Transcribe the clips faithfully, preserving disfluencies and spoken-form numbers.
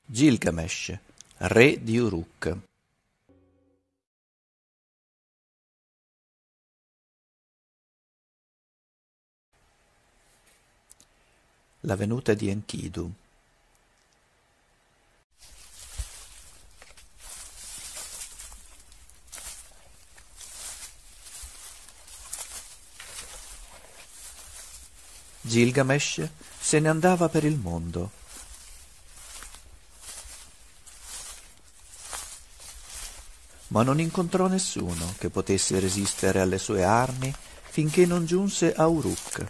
Gilgamesh, re di Uruk. La venuta di Enkidu. Gilgamesh se ne andava per il mondo. Ma non incontrò nessuno che potesse resistere alle sue armi finché non giunse a Uruk.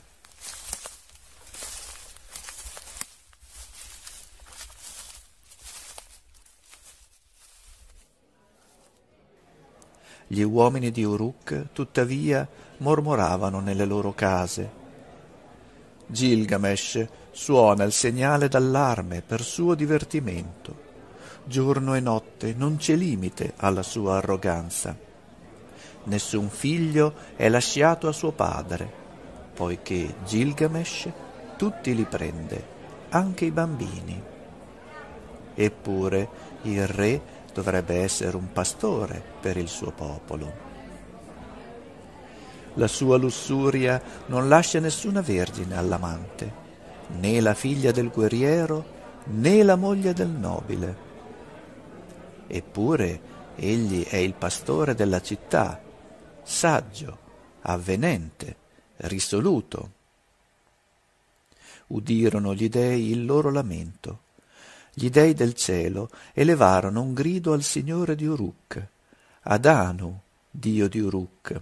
Gli uomini di Uruk, tuttavia, mormoravano nelle loro case. Gilgamesh suona il segnale d'allarme per suo divertimento. Giorno e notte non c'è limite alla sua arroganza. Nessun figlio è lasciato a suo padre, poiché Gilgamesh tutti li prende, anche i bambini. Eppure il re dovrebbe essere un pastore per il suo popolo. La sua lussuria non lascia nessuna vergine all'amante, né la figlia del guerriero, né la moglie del nobile. Eppure egli è il pastore della città, saggio, avvenente, risoluto. Udirono gli dei il loro lamento. Gli dei del cielo elevarono un grido al Signore di Uruk, ad Anu, dio di Uruk.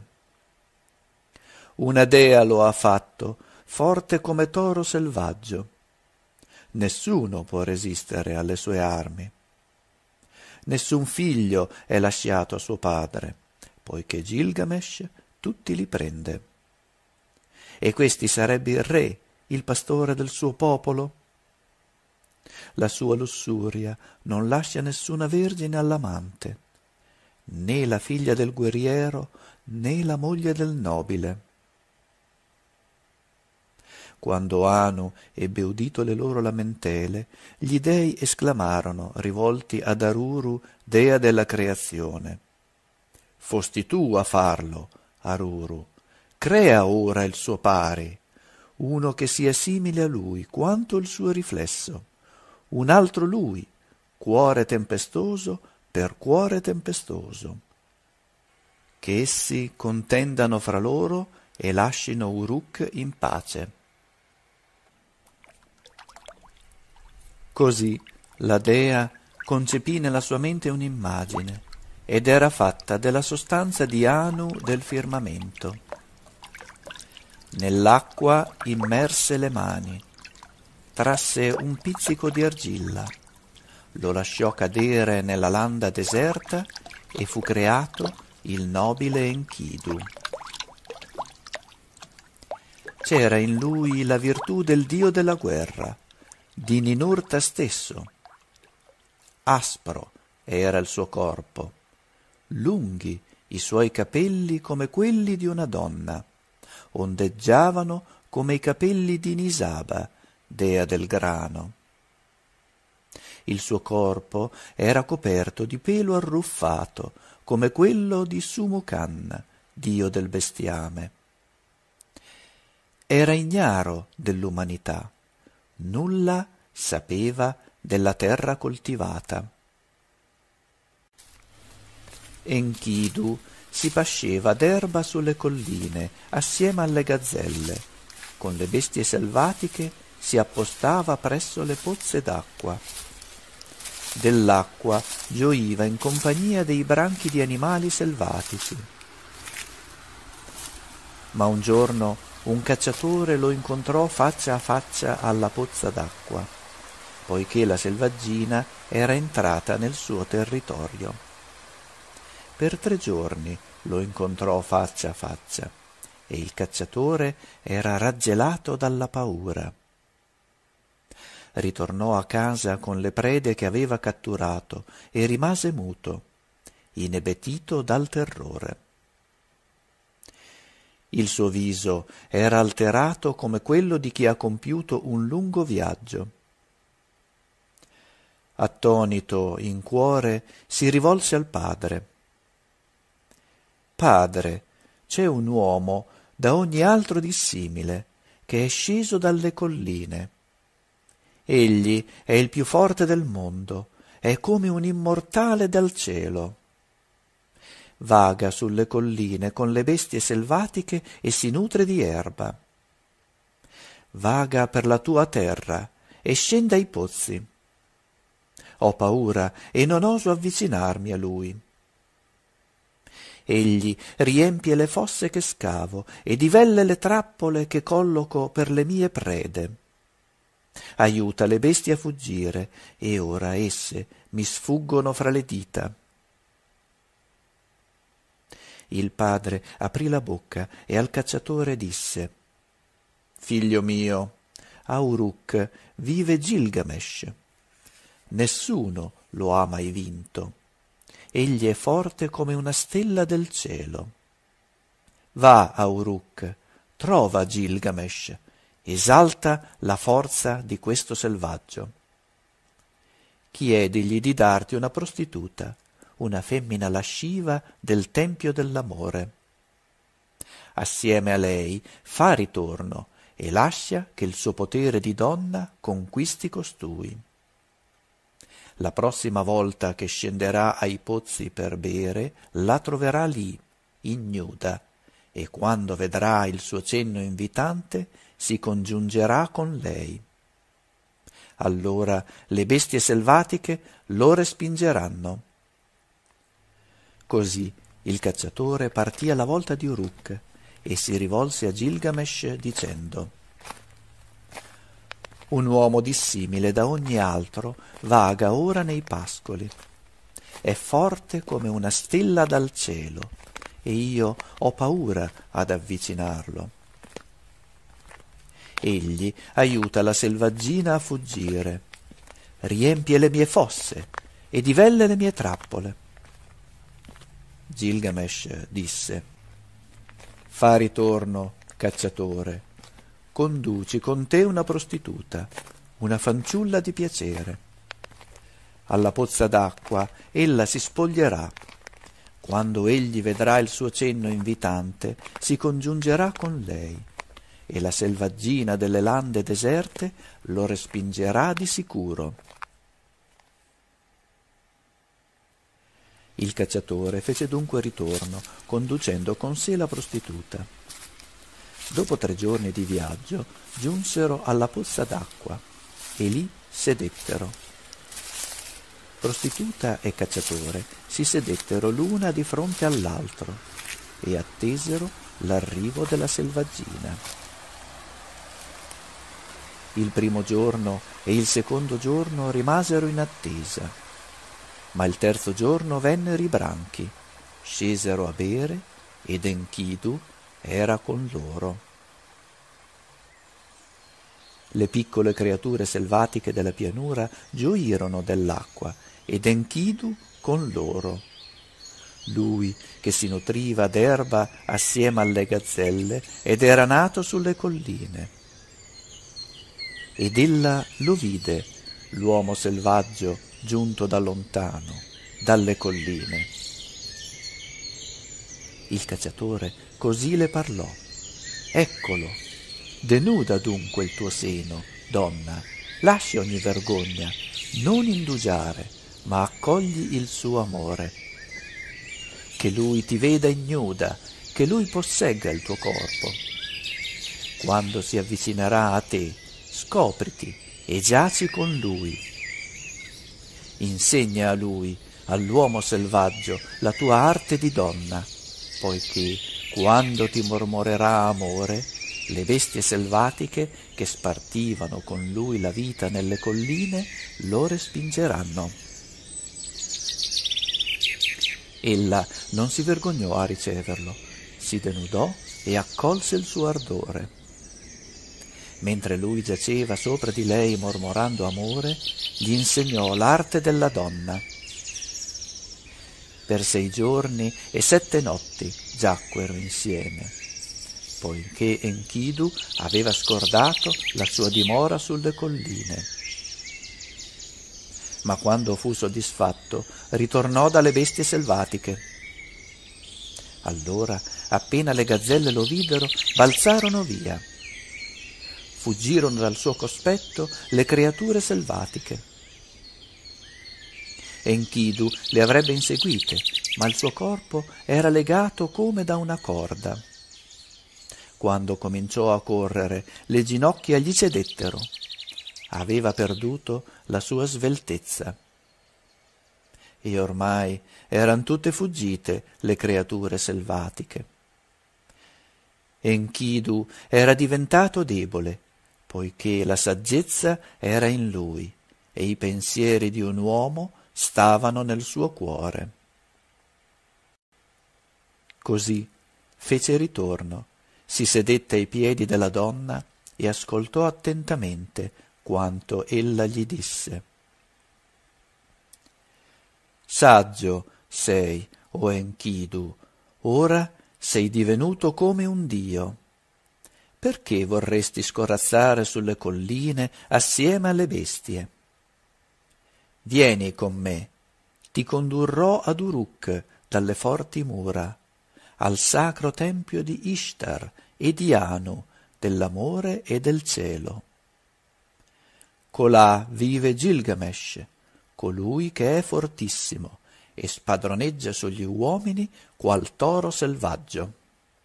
Una dea lo ha fatto, forte come toro selvaggio. Nessuno può resistere alle sue armi. Nessun figlio è lasciato a suo padre, poiché Gilgamesh tutti li prende. E questi sarebbe il re, il pastore del suo popolo? La sua lussuria non lascia nessuna vergine all'amante, né la figlia del guerriero, né la moglie del nobile. Quando Anu ebbe udito le loro lamentele, gli dei esclamarono, rivolti ad Aruru, dea della creazione: «Fosti tu a farlo, Aruru, crea ora il suo pari, uno che sia simile a lui quanto il suo riflesso, un altro lui, cuore tempestoso per cuore tempestoso. Che essi contendano fra loro e lascino Uruk in pace». Così la dea concepì nella sua mente un'immagine, ed era fatta della sostanza di Anu del firmamento. Nell'acqua immerse le mani, trasse un pizzico di argilla, lo lasciò cadere nella landa deserta e fu creato il nobile Enkidu. C'era in lui la virtù del dio della guerra, di Ninurta stesso. Aspro era il suo corpo, lunghi i suoi capelli come quelli di una donna, ondeggiavano come i capelli di Nisaba, dea del grano. Il suo corpo era coperto di pelo arruffato come quello di Sumukan, dio del bestiame. Era ignaro dell'umanità, nulla sapeva della terra coltivata. Enkidu si pasceva d'erba sulle colline assieme alle gazzelle, con le bestie selvatiche si appostava presso le pozze d'acqua. Dell'acqua gioiva in compagnia dei branchi di animali selvatici. Ma un giorno un cacciatore lo incontrò faccia a faccia alla pozza d'acqua, poiché la selvaggina era entrata nel suo territorio. Per tre giorni lo incontrò faccia a faccia, e il cacciatore era raggelato dalla paura. Ritornò a casa con le prede che aveva catturato e rimase muto, inebetito dal terrore. Il suo viso era alterato come quello di chi ha compiuto un lungo viaggio. attonito in cuore, si rivolse al padre. Padre, c'è un uomo da ogni altro dissimile, che è sceso dalle colline. Egli è il più forte del mondo, è come un immortale dal cielo. Vaga sulle colline con le bestie selvatiche e si nutre di erba. Vaga per la tua terra e scende ai pozzi. Ho paura e non oso avvicinarmi a lui. Egli riempie le fosse che scavo e divelle le trappole che colloco per le mie prede. Aiuta le bestie a fuggire e ora esse mi sfuggono fra le dita. Il padre aprì la bocca e al cacciatore disse: Figlio mio, a Uruk vive Gilgamesh. Nessuno lo ha mai vinto. Egli è forte come una stella del cielo. Va a Uruk, trova Gilgamesh, esalta la forza di questo selvaggio. Chiedigli di darti una prostituta, una femmina lasciva del tempio dell'amore. Assieme a lei fa ritorno e lascia che il suo potere di donna conquisti costui. La prossima volta che scenderà ai pozzi per bere, la troverà lì, ignuda, e quando vedrà il suo cenno invitante, si congiungerà con lei. Allora le bestie selvatiche lo respingeranno. Così il cacciatore partì alla volta di Uruk e si rivolse a Gilgamesh dicendo: Un uomo dissimile da ogni altro vaga ora nei pascoli. È forte come una stella dal cielo, e io ho paura ad avvicinarlo. Egli aiuta la selvaggina a fuggire, riempie le mie fosse e divelle le mie trappole. Gilgamesh disse: Fa ritorno, cacciatore. Conduci con te una prostituta, una fanciulla di piacere. Alla pozza d'acqua ella si spoglierà. Quando egli vedrà il suo cenno invitante, si congiungerà con lei, e la selvaggina delle lande deserte lo respingerà di sicuro. Il cacciatore fece dunque ritorno, conducendo con sé la prostituta. Dopo tre giorni di viaggio giunsero alla pozza d'acqua e lì sedettero. Prostituta e cacciatore si sedettero l'una di fronte all'altro e attesero l'arrivo della selvaggina. Il primo giorno e il secondo giorno rimasero in attesa, ma il terzo giorno vennero i branchi, scesero a bere ed Enkidu era con loro. Le piccole creature selvatiche della pianura gioirono dell'acqua ed Enkidu con loro. Lui che si nutriva d'erba assieme alle gazzelle ed era nato sulle colline. Ed ella lo vide, l'uomo selvaggio giunto da lontano, dalle colline. Il cacciatore così le parlò: Eccolo, denuda dunque il tuo seno, donna, lasci ogni vergogna, non indugiare, ma accogli il suo amore. Che lui ti veda ignuda, che lui possegga il tuo corpo. Quando si avvicinerà a te, scopriti e giaci con lui. Insegna a lui, all'uomo selvaggio, la tua arte di donna, poiché quando ti mormorerà amore, le bestie selvatiche che spartivano con lui la vita nelle colline lo respingeranno. Ella non si vergognò a riceverlo, si denudò e accolse il suo ardore. Mentre lui giaceva sopra di lei mormorando amore, gli insegnò l'arte della donna. Per sei giorni e sette notti giacquero insieme, poiché Enkidu aveva scordato la sua dimora sulle colline. ma quando fu soddisfatto ritornò dalle bestie selvatiche. Allora, appena le gazzelle lo videro, balzarono via. Fuggirono dal suo cospetto le creature selvatiche. Enkidu le avrebbe inseguite, ma il suo corpo era legato come da una corda. Quando cominciò a correre, le ginocchia gli cedettero. Aveva perduto la sua sveltezza. E ormai eran tutte fuggite le creature selvatiche. Enkidu era diventato debole, poiché la saggezza era in lui e i pensieri di un uomo stavano nel suo cuore. Così fece ritorno, si sedette ai piedi della donna e ascoltò attentamente quanto ella gli disse. Saggio sei, o Enkidu, ora sei divenuto come un dio. Perché vorresti scorazzare sulle colline assieme alle bestie? Vieni con me, ti condurrò ad Uruk dalle forti mura, al sacro tempio di Ishtar e di Anu, dell'amore e del cielo. Colà vive Gilgamesh, colui che è fortissimo e spadroneggia sugli uomini qual toro selvaggio.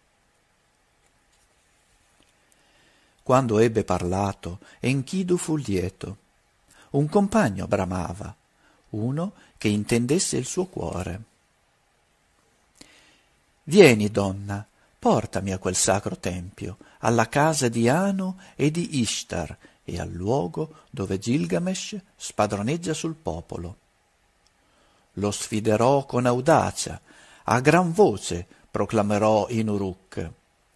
Quando ebbe parlato, Enkidu fu lieto. Un compagno bramava, uno che intendesse il suo cuore. Vieni, donna, portami a quel sacro tempio, alla casa di Anu e di Ishtar e al luogo dove Gilgamesh spadroneggia sul popolo. Lo sfiderò con audacia, a gran voce proclamerò in Uruk.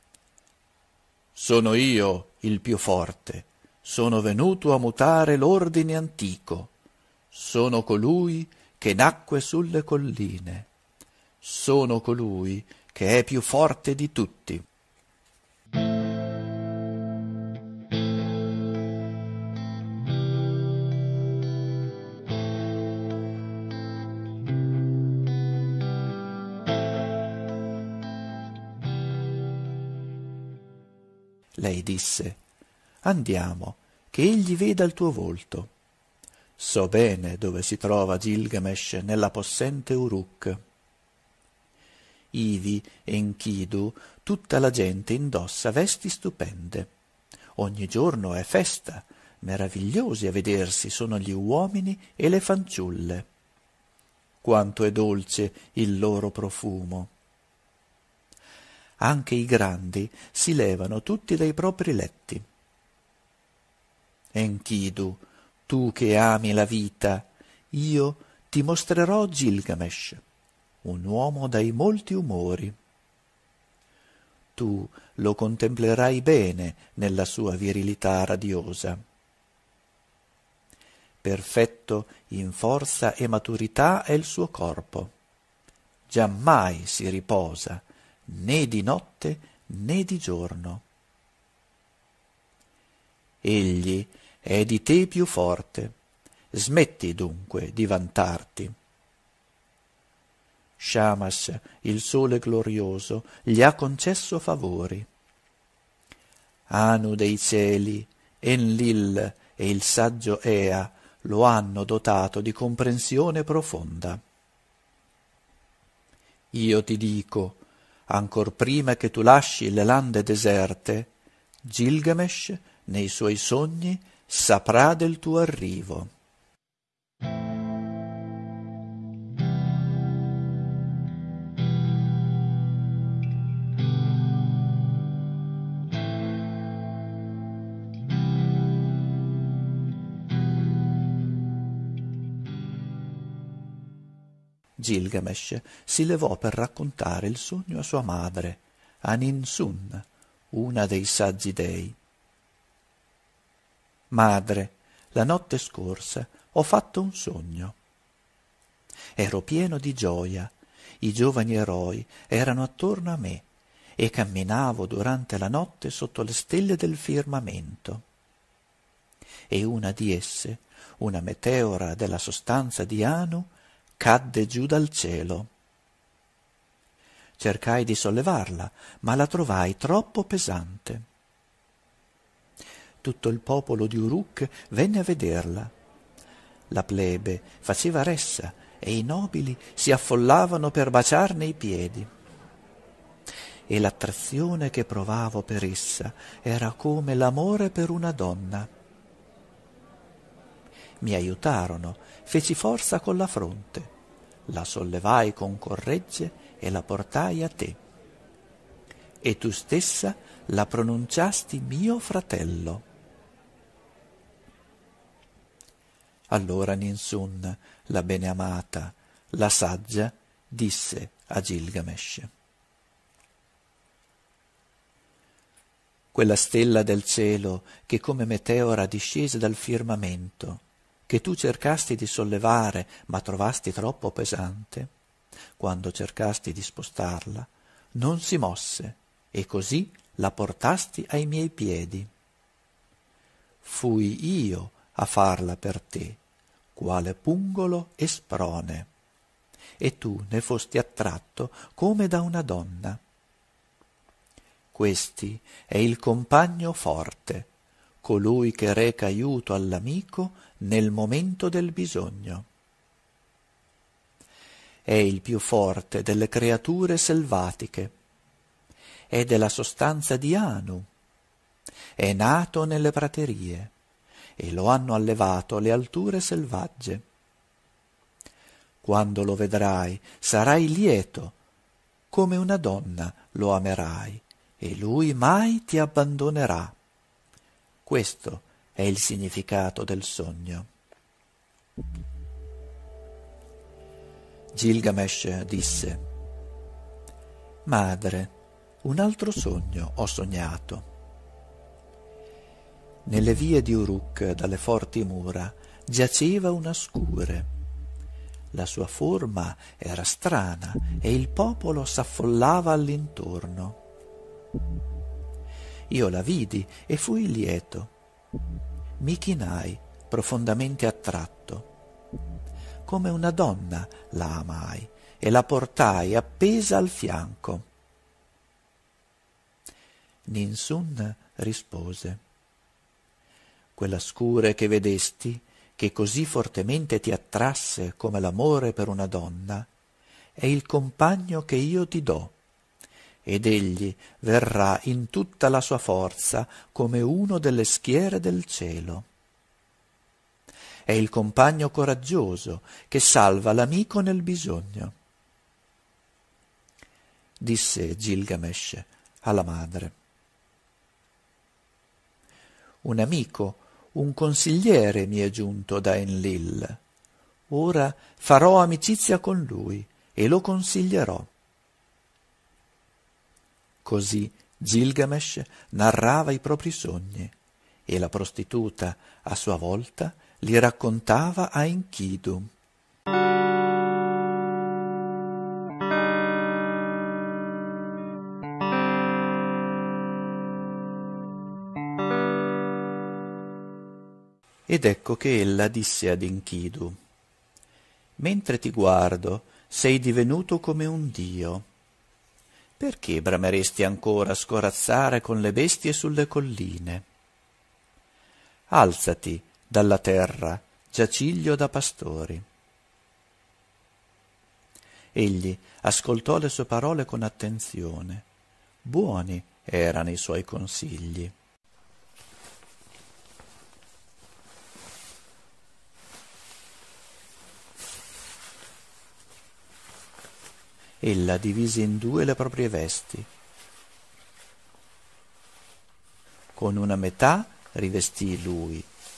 Sono io il più forte, sono venuto a mutare l'ordine antico, sono colui che nacque sulle colline, sono colui che è più forte di tutti. Lei disse, andiamo, che egli veda il tuo volto. So bene dove si trova Gilgamesh nella possente Uruk. Ivi, Enkidu, tutta la gente indossa vesti stupende. Ogni giorno è festa, meravigliosi a vedersi sono gli uomini e le fanciulle. Quanto è dolce il loro profumo! Anche i grandi si levano tutti dai propri letti. Enkidu, tu che ami la vita, io ti mostrerò Gilgamesh, un uomo dai molti umori. Tu lo contemplerai bene nella sua virilità radiosa. Perfetto in forza e maturità è il suo corpo. Giammai si riposa, né di notte né di giorno. Egli è di te più forte, smetti dunque di vantarti. Shamash, il sole glorioso, gli ha concesso favori. Anu dei cieli, Enlil e il saggio Ea lo hanno dotato di comprensione profonda. Io ti dico, ancor prima che tu lasci le lande deserte, Gilgamesh, nei suoi sogni, saprà del tuo arrivo. Gilgamesh si levò per raccontare il sogno a sua madre, a Ninsun, una dei saggi dei. Madre, la notte scorsa ho fatto un sogno. Ero pieno di gioia, i giovani eroi erano attorno a me e camminavo durante la notte sotto le stelle del firmamento. E una di esse, una meteora della sostanza di Anu cadde giù dal cielo. Cercai di sollevarla, ma la trovai troppo pesante. Tutto il popolo di Uruk venne a vederla. La plebe faceva ressa e i nobili si affollavano per baciarne i piedi. E l'attrazione che provavo per essa era come l'amore per una donna. Mi aiutarono, feci forza con la fronte, la sollevai con corregge e la portai a te. E tu stessa la pronunciasti mio fratello. Allora Ninsun, la beneamata, la saggia, disse a Gilgamesh: quella stella del cielo che come meteora discese dal firmamento, che tu cercasti di sollevare ma trovasti troppo pesante, quando cercasti di spostarla, non si mosse, e così la portasti ai miei piedi. Fui io a farla per te, quale pungolo e sprone, e tu ne fosti attratto come da una donna. Questi è il compagno forte, colui che reca aiuto all'amico nel momento del bisogno. È il più forte delle creature selvatiche, è della sostanza di Anu, è nato nelle praterie, e lo hanno allevato alle alture selvagge. Quando lo vedrai sarai lieto, come una donna lo amerai, e lui mai ti abbandonerà. Questo è il significato del sogno. Gilgamesh disse: Madre, un altro sogno ho sognato. Nelle vie di Uruk, dalle forti mura, giaceva una scure. La sua forma era strana e il popolo s'affollava all'intorno. Io la vidi e fui lieto. Mi chinai, profondamente attratto. Come una donna la amai e la portai appesa al fianco. Ninsun rispose: quella scure che vedesti, che così fortemente ti attrasse come l'amore per una donna, è il compagno che io ti do, ed egli verrà in tutta la sua forza come uno delle schiere del cielo. È il compagno coraggioso che salva l'amico nel bisogno. Disse Gilgamesh alla madre: un amico, un consigliere mi è giunto da Enlil. Ora farò amicizia con lui e lo consiglierò. Così Gilgamesh narrava i propri sogni, e la prostituta, a sua volta, li raccontava a Enkidu. Ed ecco che ella disse ad Enkidu: mentre ti guardo, sei divenuto come un dio. Perché brameresti ancora scorazzare con le bestie sulle colline? Alzati dalla terra, giaciglio da pastori. Egli ascoltò le sue parole con attenzione. Buoni erano i suoi consigli. Ella divise in due le proprie vesti. Con una metà rivestì lui,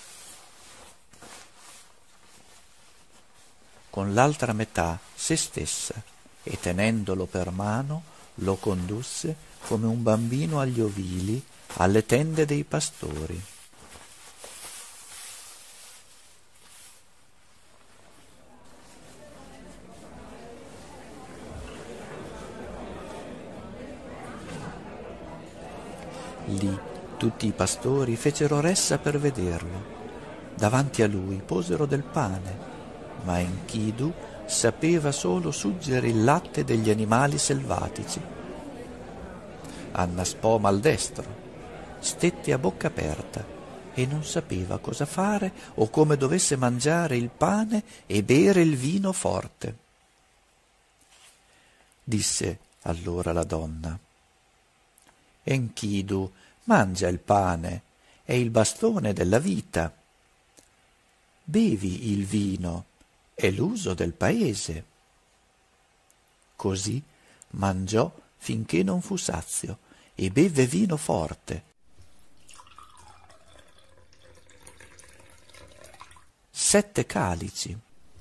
con l'altra metà se stessa, e tenendolo per mano lo condusse come un bambino agli ovili alle tende dei pastori. Lì tutti i pastori fecero ressa per vederlo. Davanti a lui posero del pane, ma Enkidu sapeva solo suggere il latte degli animali selvatici. Annaspò maldestro, stette a bocca aperta e non sapeva cosa fare o come dovesse mangiare il pane e bere il vino forte. Disse allora la donna: Enkidu, mangia il pane, è il bastone della vita. Bevi il vino, è l'uso del paese. Così mangiò finché non fu sazio e beve vino forte. Sette calici.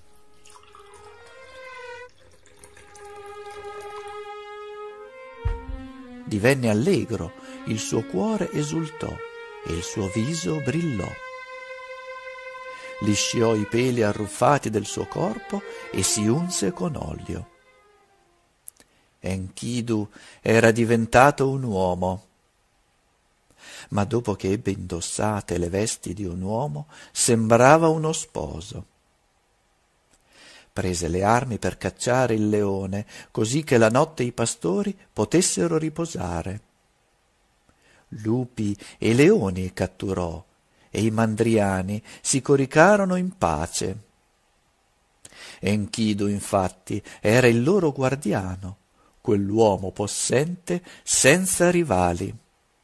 Divenne allegro, il suo cuore esultò e il suo viso brillò. Lisciò i peli arruffati del suo corpo e si unse con olio. Enkidu era diventato un uomo, ma dopo che ebbe indossate le vesti di un uomo, sembrava uno sposo. Prese le armi per cacciare il leone, così che la notte i pastori potessero riposare. Lupi e leoni catturò, e i mandriani si coricarono in pace. Enkidu, infatti, era il loro guardiano, quell'uomo possente senza rivali.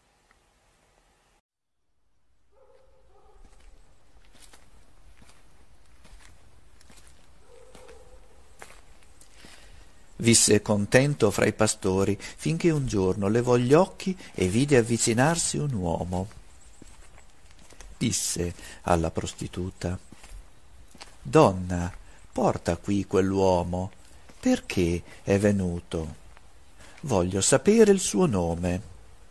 Visse contento fra i pastori, finché un giorno levò gli occhi e vide avvicinarsi un uomo. Disse alla prostituta: «Donna, porta qui quell'uomo. Perché è venuto? Voglio sapere il suo nome».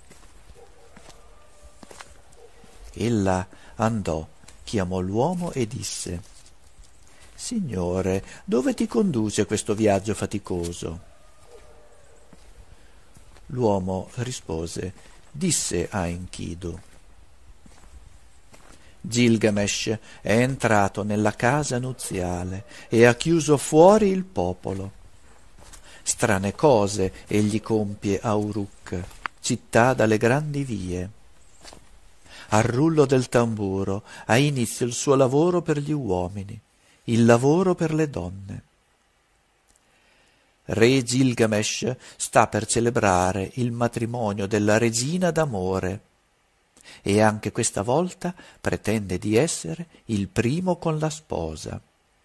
Ella andò, chiamò l'uomo e disse: «Signore, dove ti conduce questo viaggio faticoso?» L'uomo rispose, disse a Enkidu: «Gilgamesh è entrato nella casa nuziale e ha chiuso fuori il popolo. Strane cose egli compie a Uruk, città dalle grandi vie. Al rullo del tamburo ha inizio il suo lavoro per gli uomini, il lavoro per le donne. Re Gilgamesh sta per celebrare il matrimonio della regina d'amore e anche questa volta pretende di essere il primo con la sposa.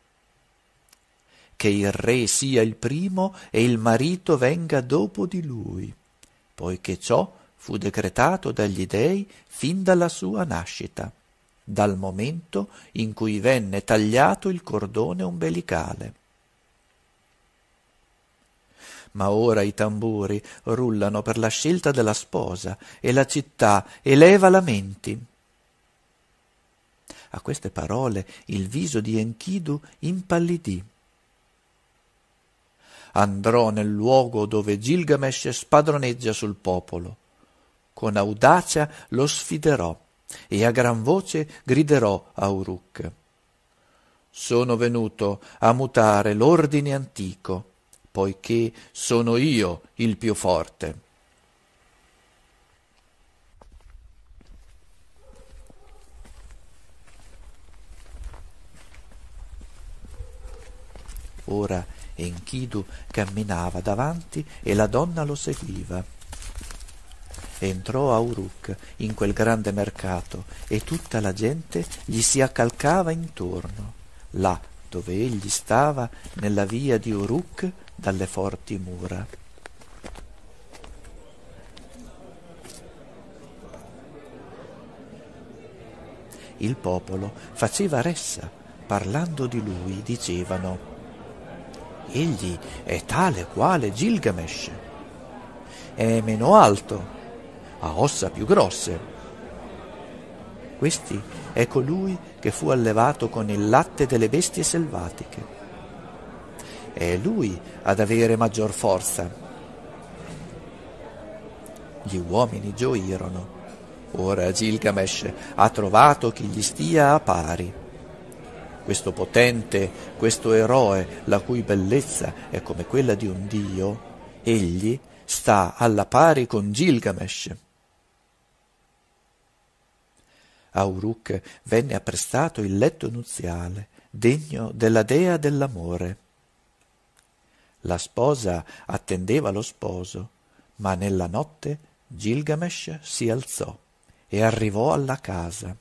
Che il re sia il primo e il marito venga dopo di lui, poiché ciò fu decretato dagli dei fin dalla sua nascita, dal momento in cui venne tagliato il cordone ombelicale. Ma ora i tamburi rullano per la scelta della sposa e la città eleva lamenti». A queste parole il viso di Enkidu impallidì. «Andrò nel luogo dove Gilgamesh spadroneggia sul popolo. Con audacia lo sfiderò e a gran voce griderò a Uruk: sono venuto a mutare l'ordine antico, poiché sono io il più forte». Ora Enkidu camminava davanti e la donna lo seguiva. Entrò a Uruk, in quel grande mercato, e tutta la gente gli si accalcava intorno, là dove egli stava nella via di Uruk dalle forti mura. Il popolo faceva ressa, parlando di lui, dicevano: «Egli è tale quale Gilgamesh, è meno alto, ha ossa più grosse. Questi è colui che fu allevato con il latte delle bestie selvatiche. È lui ad avere maggior forza». Gli uomini gioirono. Ora Gilgamesh ha trovato chi gli stia a pari. questo potente, questo eroe, la cui bellezza è come quella di un dio, egli sta alla pari con Gilgamesh. A Uruk venne apprestato il letto nuziale, degno della dea dell'amore. La sposa attendeva lo sposo, ma nella notte Gilgamesh si alzò e arrivò alla casa.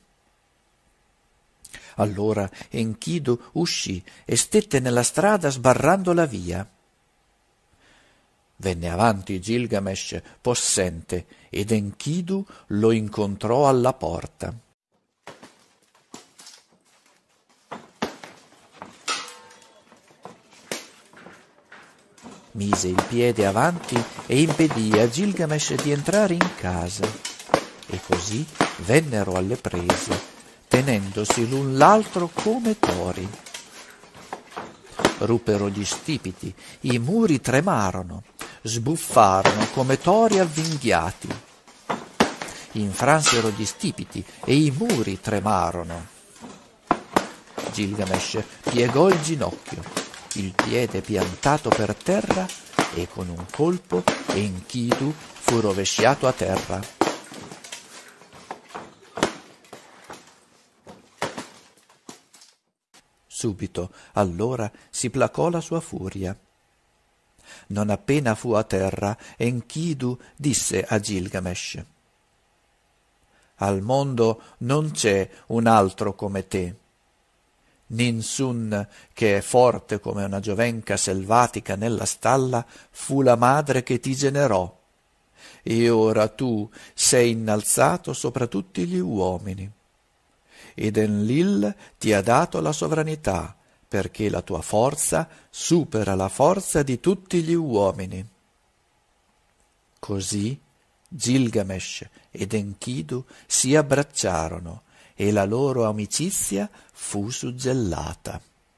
Allora Enkidu uscì e stette nella strada sbarrando la via. Venne avanti Gilgamesh possente ed Enkidu lo incontrò alla porta. Mise il piede avanti e impedì a Gilgamesh di entrare in casa, e così vennero alle prese, tenendosi l'un l'altro come tori. Ruppero gli stipiti, i muri tremarono, sbuffarono come tori avvinghiati. Infransero gli stipiti e i muri tremarono. Gilgamesh piegò il ginocchio, il piede piantato per terra, e con un colpo Enkidu fu rovesciato a terra. Subito allora si placò la sua furia. Non appena fu a terra, Enkidu disse a Gilgamesh: «Al mondo non c'è un altro come te. Ninsun, che è forte come una giovenca selvatica nella stalla, fu la madre che ti generò, e ora tu sei innalzato sopra tutti gli uomini. Ed Enlil ti ha dato la sovranità, perché la tua forza supera la forza di tutti gli uomini». Così Gilgamesh ed Enkidu si abbracciarono, e la loro amicizia fu suggellata.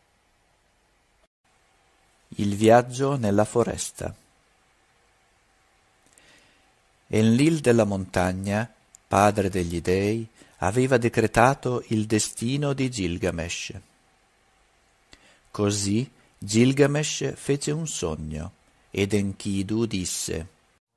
Il viaggio nella foresta. Enlil della montagna, padre degli dei, aveva decretato il destino di Gilgamesh. Così Gilgamesh fece un sogno, ed Enkidu disse: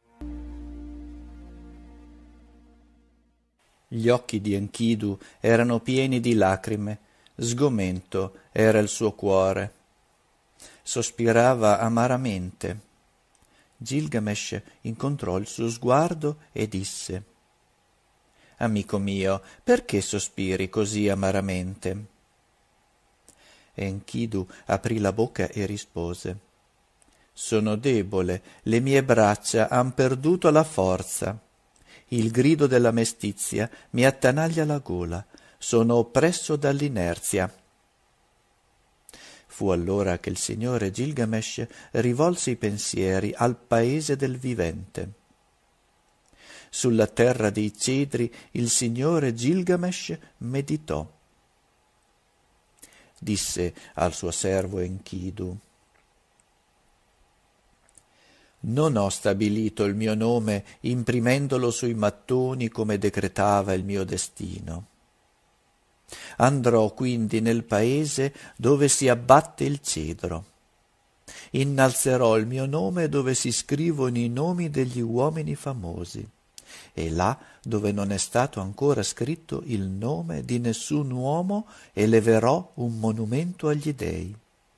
Gli occhi di Enkidu erano pieni di lacrime, sgomento era il suo cuore. Sospirava amaramente. Gilgamesh incontrò il suo sguardo e disse: «Amico mio, perché sospiri così amaramente?» Enkidu aprì la bocca e rispose: «Sono debole, le mie braccia han perduto la forza. Il grido della mestizia mi attanaglia la gola, sono oppresso dall'inerzia». Fu allora che il signore Gilgamesh rivolse i pensieri al paese del vivente. Sulla terra dei cedri il signore Gilgamesh meditò. Disse al suo servo Enkidu: «Non ho stabilito il mio nome imprimendolo sui mattoni come decretava il mio destino. Andrò quindi nel paese dove si abbatte il cedro. Innalzerò il mio nome dove si scrivono i nomi degli uomini famosi, e là dove non è stato ancora scritto il nome di nessun uomo eleverò un monumento agli dei.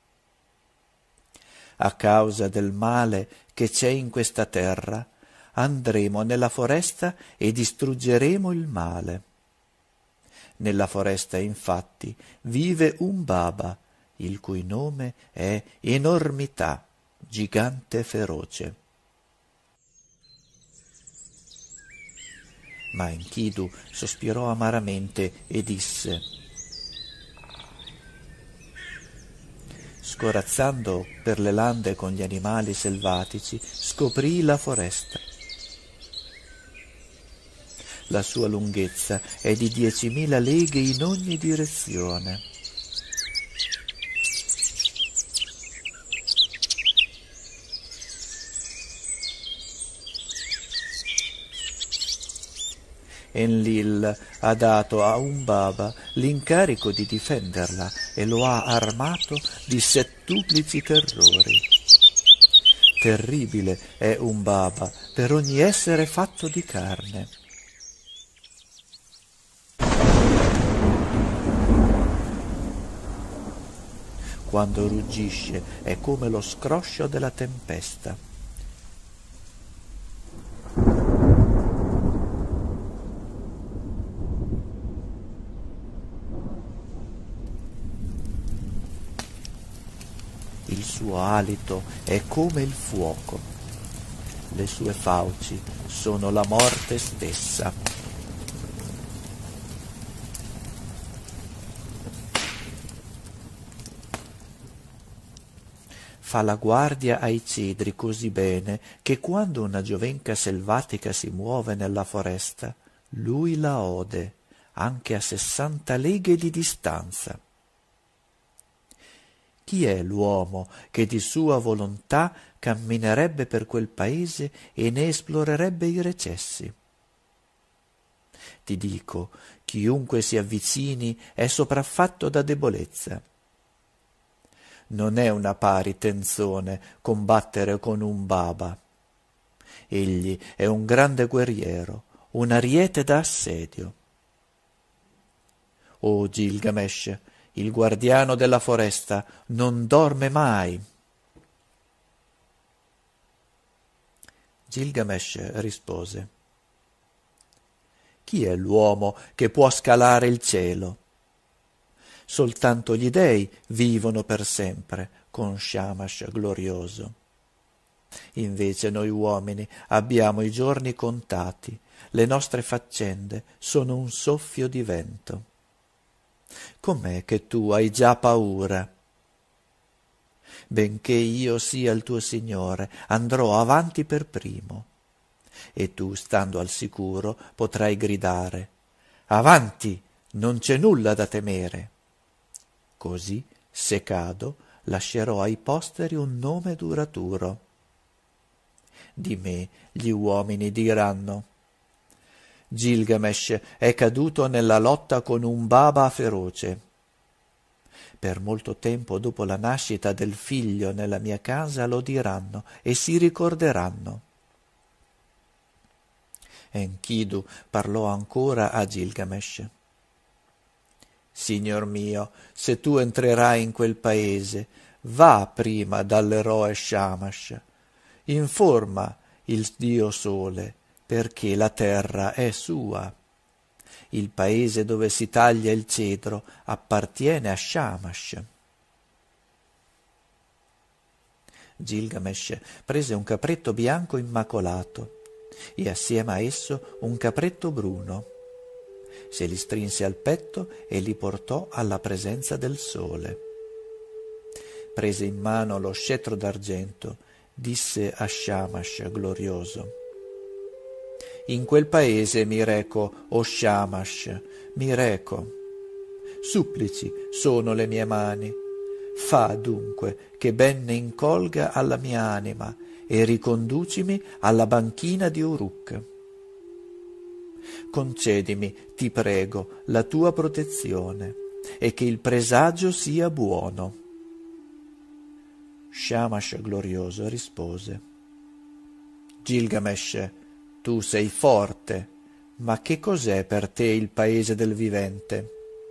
A causa del male che c'è in questa terra, andremo nella foresta e distruggeremo il male. Nella foresta, infatti, vive un Baba, il cui nome è Enormità, gigante feroce». Ma Enkidu sospirò amaramente e disse: «Scorazzando per le lande con gli animali selvatici, scoprì la foresta. La sua lunghezza è di diecimila leghe in ogni direzione. Enlil ha dato a Humbaba l'incarico di difenderla e lo ha armato di settuplici terrori. Terribile è Humbaba per ogni essere fatto di carne. Quando ruggisce è come lo scroscio della tempesta. Il suo alito è come il fuoco, le sue fauci sono la morte stessa. Fa la guardia ai cedri così bene che quando una giovenca selvatica si muove nella foresta, lui la ode, anche a sessanta leghe di distanza. Chi è l'uomo che di sua volontà camminerebbe per quel paese e ne esplorerebbe i recessi? Ti dico, chiunque si avvicini è sopraffatto da debolezza. Non è una pari tenzone combattere con Humbaba. Egli è un grande guerriero, un ariete da assedio. O Gilgamesh, il guardiano della foresta, non dorme mai. Gilgamesh rispose: chi è l'uomo che può scalare il cielo? Soltanto gli dei vivono per sempre con Shamash glorioso. Invece noi uomini abbiamo i giorni contati, le nostre faccende sono un soffio di vento. Com'è che tu hai già paura? Benché io sia il tuo Signore, andrò avanti per primo, e tu, stando al sicuro, potrai gridare: avanti, non c'è nulla da temere. Così, se cado, lascerò ai posteri un nome duraturo. Di me gli uomini diranno: Gilgamesh è caduto nella lotta con Humbaba feroce. Per molto tempo dopo la nascita del figlio nella mia casa lo diranno e si ricorderanno. Enkidu parlò ancora a Gilgamesh: Signor mio, se tu entrerai in quel paese, va prima dall'eroe Shamash, informa il dio Sole, perché la terra è sua. Il paese dove si taglia il cedro appartiene a Shamash. Gilgamesh prese un capretto bianco immacolato e assieme a esso un capretto bruno. Se li strinse al petto e li portò alla presenza del sole. Prese in mano lo scettro d'argento, disse a Shamash glorioso: in quel paese mi reco, o Shamash, mi reco. Supplici sono le mie mani. Fa dunque che ben ne incolga alla mia anima e riconducimi alla banchina di Uruk. Concedimi, ti prego, la tua protezione e che il presagio sia buono. Shamash glorioso rispose: Gilgamesh, tu sei forte, ma che cos'è per te il paese del vivente?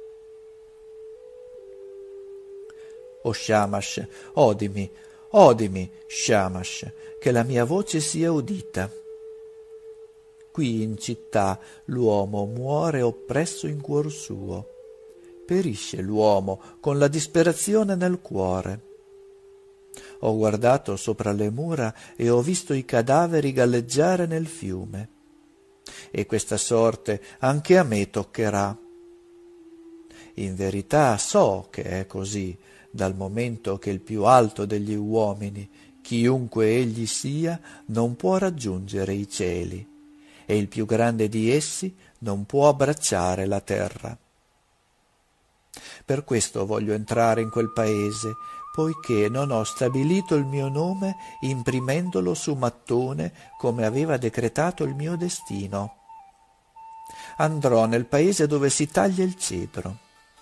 O Shamash, odimi, odimi, Shamash, che la mia voce sia udita. Qui in città l'uomo muore oppresso in cuor suo. Perisce l'uomo con la disperazione nel cuore. Ho guardato sopra le mura e ho visto i cadaveri galleggiare nel fiume. E questa sorte anche a me toccherà. In verità so che è così, dal momento che il più alto degli uomini, chiunque egli sia, non può raggiungere i cieli, e il più grande di essi non può abbracciare la terra. Per questo voglio entrare in quel paese, poiché non ho stabilito il mio nome imprimendolo su mattone come aveva decretato il mio destino. andrò nel paese dove si taglia il cedro.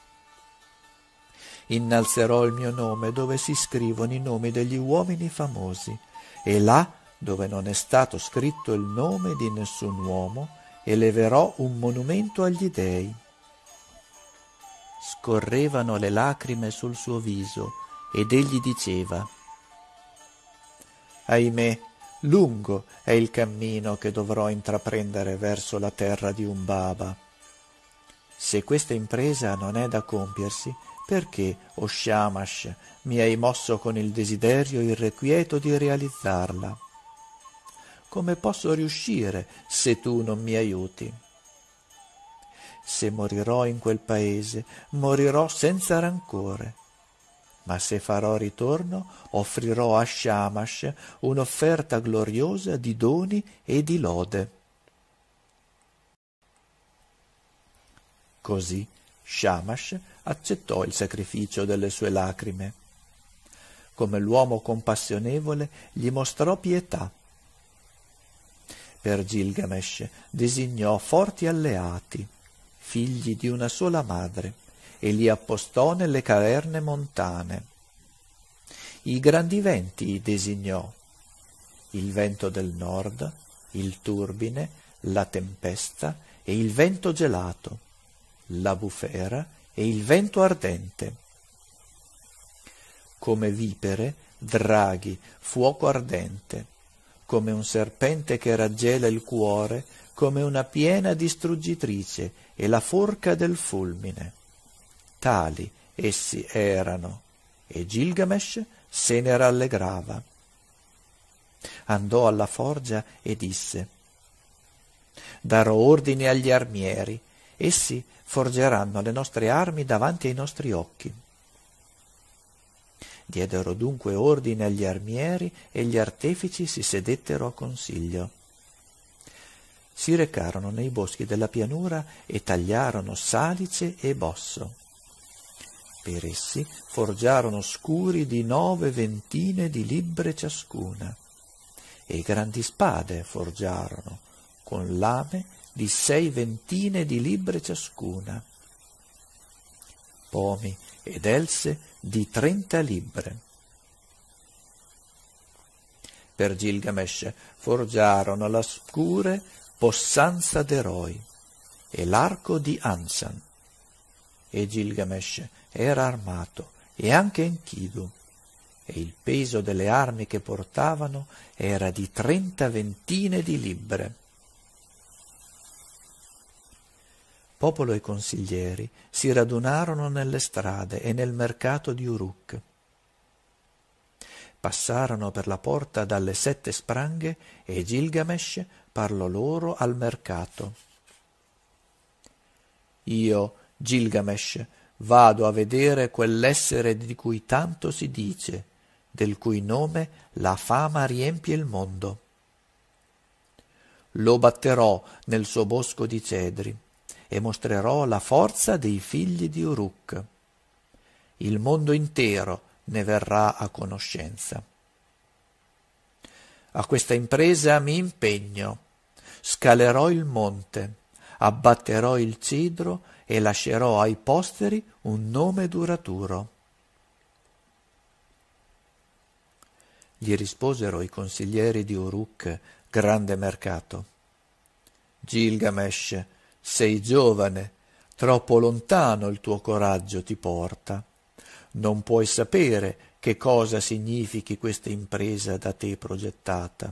Innalzerò il mio nome dove si scrivono i nomi degli uomini famosi, e là dove non è stato scritto il nome di nessun uomo, eleverò un monumento agli dei. Scorrevano le lacrime sul suo viso, ed egli diceva: ahimè, lungo è il cammino che dovrò intraprendere verso la terra di Umbaba. Se questa impresa non è da compiersi, perché, o Shamash, mi hai mosso con il desiderio irrequieto di realizzarla? Come posso riuscire se tu non mi aiuti? Se morirò in quel paese, morirò senza rancore. Ma se farò ritorno, offrirò a Shamash un'offerta gloriosa di doni e di lode. Così Shamash accettò il sacrificio delle sue lacrime. Come l'uomo compassionevole gli mostrò pietà. Per Gilgamesh designò forti alleati, figli di una sola madre, e li appostò nelle caverne montane. I grandi venti designò: il vento del nord, il turbine, la tempesta e il vento gelato, la bufera e il vento ardente. Come vipere, draghi, fuoco ardente, come un serpente che raggela il cuore, come una piena distruggitrice e la forca del fulmine. Tali essi erano, e Gilgamesh se ne rallegrava. Andò alla forgia e disse: darò ordine agli armieri, essi forgeranno le nostre armi davanti ai nostri occhi. Diedero dunque ordine agli armieri e gli artefici si sedettero a consiglio. Si recarono nei boschi della pianura e tagliarono salice e bosso. Per essi forgiarono scuri di nove ventine di libbre ciascuna, e grandi spade forgiarono, con lame di sei ventine di libbre ciascuna, pomi ed else di trenta libbre. Per Gilgamesh forgiarono la scure possanza d'eroi e l'arco di Ansan, e Gilgamesh era armato e anche Enkidu, e il peso delle armi che portavano era di trenta ventine di libbre. Popolo e consiglieri si radunarono nelle strade e nel mercato di Uruk. Passarono per la porta dalle sette spranghe e Gilgamesh parlò loro al mercato. Io, Gilgamesh, vado a vedere quell'essere di cui tanto si dice, del cui nome la fama riempie il mondo. Lo batterò nel suo bosco di cedri e mostrerò la forza dei figli di Uruk. Il mondo intero ne verrà a conoscenza. A questa impresa mi impegno, scalerò il monte, abbatterò il cedro e lascerò ai posteri un nome duraturo. Gli risposero i consiglieri di Uruk, grande mercato. Gilgamesh, sei giovane, troppo lontano il tuo coraggio ti porta. Non puoi sapere che cosa significhi questa impresa da te progettata.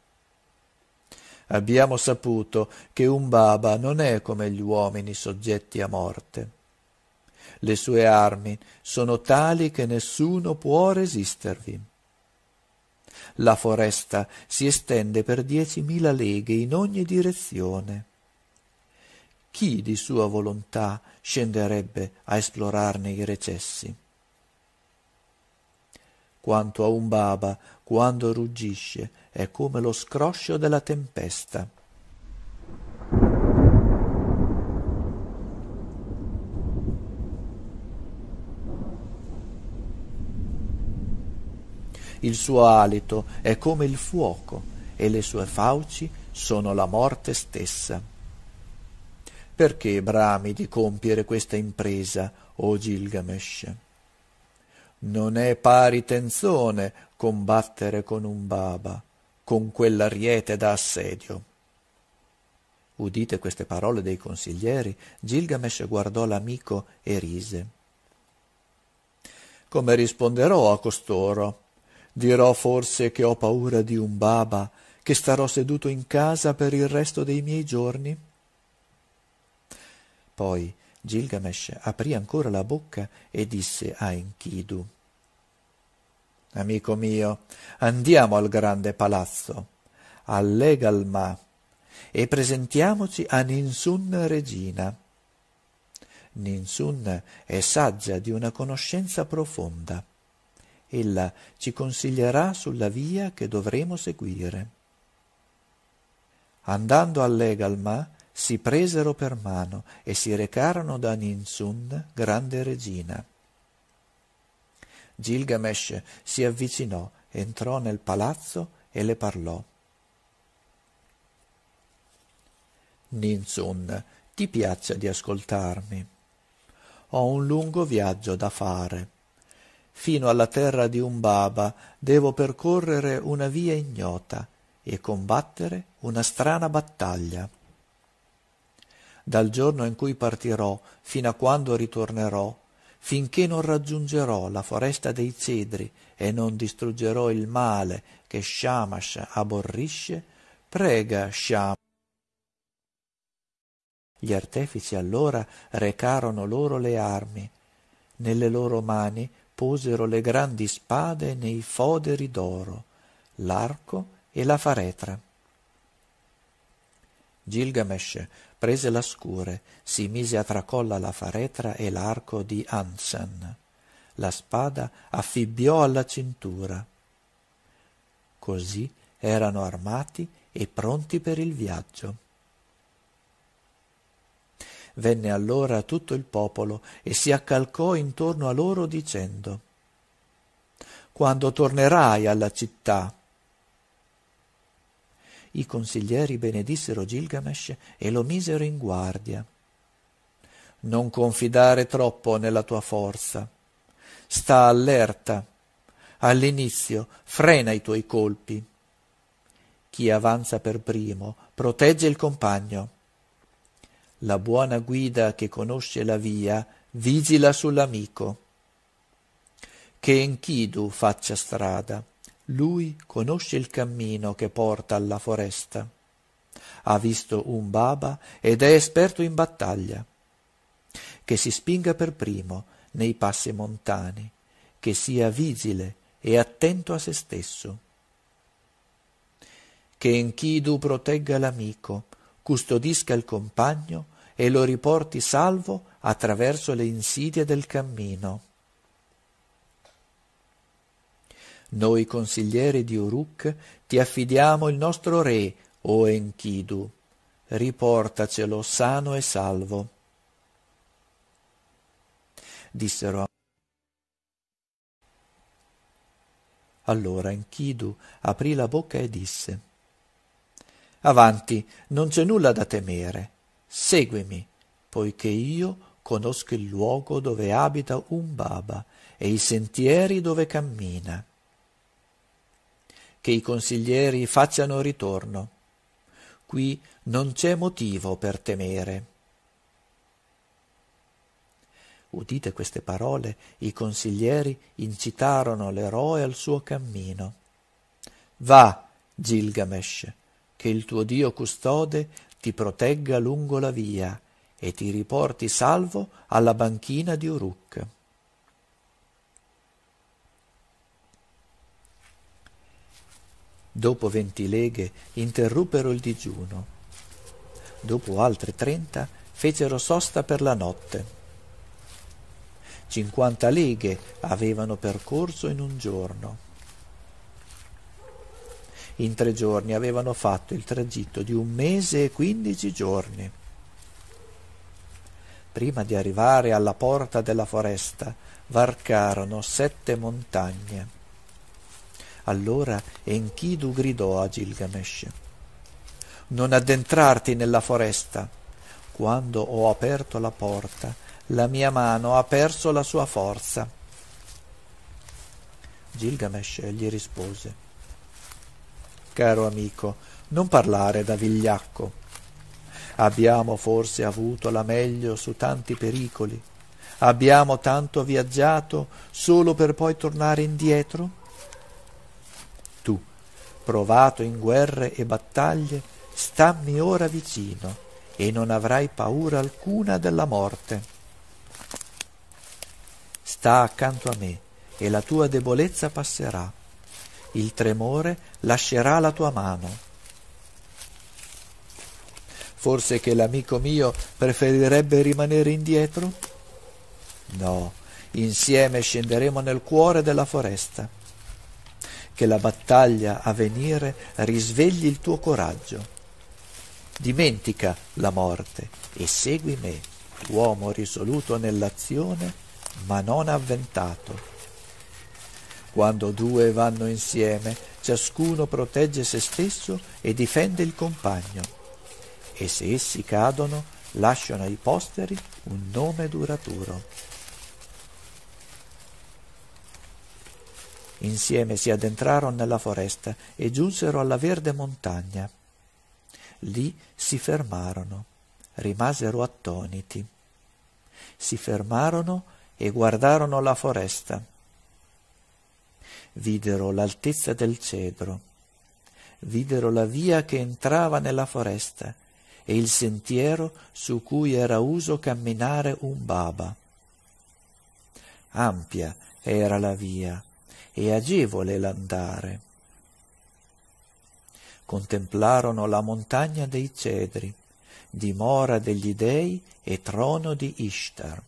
Abbiamo saputo che Umbaba non è come gli uomini soggetti a morte. Le sue armi sono tali che nessuno può resistervi. La foresta si estende per diecimila leghe in ogni direzione. Chi di sua volontà scenderebbe a esplorarne i recessi? Quanto a Umbaba, quando ruggisce, è come lo scroscio della tempesta. Il suo alito è come il fuoco e le sue fauci sono la morte stessa. Perché brami di compiere questa impresa, o Gilgamesh? Non è pari tenzone combattere con un baba, con quell'ariete da assedio. Udite queste parole dei consiglieri, Gilgamesh guardò l'amico e rise. Come risponderò a costoro? Dirò forse che ho paura di un baba, che starò seduto in casa per il resto dei miei giorni? Poi Gilgamesh aprì ancora la bocca e disse a Enkidu: Amico mio, andiamo al grande palazzo, all'Egalma, e presentiamoci a Ninsun regina. Ninsun è saggia di una conoscenza profonda. Ella ci consiglierà sulla via che dovremo seguire. Andando all'Egalma, si presero per mano e si recarono da Ninsun, grande regina. Gilgamesh si avvicinò, entrò nel palazzo e le parlò. Ninsun, ti piaccia di ascoltarmi? Ho un lungo viaggio da fare. Fino alla terra di un baba devo percorrere una via ignota e combattere una strana battaglia. Dal giorno in cui partirò fino a quando ritornerò, finché non raggiungerò la foresta dei cedri e non distruggerò il male che Shamash aborrisce, prega Shamash. Gli artefici allora recarono loro le armi. Nelle loro mani posero le grandi spade nei foderi d'oro, l'arco e la faretra. Gilgamesh prese la scure, si mise a tracolla la faretra e l'arco di Ansan. La spada affibbiò alla cintura. Così erano armati e pronti per il viaggio. Venne allora tutto il popolo e si accalcò intorno a loro dicendo: «Quando tornerai alla città?» I consiglieri benedissero Gilgamesh e lo misero in guardia. «Non confidare troppo nella tua forza. Sta allerta. All'inizio frena i tuoi colpi. Chi avanza per primo protegge il compagno. La buona guida che conosce la via vigila sull'amico. Che Enkidu faccia strada. Lui conosce il cammino che porta alla foresta. Ha visto un baba ed è esperto in battaglia. Che si spinga per primo nei passi montani, che sia vigile e attento a se stesso. Che Enkidu protegga l'amico, custodisca il compagno e lo riporti salvo attraverso le insidie del cammino. Noi consiglieri di Uruk ti affidiamo il nostro re, o Enkidu. Riportacelo sano e salvo. Dissero. Allora Enkidu aprì la bocca e disse: Avanti, non c'è nulla da temere. Seguimi, poiché io conosco il luogo dove abita un baba e i sentieri dove cammina. Che i consiglieri facciano ritorno. Qui non c'è motivo per temere. Udite queste parole, i consiglieri incitarono l'eroe al suo cammino. Va, Gilgamesh, che il tuo Dio custode ti protegga lungo la via e ti riporti salvo alla banchina di Uruk. Dopo venti leghe interruppero il digiuno. Dopo altre trenta fecero sosta per la notte. Cinquanta leghe avevano percorso in un giorno. In tre giorni avevano fatto il tragitto di un mese e quindici giorni. Prima di arrivare alla porta della foresta, varcarono sette montagne. Allora Enkidu gridò a Gilgamesh: Non addentrarti nella foresta. Quando ho aperto la porta, la mia mano ha perso la sua forza. Gilgamesh gli rispose: Caro amico, non parlare da vigliacco. Abbiamo forse avuto la meglio su tanti pericoli? Abbiamo tanto viaggiato solo per poi tornare indietro? Tu, provato in guerre e battaglie, stammi ora vicino e non avrai paura alcuna della morte. Sta accanto a me e la tua debolezza passerà. Il tremore lascerà la tua mano. Forse che l'amico mio preferirebbe rimanere indietro? No, insieme scenderemo nel cuore della foresta. Che la battaglia a venire risvegli il tuo coraggio. Dimentica la morte e segui me, uomo risoluto nell'azione, ma non avventato. Quando due vanno insieme, ciascuno protegge se stesso e difende il compagno. E se essi cadono, lasciano ai posteri un nome duraturo. Insieme si addentrarono nella foresta e giunsero alla verde montagna. Lì si fermarono, rimasero attoniti. Si fermarono e guardarono la foresta. Videro l'altezza del cedro, videro la via che entrava nella foresta e il sentiero su cui era uso camminare un baba. Ampia era la via e agevole l'andare. Contemplarono la montagna dei cedri, dimora degli dei e trono di Ishtar.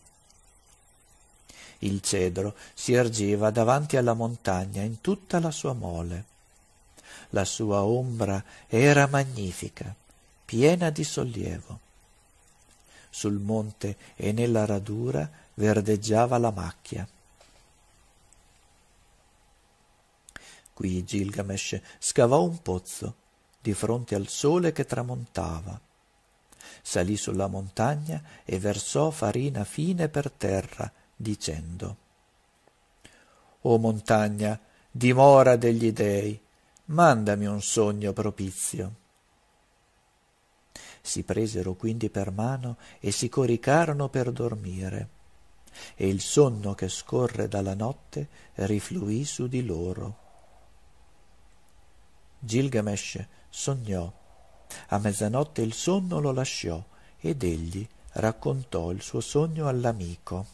Il cedro si ergeva davanti alla montagna in tutta la sua mole. La sua ombra era magnifica, piena di sollievo. Sul monte e nella radura verdeggiava la macchia. Qui Gilgamesh scavò un pozzo di fronte al sole che tramontava. Salì sulla montagna e versò farina fine per terra, dicendo: O montagna, dimora degli dei, mandami un sogno propizio. Si presero quindi per mano e si coricarono per dormire, e il sonno che scorre dalla notte rifluì su di loro. Gilgamesh sognò. A mezzanotte il sonno lo lasciò ed egli raccontò il suo sogno all'amico.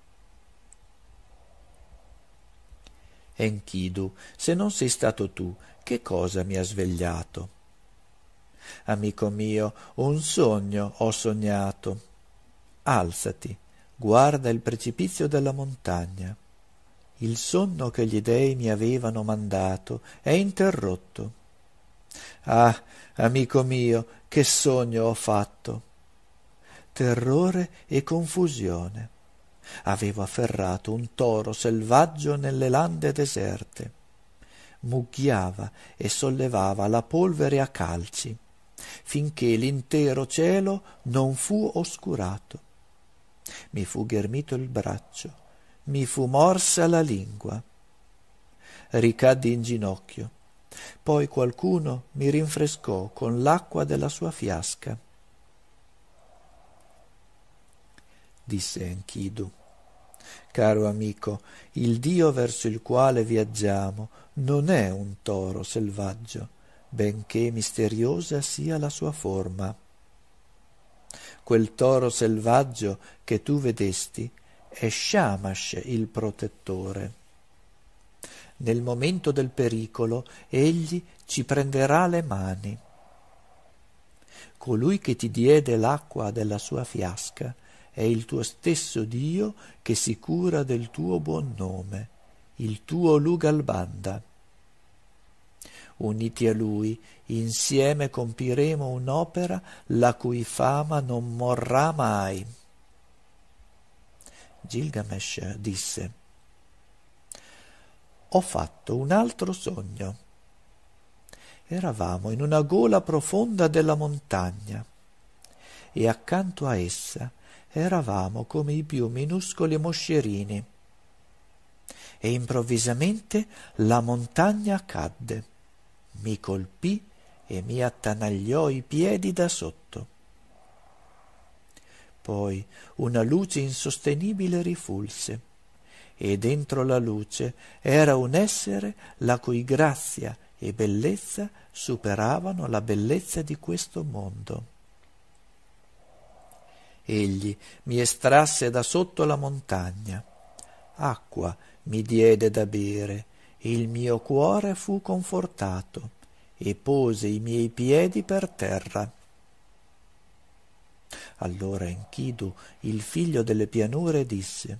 Enkidu, se non sei stato tu, che cosa mi ha svegliato? Amico mio, un sogno ho sognato. Alzati, guarda il precipizio della montagna. Il sonno che gli dei mi avevano mandato è interrotto. Ah, amico mio, che sogno ho fatto! Terrore e confusione. Avevo afferrato un toro selvaggio nelle lande deserte. Mugghiava e sollevava la polvere a calci, finché l'intero cielo non fu oscurato. Mi fu ghermito il braccio, mi fu morsa la lingua. Ricaddi in ginocchio. Poi qualcuno mi rinfrescò con l'acqua della sua fiasca. Disse Enkidu: Caro amico, il Dio verso il quale viaggiamo non è un toro selvaggio, benché misteriosa sia la sua forma. Quel toro selvaggio che tu vedesti è Shamash il protettore. Nel momento del pericolo egli ci prenderà le mani. Colui che ti diede l'acqua della sua fiasca è il tuo stesso Dio che si cura del tuo buon nome, il tuo Lugalbanda. Uniti a lui, insieme compiremo un'opera la cui fama non morrà mai. Gilgamesh disse: Ho fatto un altro sogno. Eravamo in una gola profonda della montagna. e accanto a essa eravamo come i più minuscoli moscerini. E improvvisamente la montagna cadde, mi colpì e mi attanagliò i piedi da sotto. Poi una luce insostenibile rifulse, e dentro la luce era un essere la cui grazia e bellezza superavano la bellezza di questo mondo. Egli mi estrasse da sotto la montagna, acqua mi diede da bere, il mio cuore fu confortato e pose i miei piedi per terra. Allora Enkidu, il figlio delle pianure, disse: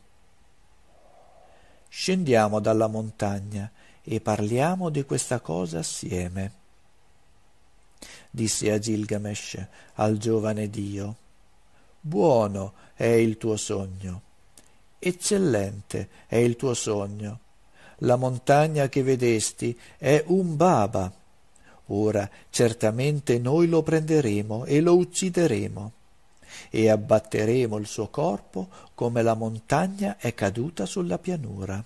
«Scendiamo dalla montagna e parliamo di questa cosa assieme». Disse a Gilgamesh, al giovane dio: «Buono è il tuo sogno, eccellente è il tuo sogno. La montagna che vedesti è un Baba. Ora certamente noi lo prenderemo e lo uccideremo, e abbatteremo il suo corpo come la montagna è caduta sulla pianura».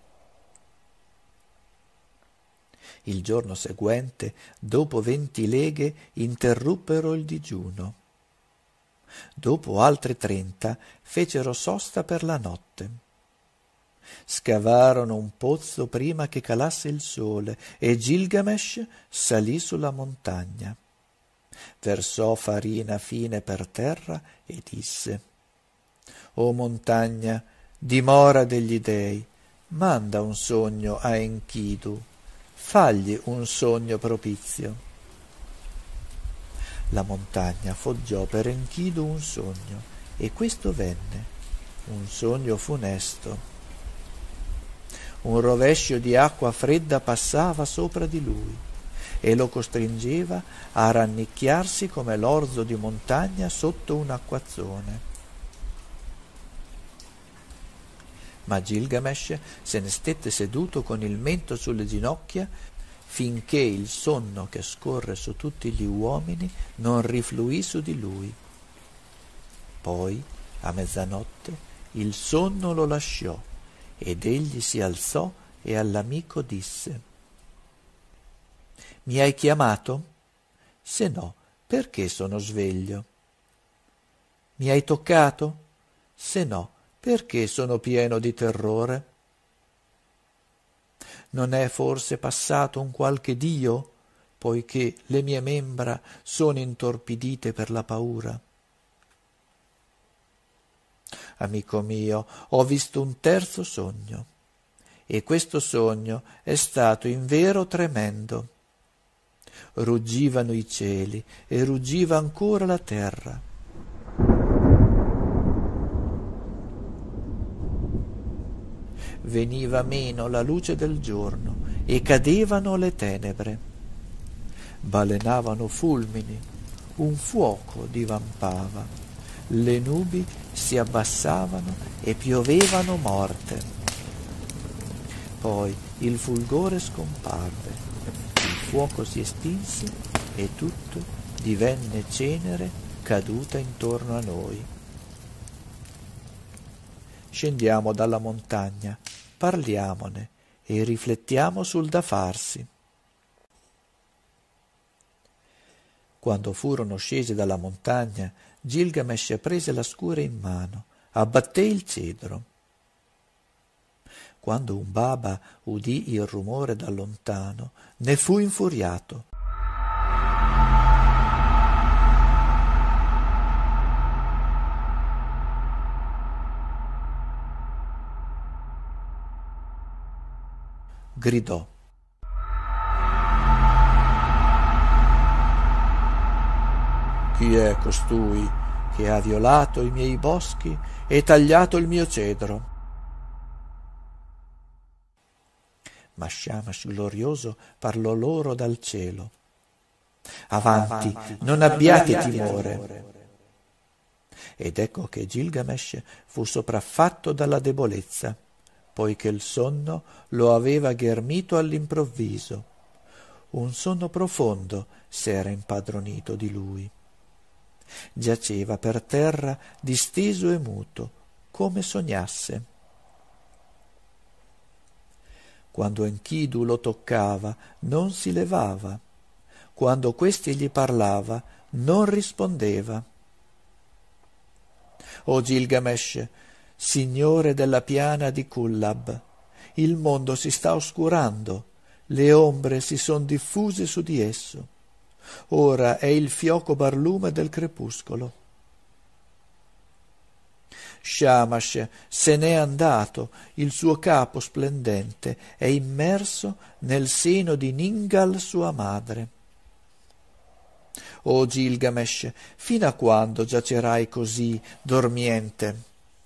Il giorno seguente, dopo venti leghe, interruppero il digiuno. Dopo altre trenta fecero sosta per la notte. Scavarono un pozzo prima che calasse il sole e Gilgamesh salì sulla montagna. Versò farina fine per terra e disse: «O montagna, dimora degli dei, manda un sogno a Enkidu, fagli un sogno propizio». La montagna foggiò per Enkidu un sogno, e questo venne, un sogno funesto. Un rovescio di acqua fredda passava sopra di lui e lo costringeva a rannicchiarsi come l'orzo di montagna sotto un acquazzone. Ma Gilgamesh se ne stette seduto con il mento sulle ginocchia finché il sonno che scorre su tutti gli uomini non rifluì su di lui. Poi, a mezzanotte, il sonno lo lasciò ed egli si alzò e all'amico disse: «Mi hai chiamato? Se no, perché sono sveglio? Mi hai toccato? Se no, perché sono pieno di terrore? Non è forse passato un qualche dio, poiché le mie membra sono intorpidite per la paura? Amico mio, ho visto un terzo sogno, e questo sogno è stato invero tremendo. Ruggivano i cieli e ruggiva ancora la terra. Veniva meno la luce del giorno e cadevano le tenebre. Balenavano fulmini, un fuoco divampava, le nubi si abbassavano e piovevano morte. Poi il fulgore scomparve, il fuoco si estinse e tutto divenne cenere caduta intorno a noi. Scendiamo dalla montagna, parliamone e riflettiamo sul da farsi. Quando furono scesi dalla montagna, Gilgamesh prese la scure in mano, abbatté il cedro. Quando un Baba udì il rumore da lontano, ne fu infuriato. Gridò: «Chi è costui che ha violato i miei boschi e tagliato il mio cedro?» Ma Shamash glorioso parlò loro dal cielo: «Avanti, Avanti non abbiate timore». Ed ecco che Gilgamesh fu sopraffatto dalla debolezza, poiché il sonno lo aveva ghermito all'improvviso. Un sonno profondo s'era impadronito di lui. Giaceva per terra disteso e muto, come sognasse. Quando Enkidu lo toccava, non si levava. Quando questi gli parlava, non rispondeva. O Gilgamesh, signore della piana di Kullab, il mondo si sta oscurando, le ombre si son diffuse su di esso. Ora è il fioco barlume del crepuscolo. Shamash se n'è andato, il suo capo splendente è immerso nel seno di Ningal sua madre. O Gilgamesh, fino a quando giacerai così, dormiente?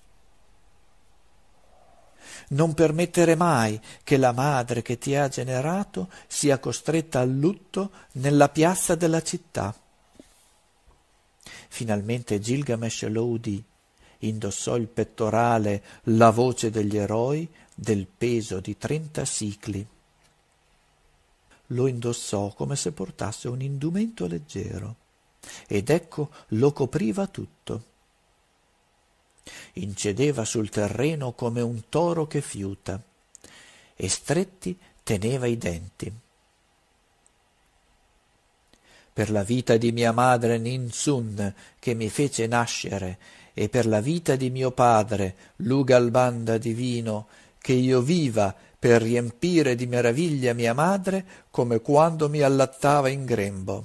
Non permettere mai che la madre che ti ha generato sia costretta al lutto nella piazza della città. Finalmente Gilgamesh lo udì, indossò il pettorale la voce degli eroi del peso di trenta sicli. Lo indossò come se portasse un indumento leggero, ed ecco lo copriva tutto. Incedeva sul terreno come un toro che fiuta, e stretti teneva i denti. Per la vita di mia madre Ninsun, che mi fece nascere, e per la vita di mio padre Lugalbanda divino, che io viva per riempire di meraviglia mia madre come quando mi allattava in grembo.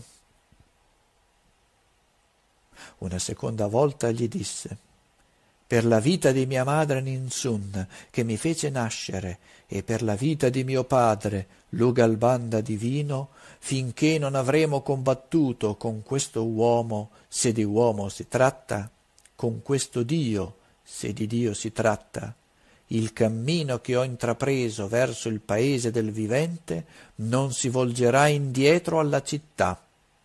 Una seconda volta gli disse: per la vita di mia madre Ninsun, che mi fece nascere, e per la vita di mio padre Lugalbanda divino, finché non avremo combattuto con questo uomo, se di uomo si tratta, con questo Dio, se di Dio si tratta, il cammino che ho intrapreso verso il paese del vivente non si volgerà indietro alla città.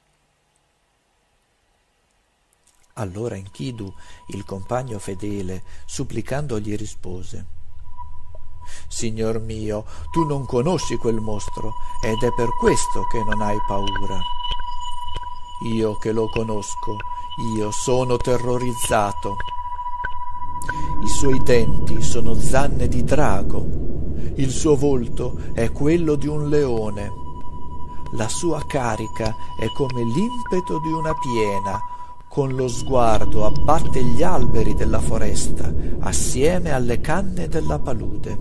Allora Enkidu, il compagno fedele, supplicandogli rispose: Signor mio, tu non conosci quel mostro, ed è per questo che non hai paura. Io che lo conosco, io sono terrorizzato. I suoi denti sono zanne di drago, il suo volto è quello di un leone, la sua carica è come l'impeto di una piena, con lo sguardo abbatte gli alberi della foresta assieme alle canne della palude.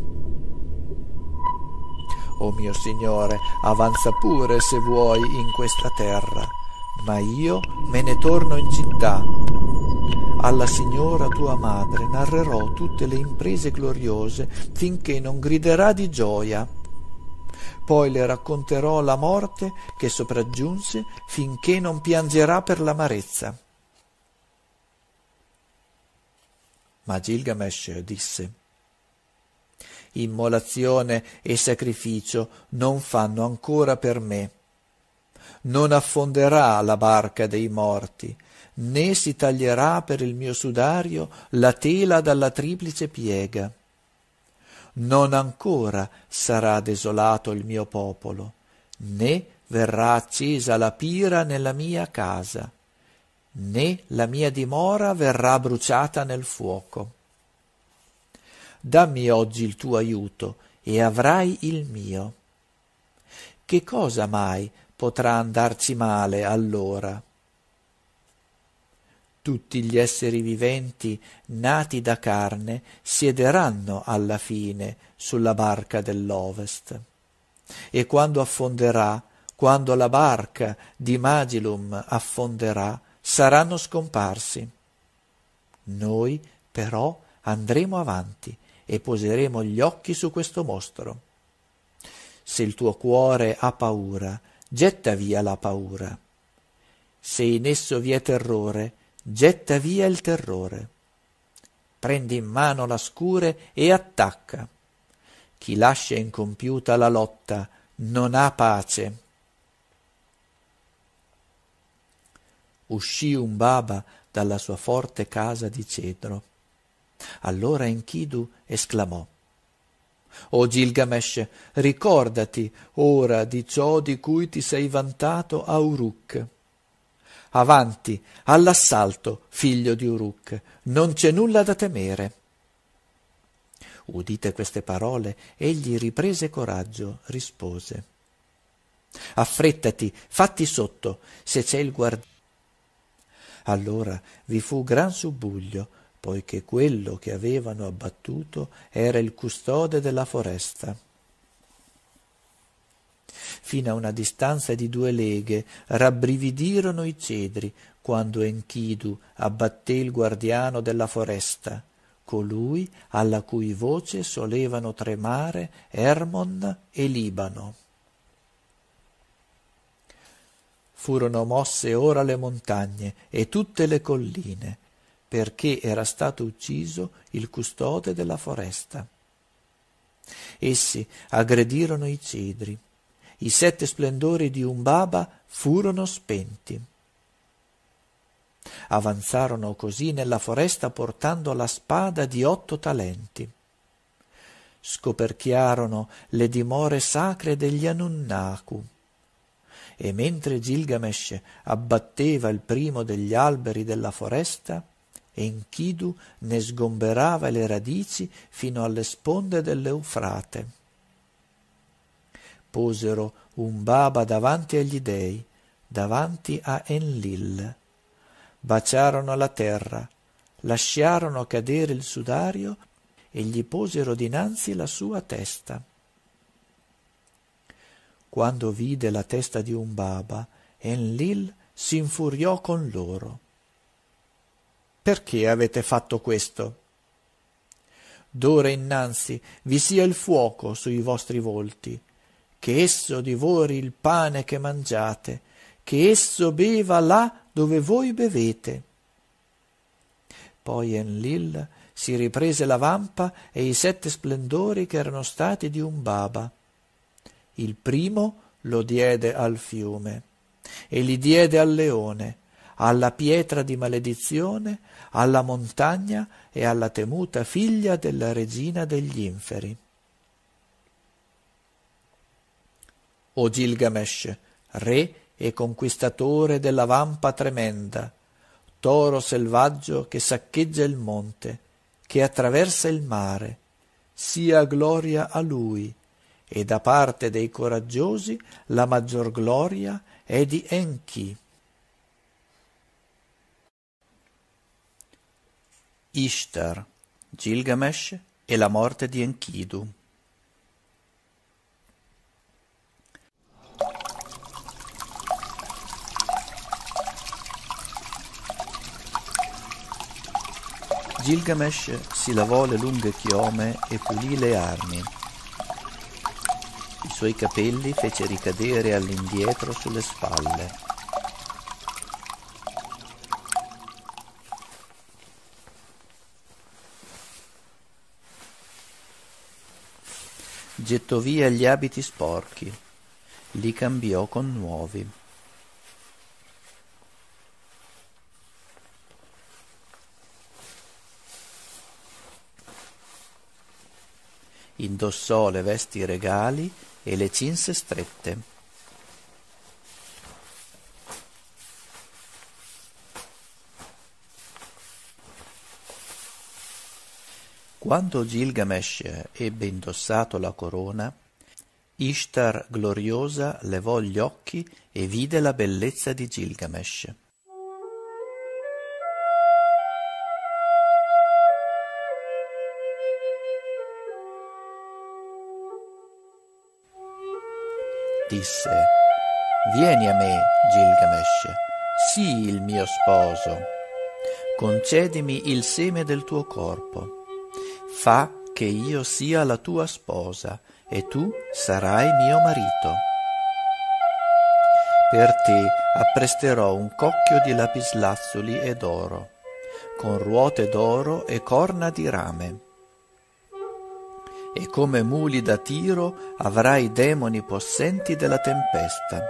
O mio Signore, avanza pure se vuoi in questa terra, ma io me ne torno in città. Alla signora tua madre narrerò tutte le imprese gloriose finché non griderà di gioia. Poi le racconterò la morte che sopraggiunse finché non piangerà per l'amarezza. Ma Gilgamesh disse: Immolazione e sacrificio non fanno ancora per me. Non affonderà la barca dei morti, né si taglierà per il mio sudario la tela dalla triplice piega. Non ancora sarà desolato il mio popolo, né verrà accesa la pira nella mia casa, né la mia dimora verrà bruciata nel fuoco. Dammi oggi il tuo aiuto e avrai il mio. Che cosa mai potrà andarci male allora? Tutti gli esseri viventi nati da carne siederanno alla fine sulla barca dell'Ovest, e quando affonderà, quando la barca di Magilum affonderà, saranno scomparsi. Noi però andremo avanti e poseremo gli occhi su questo mostro. Se il tuo cuore ha paura, getta via la paura. Se in esso vi è terrore, getta via il terrore. Prendi in mano la scure e attacca. Chi lascia incompiuta la lotta non ha pace. Uscì un baba dalla sua forte casa di cedro. Allora Enkidu esclamò: O Gilgamesh, ricordati ora di ciò di cui ti sei vantato a Uruk. Avanti, all'assalto, figlio di Uruk, non c'è nulla da temere. Udite queste parole, egli riprese coraggio, rispose: affrettati, fatti sotto, se c'è il guardiano. Allora vi fu gran subbuglio, poiché quello che avevano abbattuto era il custode della foresta. Fino a una distanza di due leghe rabbrividirono i cedri quando Enkidu abbatté il guardiano della foresta, colui alla cui voce solevano tremare Hermon e Libano. Furono mosse ora le montagne e tutte le colline, perché era stato ucciso il custode della foresta. Essi aggredirono i cedri. I sette splendori di Umbaba furono spenti. Avanzarono così nella foresta portando la spada di otto talenti. Scoperchiarono le dimore sacre degli Anunnaku. E mentre Gilgamesh abbatteva il primo degli alberi della foresta, Enkidu ne sgomberava le radici fino alle sponde dell'Eufrate. Posero Umbaba davanti agli dei, davanti a Enlil. Baciarono la terra, lasciarono cadere il sudario e gli posero dinanzi la sua testa. Quando vide la testa di Umbaba, Enlil si infuriò con loro. Perché avete fatto questo? D'ora innanzi vi sia il fuoco sui vostri volti, che esso divori il pane che mangiate, che esso beva là dove voi bevete. Poi Enlil si riprese la vampa e i sette splendori che erano stati di Umbaba. Il primo lo diede al fiume, e li diede al leone, alla pietra di maledizione, alla montagna e alla temuta figlia della regina degli inferi. O Gilgamesh, re e conquistatore della vampa tremenda, toro selvaggio che saccheggia il monte, che attraversa il mare, sia gloria a lui, e da parte dei coraggiosi la maggior gloria è di Enki. Ishtar, Gilgamesh e la morte di Enkidu. Gilgamesh si lavò le lunghe chiome e pulì le armi. I suoi capelli fece ricadere all'indietro sulle spalle. Gettò via gli abiti sporchi, li cambiò con nuovi. Indossò le vesti regali e le cinse strette. Quando Gilgamesh ebbe indossato la corona, Ishtar gloriosa levò gli occhi e vide la bellezza di Gilgamesh. Disse: vieni a me, Gilgamesh, sii il mio sposo, concedimi il seme del tuo corpo, fa che io sia la tua sposa e tu sarai mio marito. Per te appresterò un cocchio di lapislazzuli ed oro, con ruote d'oro e corna di rame. E come muli da tiro avrai demoni possenti della tempesta.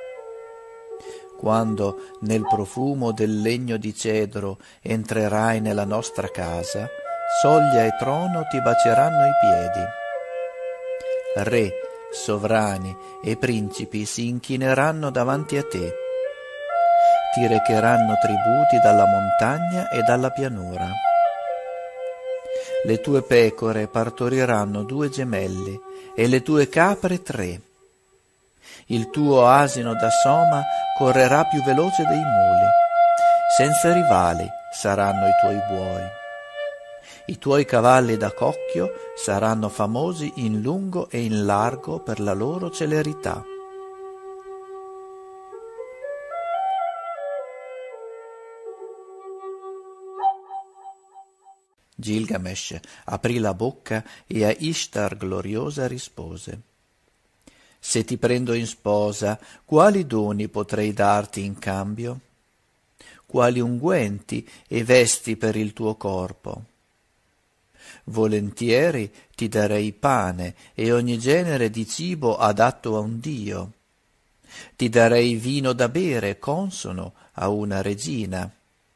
Quando nel profumo del legno di cedro entrerai nella nostra casa, soglia e trono ti baceranno i piedi. Re, sovrani e principi si inchineranno davanti a te. ti recheranno tributi dalla montagna e dalla pianura. Le tue pecore partoriranno due gemelli e le tue capre tre. Il tuo asino da soma correrà più veloce dei muli. Senza rivali saranno i tuoi buoi. I tuoi cavalli da cocchio saranno famosi in lungo e in largo per la loro celerità. Gilgamesh aprì la bocca e a Ishtar gloriosa rispose: Se ti prendo in sposa, quali doni potrei darti in cambio? Quali unguenti e vesti per il tuo corpo? Volentieri ti darei pane e ogni genere di cibo adatto a un dio. Ti darei vino da bere consono a una regina.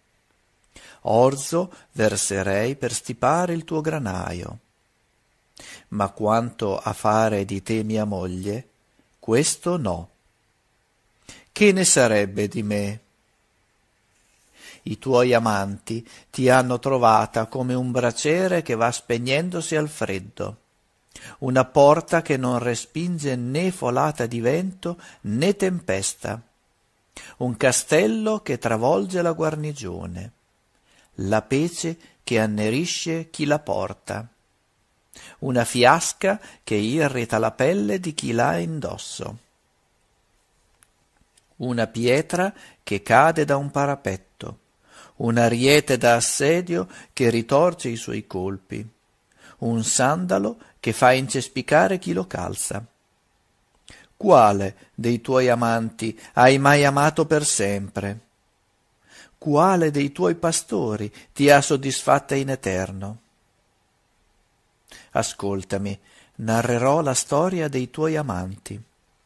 Orzo verserei per stipare il tuo granaio. Ma quanto a fare di te mia moglie, questo no. Che ne sarebbe di me? I tuoi amanti ti hanno trovata come un braciere che va spegnendosi al freddo, una porta che non respinge né folata di vento né tempesta, un castello che travolge la guarnigione, la pece che annerisce chi la porta, una fiasca che irrita la pelle di chi l'ha indosso, una pietra che cade da un parapetto, un ariete da assedio che ritorce i suoi colpi, un sandalo che fa incespicare chi lo calza. Quale dei tuoi amanti hai mai amato per sempre? Quale dei tuoi pastori ti ha soddisfatta in eterno? Ascoltami, narrerò la storia dei tuoi amanti.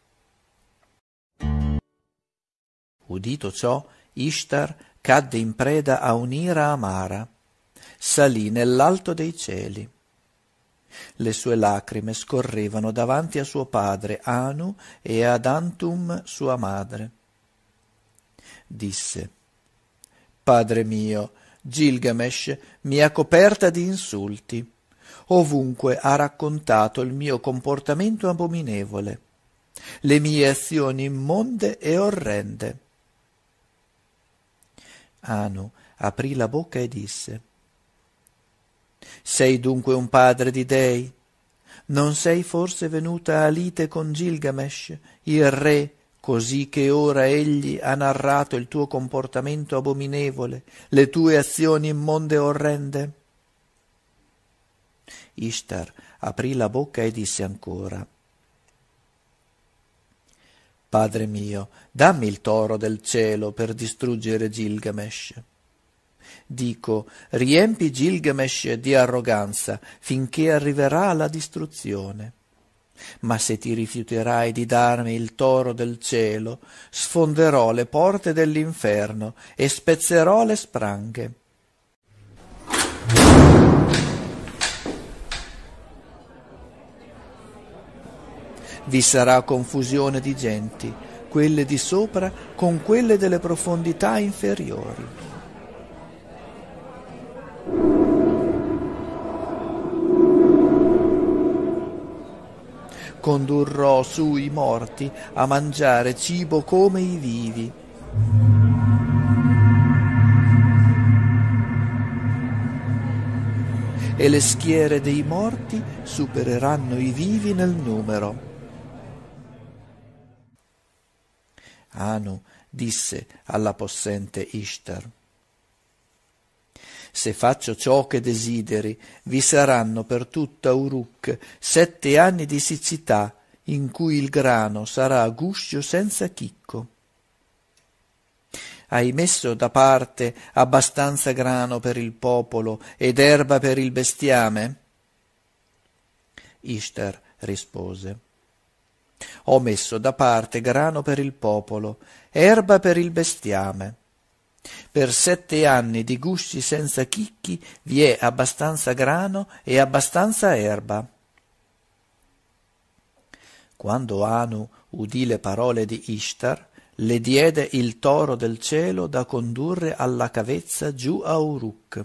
Udito ciò, Ishtar cadde in preda a un'ira amara, salì nell'alto dei cieli. Le sue lacrime scorrevano davanti a suo padre Anu e ad Antum sua madre. Disse: Padre mio, Gilgamesh mi ha coperta di insulti. Ovunque ha raccontato il mio comportamento abominevole, le mie azioni immonde e orrende. Anu aprì la bocca e disse: Sei dunque un padre di dei? Non sei forse venuta a lite con Gilgamesh, il re, così che ora egli ha narrato il tuo comportamento abominevole, le tue azioni immonde e orrende? Ishtar aprì la bocca e disse ancora: Padre mio, dammi il toro del cielo per distruggere Gilgamesh. Dico, riempi Gilgamesh di arroganza finché arriverà alla distruzione. Ma se ti rifiuterai di darmi il toro del cielo, sfonderò le porte dell'inferno e spezzerò le spranghe. Vi sarà confusione di genti, quelle di sopra con quelle delle profondità inferiori. Condurrò su i morti a mangiare cibo come i vivi. E le schiere dei morti supereranno i vivi nel numero. Anu disse alla possente Ishtar: Se faccio ciò che desideri, vi saranno per tutta Uruk sette anni di siccità, in cui il grano sarà a guscio senza chicco. Hai messo da parte abbastanza grano per il popolo ed erba per il bestiame? Ishtar rispose: Ho messo da parte grano per il popolo, erba per il bestiame. Per sette anni di gusci senza chicchi vi è abbastanza grano e abbastanza erba. Quando Anu udì le parole di Ishtar, le diede il toro del cielo da condurre alla cavezza giù a Uruk.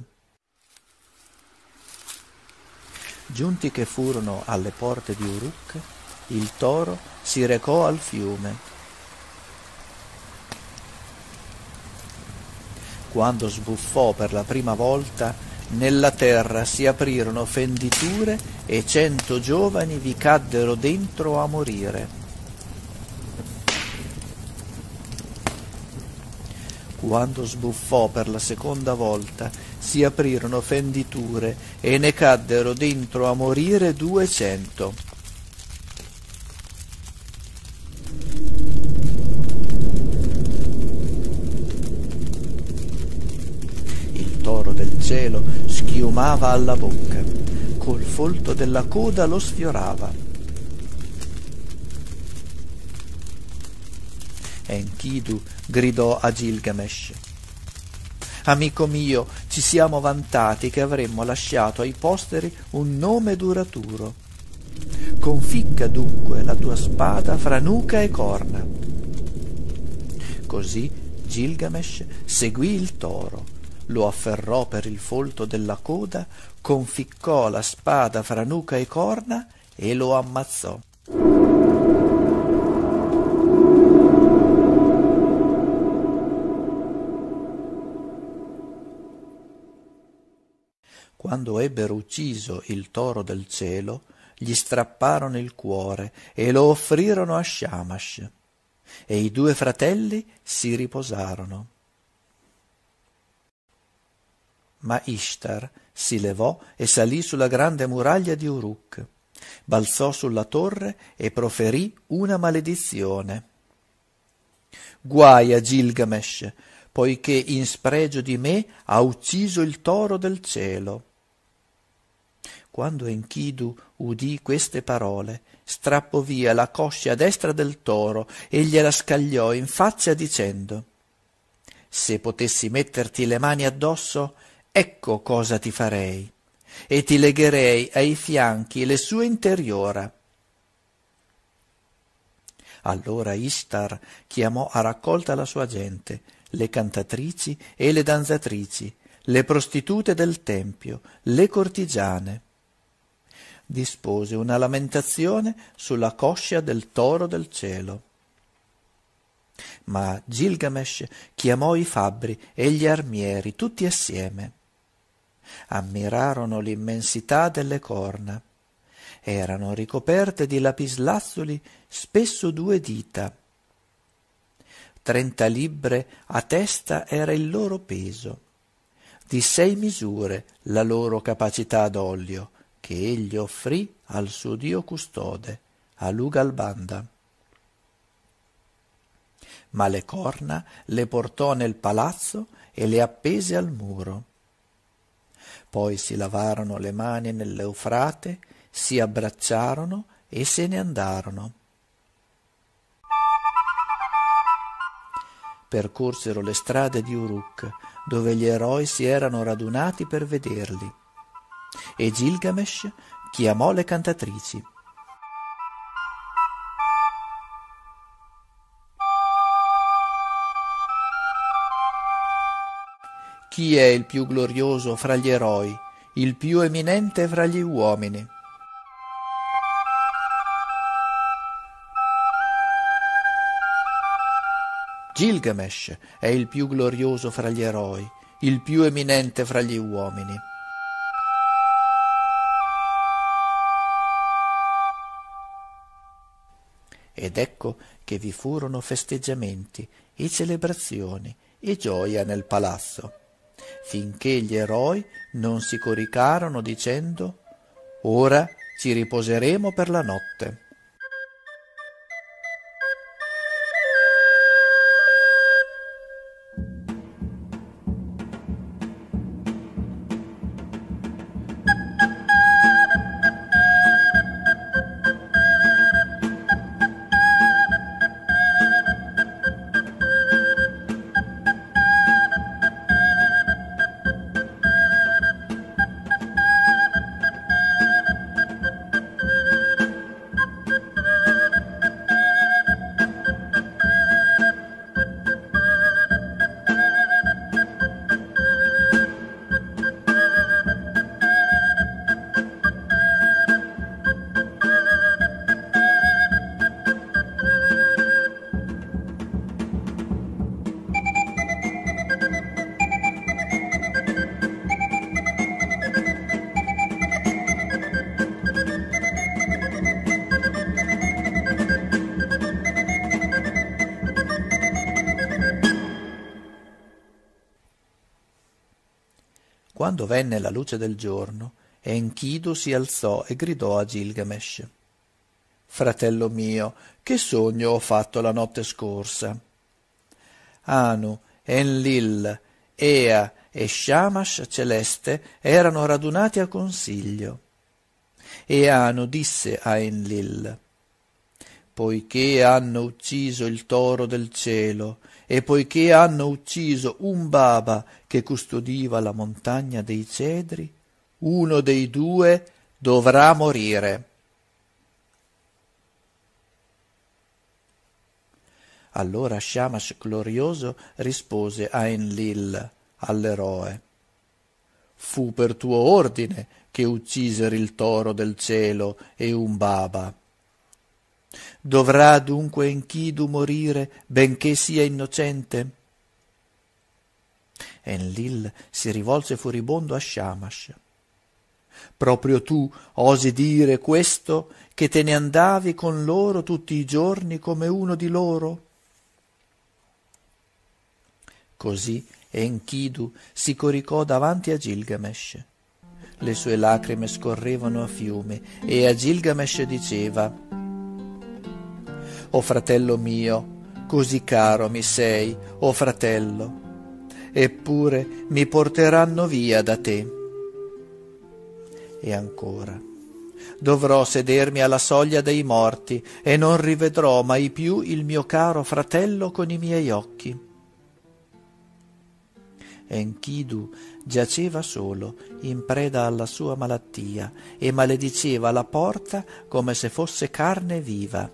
Giunti che furono alle porte di Uruk, il toro si recò al fiume. Quando sbuffò per la prima volta, nella terra si aprirono fenditure e cento giovani vi caddero dentro a morire. Quando sbuffò per la seconda volta, si aprirono fenditure e ne caddero dentro a morire duecento. Il toro del cielo schiumava alla bocca, col folto della coda lo sfiorava. Enkidu gridò a Gilgamesh: «Amico mio, ci siamo vantati che avremmo lasciato ai posteri un nome duraturo. Conficca dunque la tua spada fra nuca e corna». Così Gilgamesh seguì il toro, lo afferrò per il folto della coda, conficcò la spada fra nuca e corna e lo ammazzò. Quando ebbero ucciso il toro del cielo, gli strapparono il cuore e lo offrirono a Shamash, e i due fratelli si riposarono. Ma Ishtar si levò e salì sulla grande muraglia di Uruk, balzò sulla torre e proferì una maledizione. «Guai a Gilgamesh, poiché in spregio di me ha ucciso il toro del cielo». Quando Enkidu udì queste parole, strappò via la coscia destra del toro e gliela scagliò in faccia dicendo: «Se potessi metterti le mani addosso, ecco cosa ti farei, e ti legherei ai fianchi le sue interiora». Allora Ishtar chiamò a raccolta la sua gente, le cantatrici e le danzatrici, le prostitute del tempio, le cortigiane. Dispose una lamentazione sulla coscia del toro del cielo. Ma Gilgamesh chiamò i fabbri e gli armieri tutti assieme. Ammirarono l'immensità delle corna. Erano ricoperte di lapislazzuli spesso due dita. Trenta libbre a testa era il loro peso, di sei misure la loro capacità d'olio, che egli offrì al suo dio custode, a Lugalbanda. Ma le corna le portò nel palazzo e le appese al muro. Poi si lavarono le mani nell'Eufrate, si abbracciarono e se ne andarono. Percorsero le strade di Uruk, dove gli eroi si erano radunati per vederli, e Gilgamesh chiamò le cantatrici. Chi è il più glorioso fra gli eroi, il più eminente fra gli uomini? Gilgamesh è il più glorioso fra gli eroi, il più eminente fra gli uomini. Ed ecco che vi furono festeggiamenti e celebrazioni e gioia nel palazzo, finché gli eroi non si coricarono dicendo: «Ora ci riposeremo per la notte». Quando venne la luce del giorno, Enkidu si alzò e gridò a Gilgamesh: «Fratello mio, che sogno ho fatto la notte scorsa?» Anu, Enlil, Ea e Shamash celeste erano radunati a consiglio. E Anu disse a Enlil: «Poiché hanno ucciso il toro del cielo e poiché hanno ucciso Umbaba che custodiva la montagna dei cedri, uno dei due dovrà morire». Allora Shamash glorioso rispose a Enlil, all'eroe: «Fu per tuo ordine che uccisero il toro del cielo e Umbaba. Dovrà dunque Enkidu morire, benché sia innocente?» Enlil si rivolse furibondo a Shamash: «Proprio tu osi dire questo, che te ne andavi con loro tutti i giorni come uno di loro?» Così Enkidu si coricò davanti a Gilgamesh. Le sue lacrime scorrevano a fiume e a Gilgamesh diceva: «O fratello mio, così caro mi sei, o fratello, eppure mi porteranno via da te». E ancora: «Dovrò sedermi alla soglia dei morti e non rivedrò mai più il mio caro fratello con i miei occhi». Enkidu giaceva solo, in preda alla sua malattia, e malediceva la porta come se fosse carne viva.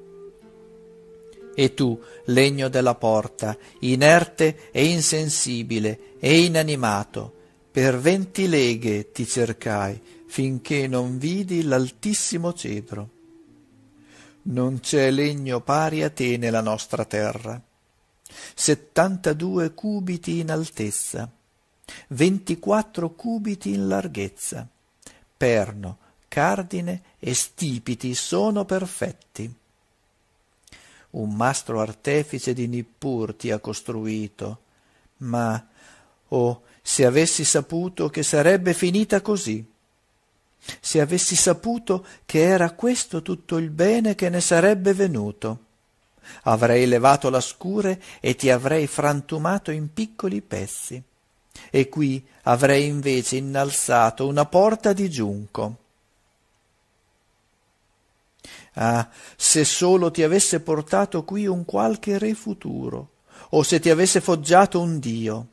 E tu, legno della porta, inerte e insensibile e inanimato, per venti leghe ti cercai, finché non vidi l'altissimo cedro. Non c'è legno pari a te nella nostra terra. settantadue cubiti in altezza, ventiquattro cubiti in larghezza, perno, cardine e stipiti sono perfetti. Un mastro artefice di Nippur ti ha costruito, ma, oh, se avessi saputo che sarebbe finita così, se avessi saputo che era questo tutto il bene che ne sarebbe venuto, avrei levato la scure e ti avrei frantumato in piccoli pezzi, e qui avrei invece innalzato una porta di giunco. Ah, se solo ti avesse portato qui un qualche re futuro, o se ti avesse foggiato un dio!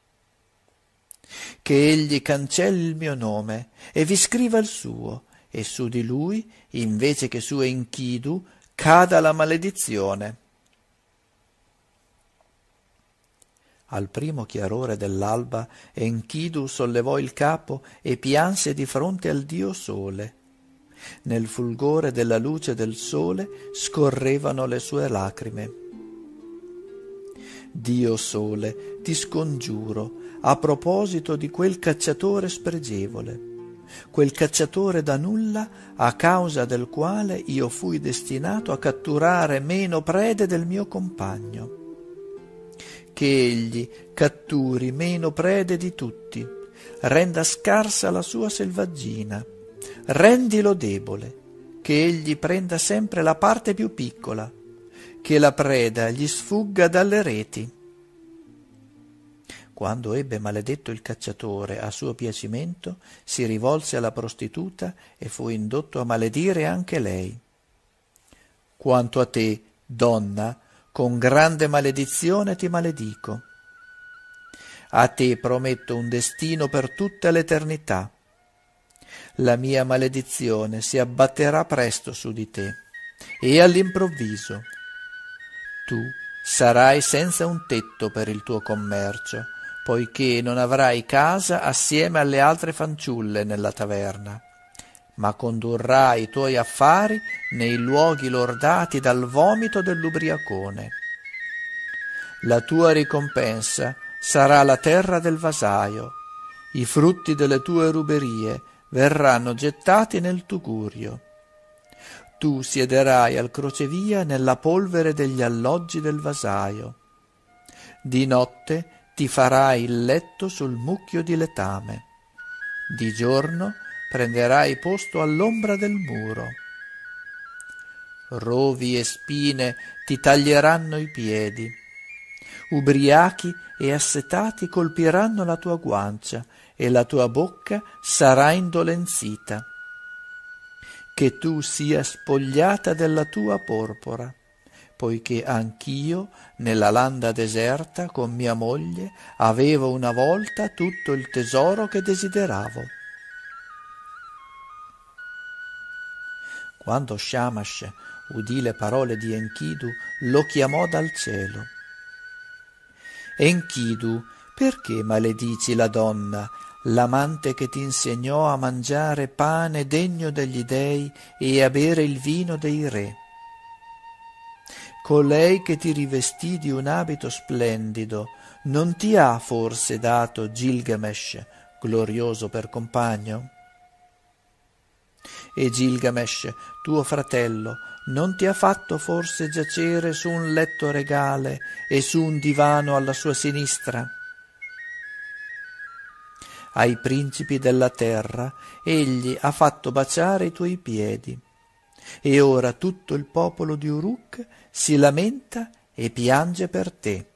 Che egli cancelli il mio nome e vi scriva il suo, e su di lui, invece che su Enkidu, cada la maledizione». Al primo chiarore dell'alba Enkidu sollevò il capo e pianse di fronte al dio Sole. Nel fulgore della luce del sole scorrevano le sue lacrime. «Dio Sole, ti scongiuro, a proposito di quel cacciatore spregevole, quel cacciatore da nulla a causa del quale io fui destinato a catturare meno prede del mio compagno, che egli catturi meno prede di tutti, renda scarsa la sua selvaggina, rendilo debole, che egli prenda sempre la parte più piccola, che la preda gli sfugga dalle reti». Quando ebbe maledetto il cacciatore a suo piacimento, si rivolse alla prostituta e fu indotto a maledire anche lei. «Quanto a te, donna, con grande maledizione ti maledico. A te prometto un destino per tutta l'eternità. La mia maledizione si abbatterà presto su di te, e all'improvviso tu sarai senza un tetto per il tuo commercio, poiché non avrai casa assieme alle altre fanciulle nella taverna, ma condurrai i tuoi affari nei luoghi lordati dal vomito dell'ubriacone. La tua ricompensa sarà la terra del vasaio, i frutti delle tue ruberie verranno gettati nel tugurio. Tu siederai al crocevia nella polvere degli alloggi del vasaio. Di notte ti farai il letto sul mucchio di letame. Di giorno prenderai posto all'ombra del muro. Rovi e spine ti taglieranno i piedi. Ubriachi e assetati colpiranno la tua guancia e la tua bocca sarà indolenzita. Che tu sia spogliata della tua porpora, poiché anch'io nella landa deserta con mia moglie avevo una volta tutto il tesoro che desideravo. Quando Shamash udì le parole di Enkidu, lo chiamò dal cielo. Enkidu, perché maledici la donna, l'amante che ti insegnò a mangiare pane degno degli dei e a bere il vino dei re? Colei che ti rivestì di un abito splendido, non ti ha forse dato Gilgamesh, glorioso per compagno? E Gilgamesh, tuo fratello, non ti ha fatto forse giacere su un letto regale e su un divano alla sua sinistra? Ai principi della terra egli ha fatto baciare i tuoi piedi, e ora tutto il popolo di Uruk si lamenta e piange per te.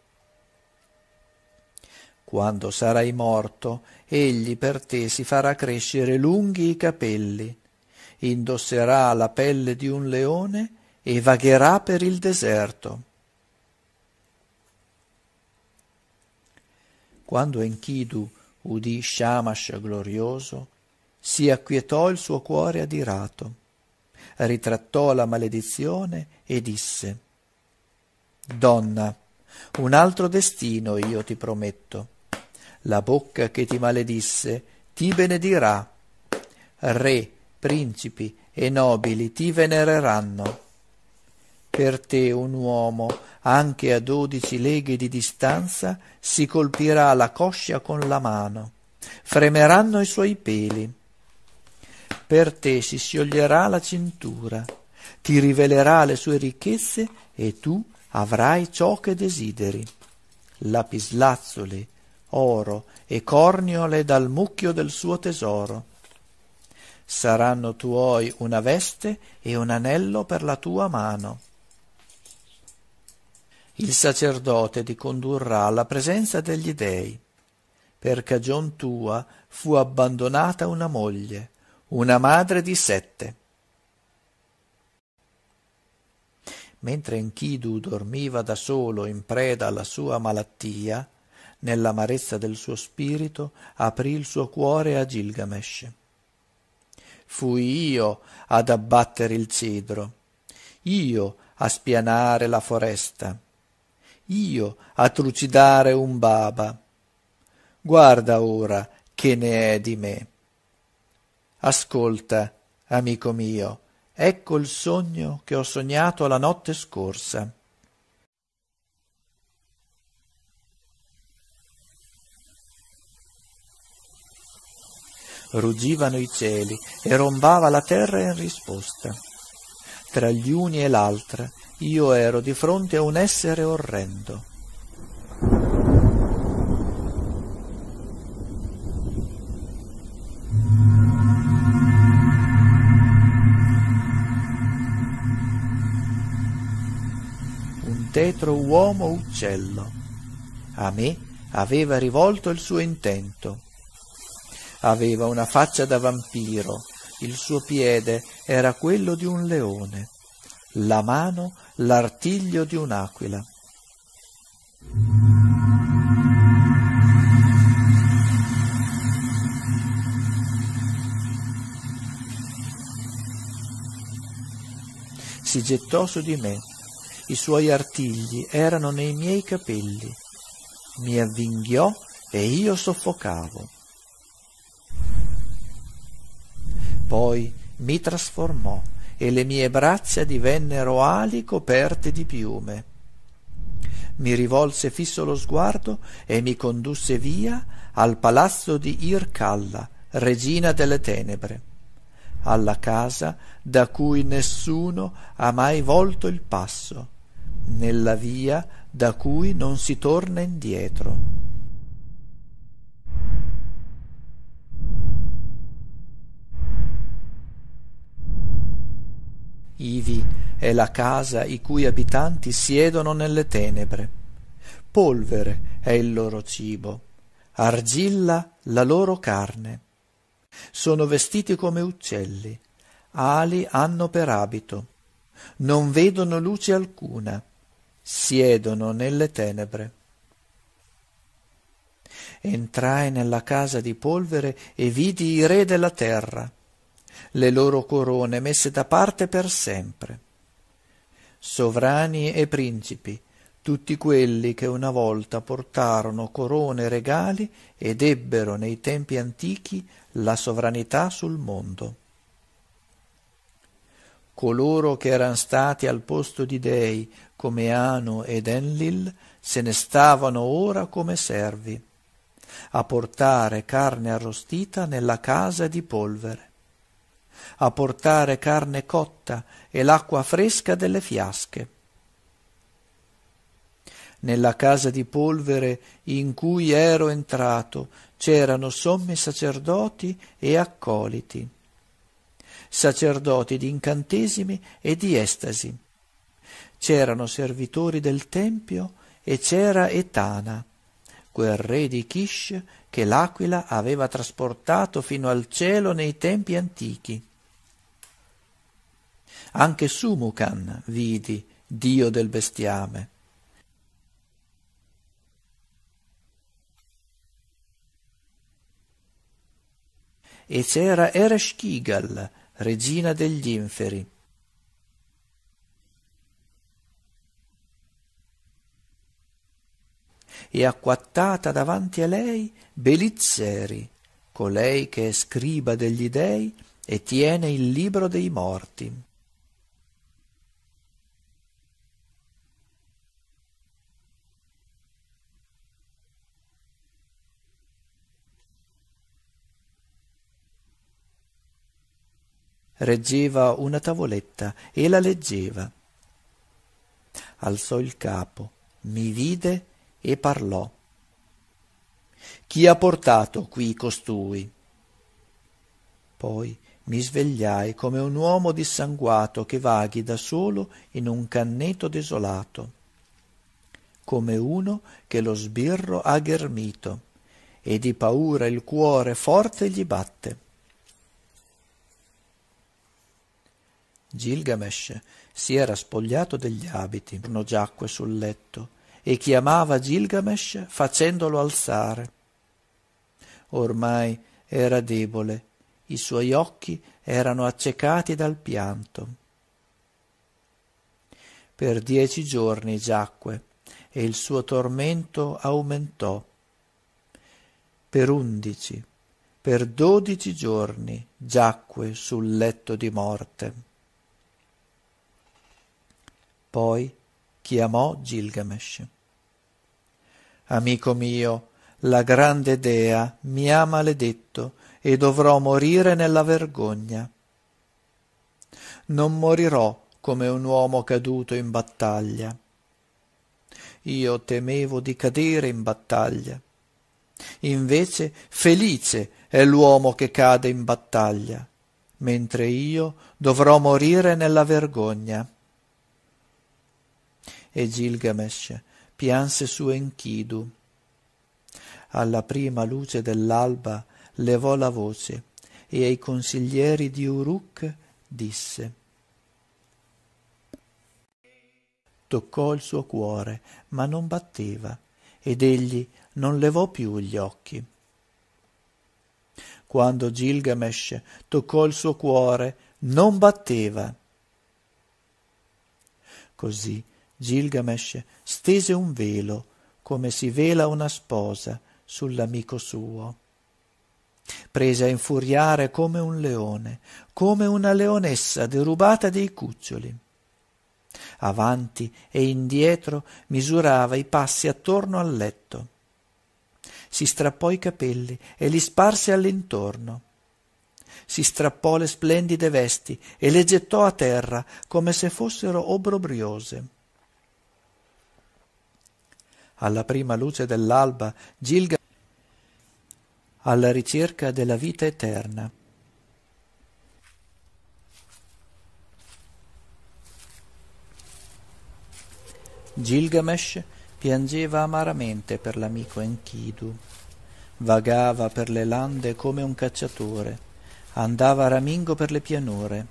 Quando sarai morto, egli per te si farà crescere lunghi i capelli, indosserà la pelle di un leone e vagherà per il deserto. Quando Enkidu udì Shamash glorioso, si acquietò il suo cuore adirato, ritrattò la maledizione e disse: Donna, un altro destino io ti prometto. La bocca che ti maledisse ti benedirà. Re, principi e nobili ti venereranno. Per te un uomo, anche a dodici leghe di distanza, si colpirà la coscia con la mano, fremeranno i suoi peli. Per te si scioglierà la cintura, ti rivelerà le sue ricchezze e tu avrai ciò che desideri: lapislazzuli, oro e corniole dal mucchio del suo tesoro. Saranno tuoi una veste e un anello per la tua mano. Il sacerdote ti condurrà alla presenza degli dei. Per cagion tua fu abbandonata una moglie, una madre di sette. Mentre Enkidu dormiva da solo in preda alla sua malattia, nell'amarezza del suo spirito aprì il suo cuore a Gilgamesh. Fui io ad abbattere il cedro, io a spianare la foresta, io a trucidare un baba. Guarda ora che ne è di me. Ascolta, amico mio, ecco il sogno che ho sognato la notte scorsa. Ruggivano i cieli e rombava la terra in risposta. Tra gli uni e l'altra io ero di fronte a un essere orrendo. Un tetro uomo uccello. A me aveva rivolto il suo intento. Aveva una faccia da vampiro, il suo piede era quello di un leone, la mano l'artiglio di un'aquila. Si gettò su di me, i suoi artigli erano nei miei capelli, mi avvinghiò e io soffocavo. Poi mi trasformò e le mie braccia divennero ali coperte di piume. Mi rivolse fisso lo sguardo e mi condusse via al palazzo di Irkalla, regina delle tenebre, alla casa da cui nessuno ha mai volto il passo, nella via da cui non si torna indietro. Ivi è la casa i cui abitanti siedono nelle tenebre. Polvere è il loro cibo, argilla la loro carne. Sono vestiti come uccelli, ali hanno per abito, non vedono luce alcuna, siedono nelle tenebre. Entrai nella casa di polvere e vidi i re della terra, le loro corone messe da parte per sempre. Sovrani e principi, tutti quelli che una volta portarono corone e regali ed ebbero nei tempi antichi la sovranità sul mondo. Coloro che eran stati al posto di dei come Anu ed Enlil se ne stavano ora come servi, a portare carne arrostita nella casa di polvere, a portare carne cotta e l'acqua fresca delle fiasche. Nella casa di polvere in cui ero entrato c'erano sommi sacerdoti e accoliti, sacerdoti di incantesimi e di estasi. C'erano servitori del tempio e c'era Etana, quel re di Kish che l'aquila aveva trasportato fino al cielo nei tempi antichi. Anche Sumukan vidi, dio del bestiame. E c'era Ereshkigal, regina degli inferi. E acquattata davanti a lei Belizzeri, colei che è scriba degli dei e tiene il libro dei morti. Reggeva una tavoletta e la leggeva. Alzò il capo, mi vide e parlò. Chi ha portato qui costui? Poi mi svegliai come un uomo dissanguato che vaghi da solo in un canneto desolato, come uno che lo sbirro ha ghermito e di paura il cuore forte gli batte. Gilgamesh si era spogliato degli abiti, giacque sul letto e chiamava Gilgamesh facendolo alzare. Ormai era debole, i suoi occhi erano accecati dal pianto. Per dieci giorni giacque e il suo tormento aumentò. Per undici, per dodici giorni giacque sul letto di morte. Poi chiamò Gilgamesh. Amico mio, la grande dea mi ha maledetto e dovrò morire nella vergogna. Non morirò come un uomo caduto in battaglia. Io temevo di cadere in battaglia. Invece felice è l'uomo che cade in battaglia, mentre io dovrò morire nella vergogna. E Gilgamesh pianse su Enkidu. Alla prima luce dell'alba levò la voce e ai consiglieri di Uruk disse. Toccò il suo cuore, ma non batteva, ed egli non levò più gli occhi. Quando Gilgamesh toccò il suo cuore, non batteva. Così Gilgamesh stese un velo, come si vela una sposa, sull'amico suo. Prese a infuriare come un leone, come una leonessa derubata dei cuccioli. Avanti e indietro misurava i passi attorno al letto. Si strappò i capelli e li sparse all'intorno. Si strappò le splendide vesti e le gettò a terra come se fossero obbrobriose. Alla prima luce dell'alba, Gilgamesh alla ricerca della vita eterna. Gilgamesh piangeva amaramente per l'amico Enkidu. Vagava per le lande come un cacciatore, andava ramingo per le pianure.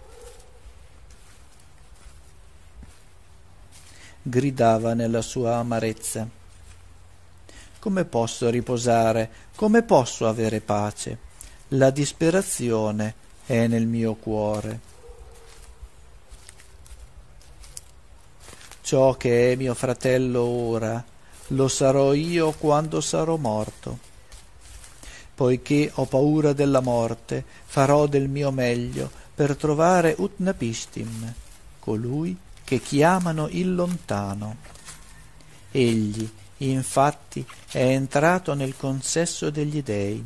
Gridava nella sua amarezza: come posso riposare, come posso avere pace? La disperazione è nel mio cuore. Ciò che è mio fratello ora, lo sarò io quando sarò morto. Poiché ho paura della morte, farò del mio meglio per trovare Utnapishtim, colui che chiamano il lontano. Egli, infatti, è entrato nel consesso degli dei.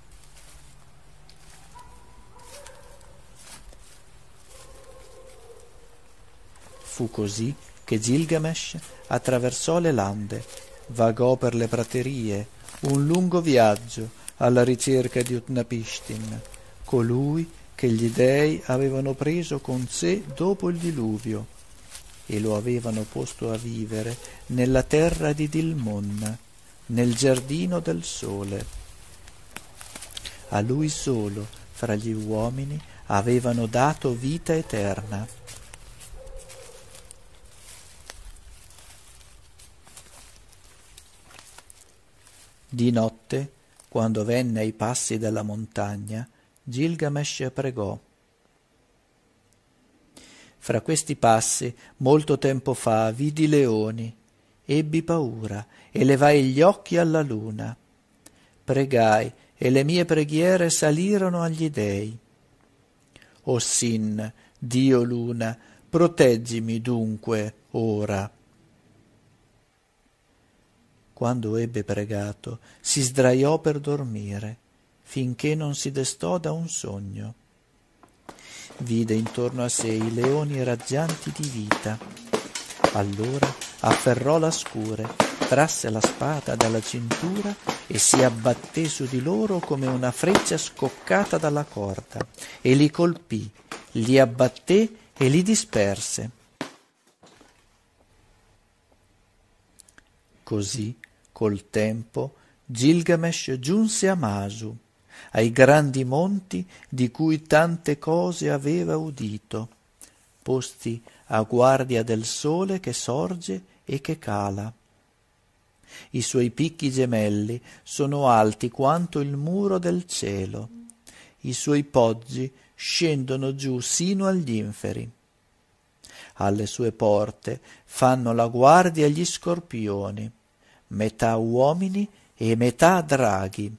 Fu così che Gilgamesh attraversò le lande, vagò per le praterie, un lungo viaggio alla ricerca di Utnapishtim, colui che gli dei avevano preso con sé dopo il diluvio e lo avevano posto a vivere nella terra di Dilmun, nel giardino del sole. A lui solo, fra gli uomini, avevano dato vita eterna. Di notte, quando venne ai passi della montagna, Gilgamesh pregò. Fra questi passi, molto tempo fa, vidi leoni, ebbi paura e levai gli occhi alla luna. Pregai e le mie preghiere salirono agli dei. O Sin, Dio luna, proteggimi dunque ora. Quando ebbe pregato, si sdraiò per dormire, finché non si destò da un sogno. Vide intorno a sé i leoni raggianti di vita. Allora afferrò la scure, trasse la spada dalla cintura e si abbatté su di loro come una freccia scoccata dalla corda, e li colpì, li abbatté e li disperse. Così, col tempo, Gilgamesh giunse a Masu, ai grandi monti di cui tante cose aveva udito, posti a guardia del sole che sorge e che cala. I suoi picchi gemelli sono alti quanto il muro del cielo, i suoi poggi scendono giù sino agli inferi. Alle sue porte fanno la guardia gli scorpioni, metà uomini e metà draghi.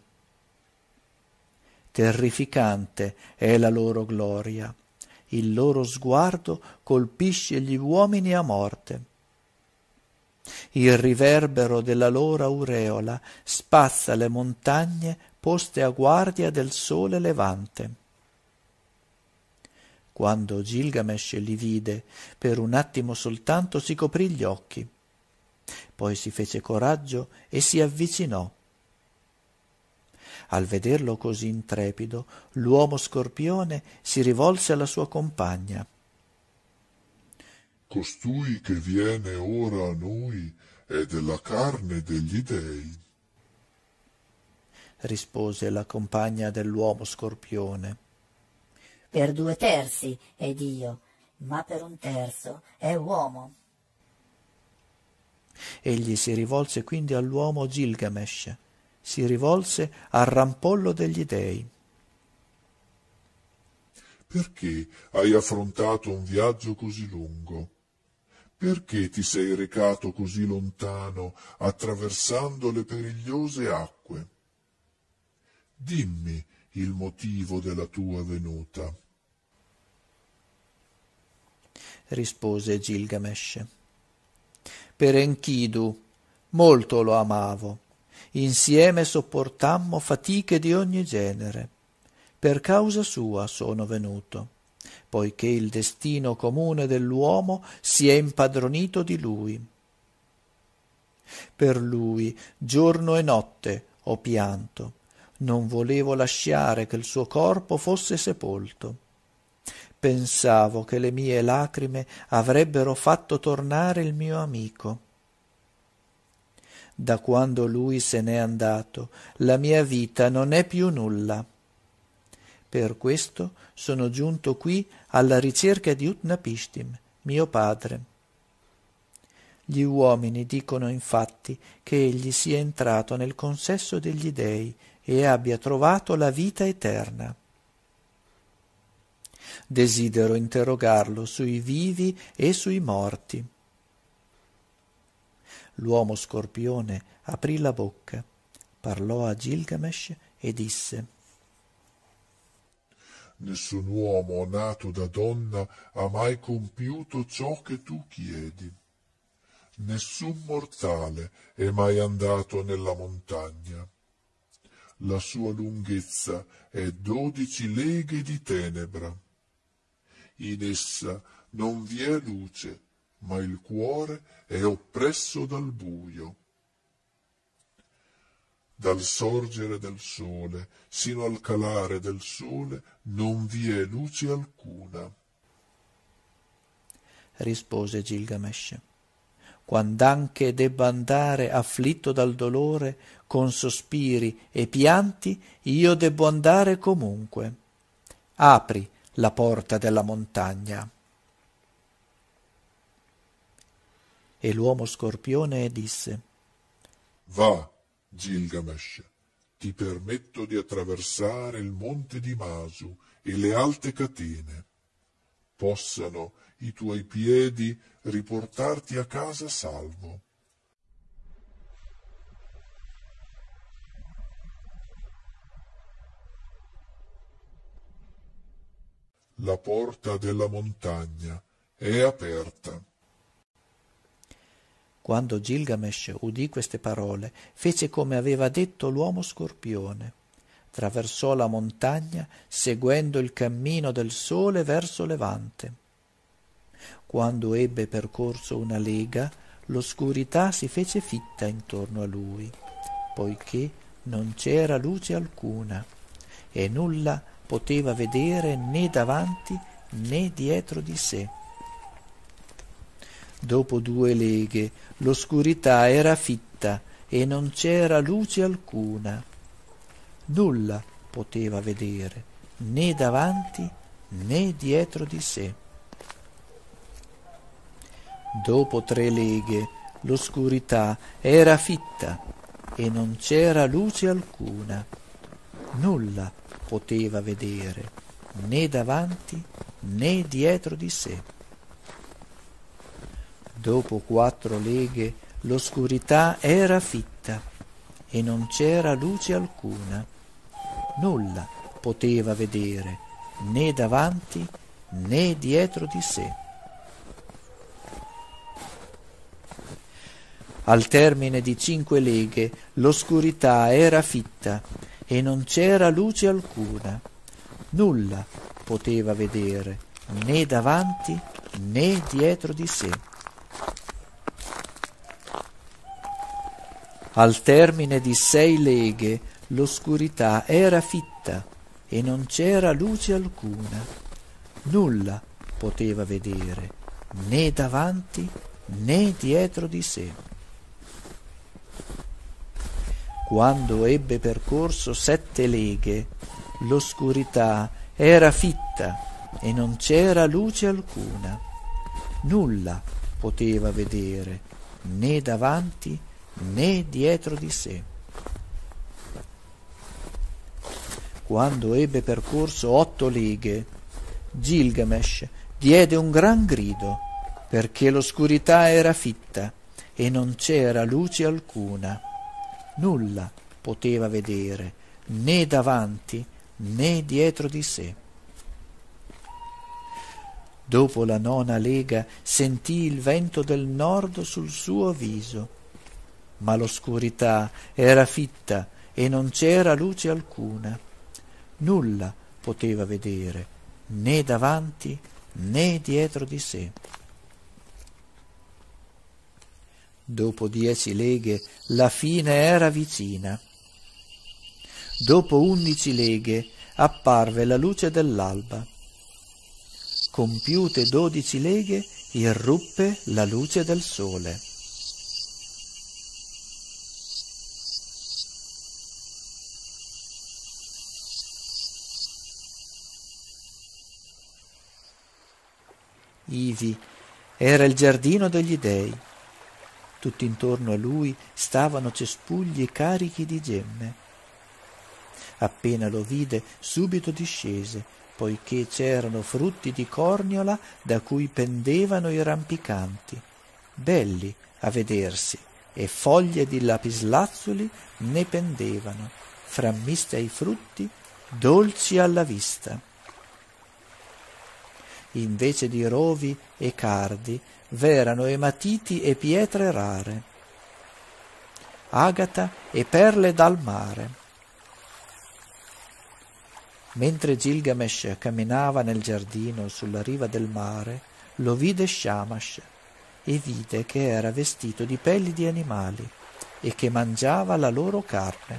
Terrificante è la loro gloria, il loro sguardo colpisce gli uomini a morte. Il riverbero della loro aureola spazza le montagne poste a guardia del sole levante. Quando Gilgamesh li vide, per un attimo soltanto si coprì gli occhi. Poi si fece coraggio e si avvicinò. Al vederlo così intrepido, l'uomo scorpione si rivolse alla sua compagna. Costui che viene ora a noi è della carne degli dei, rispose la compagna dell'uomo scorpione. Per due terzi è Dio, ma per un terzo è uomo. Egli si rivolse quindi all'uomo Gilgamesh, si rivolse al rampollo degli dei. perché hai affrontato un viaggio così lungo? Perché ti sei recato così lontano attraversando le perigliose acque? Dimmi il motivo della tua venuta. Rispose Gilgamesh. Per Enkidu, molto lo amavo. Insieme sopportammo fatiche di ogni genere. Per causa sua sono venuto, poiché il destino comune dell'uomo si è impadronito di lui. Per lui giorno e notte ho pianto, non volevo lasciare che il suo corpo fosse sepolto. Pensavo che le mie lacrime avrebbero fatto tornare il mio amico. Da quando lui se n'è andato, la mia vita non è più nulla. Per questo sono giunto qui alla ricerca di Utnapishtim, mio padre. Gli uomini dicono infatti che egli sia entrato nel consesso degli dei e abbia trovato la vita eterna. Desidero interrogarlo sui vivi e sui morti. L'uomo scorpione aprì la bocca, parlò a Gilgamesh e disse: Nessun uomo nato da donna ha mai compiuto ciò che tu chiedi. Nessun mortale è mai andato nella montagna. La sua lunghezza è dodici leghe di tenebra. In essa non vi è luce, ma il cuore è oppresso dal buio. Dal sorgere del sole sino al calare del sole non vi è luce alcuna. Rispose Gilgamesh: quand'anche debba andare afflitto dal dolore, con sospiri e pianti, io debbo andare comunque. Apri la porta della montagna. E l'uomo scorpione disse: Va, Gilgamesh, ti permetto di attraversare il monte di Masu e le alte catene. Possano i tuoi piedi riportarti a casa salvo. La porta della montagna è aperta. Quando Gilgamesh udì queste parole, fece come aveva detto l'uomo scorpione. Traversò la montagna seguendo il cammino del sole verso levante. Quando ebbe percorso una lega, l'oscurità si fece fitta intorno a lui, poiché non c'era luce alcuna e nulla poteva vedere né davanti né dietro di sé. Dopo due leghe l'oscurità era fitta e non c'era luce alcuna. Nulla poteva vedere, né davanti né dietro di sé. Dopo tre leghe l'oscurità era fitta e non c'era luce alcuna. Nulla poteva vedere, né davanti né dietro di sé. Dopo quattro leghe l'oscurità era fitta e non c'era luce alcuna. Nulla poteva vedere, né davanti né dietro di sé. Al termine di cinque leghe l'oscurità era fitta e non c'era luce alcuna. Nulla poteva vedere, né davanti né dietro di sé. Al termine di sei leghe l'oscurità era fitta e non c'era luce alcuna. Nulla poteva vedere, né davanti né dietro di sé. Quando ebbe percorso sette leghe, l'oscurità era fitta e non c'era luce alcuna. Nulla poteva vedere, né davanti né dietro di sé. Quando ebbe percorso otto leghe, Gilgamesh diede un gran grido, perché l'oscurità era fitta e non c'era luce alcuna. Nulla poteva vedere, né davanti né dietro di sé. Dopo la nona lega sentì il vento del nord sul suo viso, ma l'oscurità era fitta e non c'era luce alcuna. Nulla poteva vedere, né davanti né dietro di sé. Dopo dieci leghe la fine era vicina. Dopo undici leghe apparve la luce dell'alba. compiute dodici leghe, irruppe la luce del sole. Ivi era il giardino degli dei. Tutto intorno a lui stavano cespugli carichi di gemme. Appena lo vide, subito discese, poiché c'erano frutti di corniola da cui pendevano i rampicanti, belli a vedersi, e foglie di lapislazzuli ne pendevano, frammiste ai frutti, dolci alla vista. Invece di rovi e cardi v'erano ematiti e pietre rare, agata e perle dal mare. Mentre Gilgamesh camminava nel giardino sulla riva del mare, lo vide Shamash e vide che era vestito di pelli di animali e che mangiava la loro carne.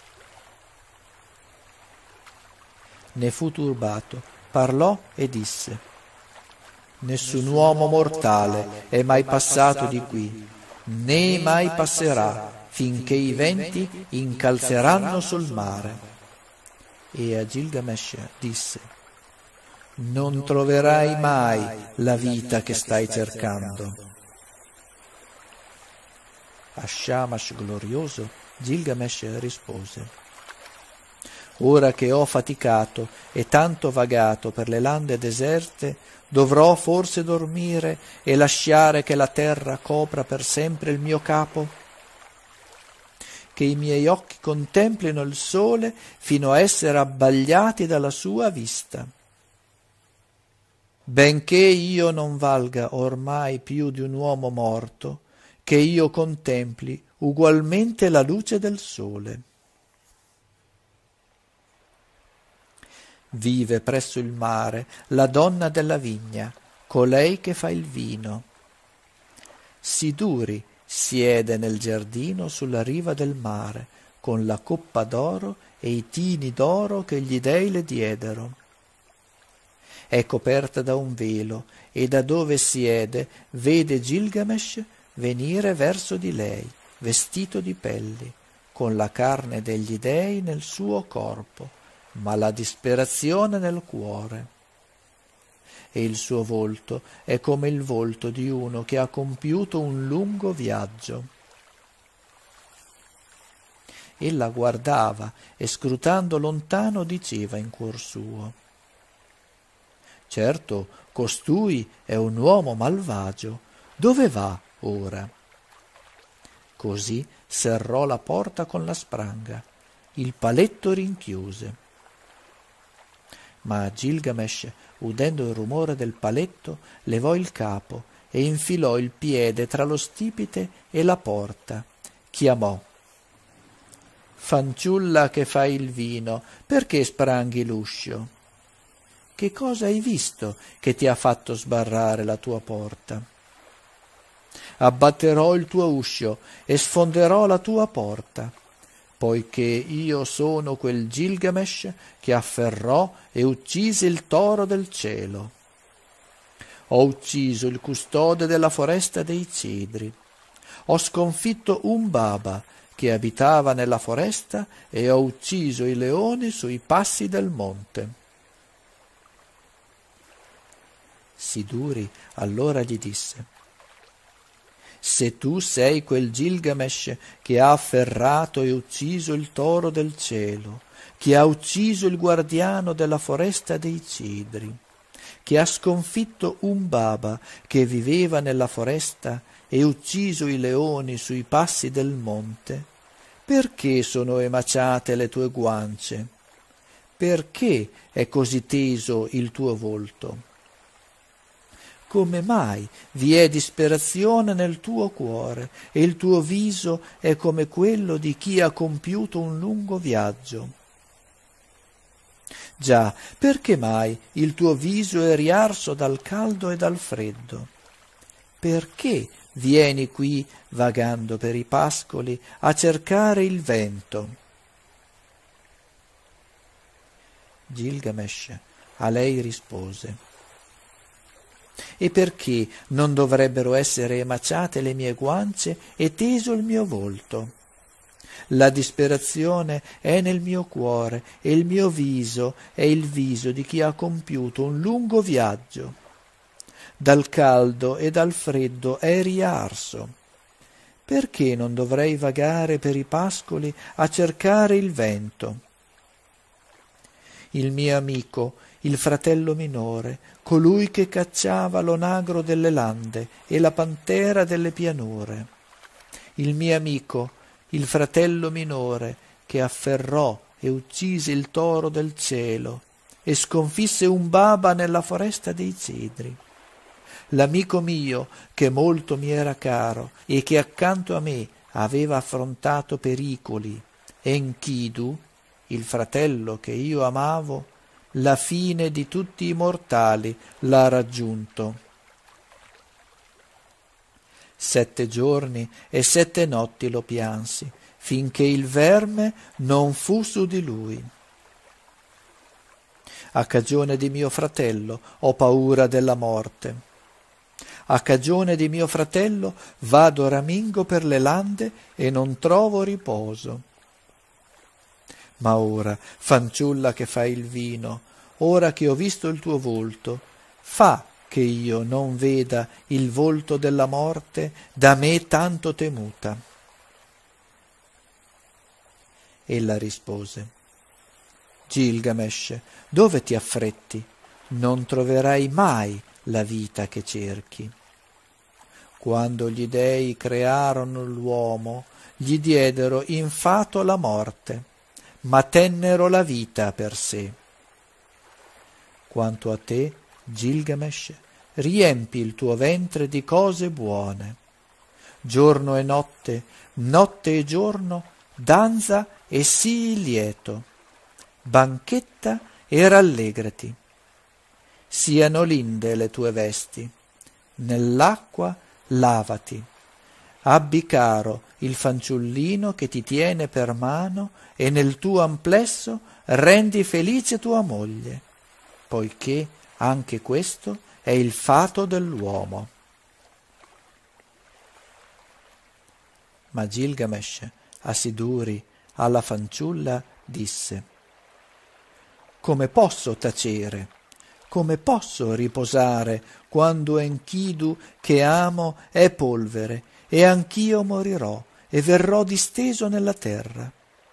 Ne fu turbato, parlò e disse: Nessun uomo mortale è mai passato di qui, né mai passerà finché i venti incalzeranno sul mare. E a Gilgamesh disse: Non troverai mai la vita che stai cercando. A Shamash glorioso Gilgamesh rispose: Ora che ho faticato e tanto vagato per le lande deserte, dovrò forse dormire e lasciare che la terra copra per sempre il mio capo? Che i miei occhi contemplino il sole fino a essere abbagliati dalla sua vista. Benché io non valga ormai più di un uomo morto, che io contempli ugualmente la luce del sole. Vive presso il mare la donna della vigna, colei che fa il vino. Siduri siede nel giardino sulla riva del mare, con la coppa d'oro e i tini d'oro che gli dei le diedero. È coperta da un velo e da dove siede vede Gilgamesh venire verso di lei, vestito di pelli, con la carne degli dei nel suo corpo, ma la disperazione nel cuore. E il suo volto è come il volto di uno che ha compiuto un lungo viaggio. Ella guardava e scrutando lontano diceva in cuor suo: Certo, costui è un uomo malvagio, dove va ora? Così serrò la porta con la spranga, il paletto rinchiuse. Ma Gilgamesh, udendo il rumore del paletto, levò il capo e infilò il piede tra lo stipite e la porta. Chiamò: Fanciulla che fai il vino, perché spranghi l'uscio? Che cosa hai visto che ti ha fatto sbarrare la tua porta? Abbatterò il tuo uscio e sfonderò la tua porta, poiché io sono quel Gilgamesh che afferrò e uccise il toro del cielo. Ho ucciso il custode della foresta dei cedri. Ho sconfitto Umbaba, che abitava nella foresta, e ho ucciso i leoni sui passi del monte. Siduri allora gli disse: Se tu sei quel Gilgamesh che ha afferrato e ucciso il toro del cielo, che ha ucciso il guardiano della foresta dei cedri, che ha sconfitto Umbaba che viveva nella foresta e ucciso i leoni sui passi del monte, perché sono emaciate le tue guance? Perché è così teso il tuo volto? Come mai vi è disperazione nel tuo cuore e il tuo viso è come quello di chi ha compiuto un lungo viaggio? Già, perché mai il tuo viso è riarso dal caldo e dal freddo? Perché vieni qui vagando per i pascoli a cercare il vento? Gilgamesh a lei rispose: E perché non dovrebbero essere emaciate le mie guance e teso il mio volto? La disperazione è nel mio cuore e il mio viso è il viso di chi ha compiuto un lungo viaggio. Dal caldo e dal freddo è riarso. Perché non dovrei vagare per i pascoli a cercare il vento? Il mio amico, il fratello minore, colui che cacciava l'onagro delle lande e la pantera delle pianure. Il mio amico, il fratello minore, che afferrò e uccise il toro del cielo e sconfisse un baba nella foresta dei cedri. L'amico mio, che molto mi era caro e che accanto a me aveva affrontato pericoli, Enkidu, il fratello che io amavo, la fine di tutti i mortali l'ha raggiunto. Sette giorni e sette notti lo piansi, finché il verme non fu su di lui. A cagione di mio fratello ho paura della morte. A cagione di mio fratello vado ramingo per le lande e non trovo riposo. Ma ora, fanciulla che fai il vino, ora che ho visto il tuo volto, fa che io non veda il volto della morte da me tanto temuta. Ella rispose: Gilgamesh, dove ti affretti? Non troverai mai la vita che cerchi. Quando gli dei crearono l'uomo, gli diedero in fato la morte, ma tennero la vita per sé. Quanto a te, Gilgamesh, riempi il tuo ventre di cose buone. Giorno e notte, notte e giorno, danza e sii lieto. Banchetta e rallegrati. Siano linde le tue vesti. Nell'acqua lavati. Abbi caro il fanciullino che ti tiene per mano e nel tuo amplesso rendi felice tua moglie, poiché anche questo è il fato dell'uomo. Ma Gilgamesh, a Siduri, alla fanciulla, disse: Come posso tacere? Come posso riposare quando Enkidu che amo è polvere e anch'io morirò e verrò disteso nella terra?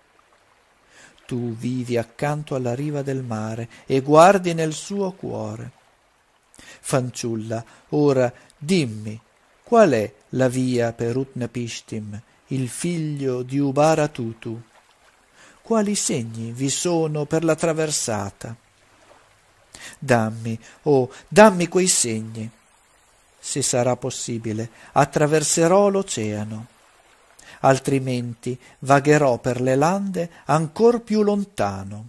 Tu vivi accanto alla riva del mare e guardi nel suo cuore. Fanciulla, ora dimmi, qual è la via per Utnapishtim, il figlio di Ubaratutu? Quali segni vi sono per la traversata? Dammi, oh, dammi quei segni. Se sarà possibile, attraverserò l'oceano. Altrimenti vagherò per le lande ancor più lontano.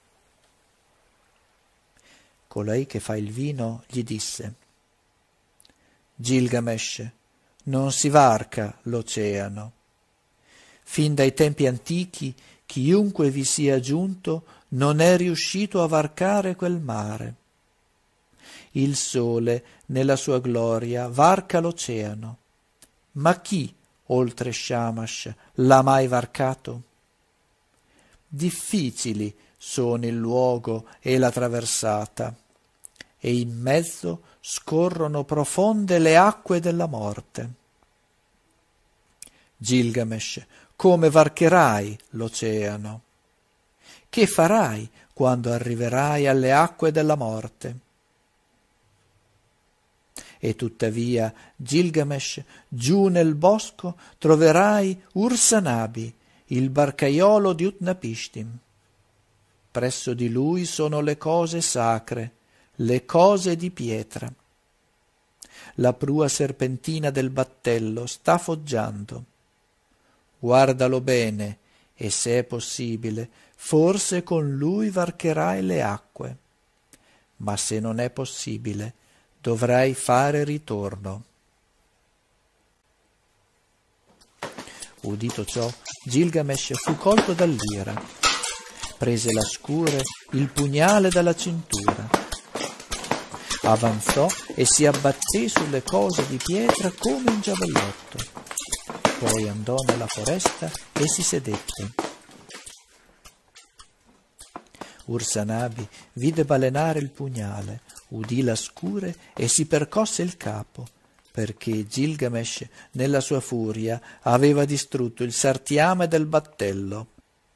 Colei che fa il vino gli disse: Gilgamesh, non si varca l'oceano. Fin dai tempi antichi chiunque vi sia giunto non è riuscito a varcare quel mare. Il sole nella sua gloria varca l'oceano, ma chi oltre Shamash l'ha mai varcato? Difficili sono il luogo e la traversata, e in mezzo scorrono profonde le acque della morte. Gilgamesh, come varcherai l'oceano? Che farai quando arriverai alle acque della morte? E tuttavia, Gilgamesh, giù nel bosco troverai Ursanabi, il barcaiolo di Utnapishtim. Presso di lui sono le cose sacre, le cose di pietra. La prua serpentina del battello sta foggiando. Guardalo bene e, se è possibile, forse con lui varcherai le acque. Ma se non è possibile, dovrai fare ritorno. Udito ciò, Gilgamesh fu colto dall'ira. Prese la scure, il pugnale dalla cintura. avanzò e si abbatté sulle cose di pietra come un giavellotto. Poi andò nella foresta e si sedette. Ursanabi vide balenare il pugnale, udì la scure e si percosse il capo, perché Gilgamesh, nella sua furia, aveva distrutto il sartiame del battello.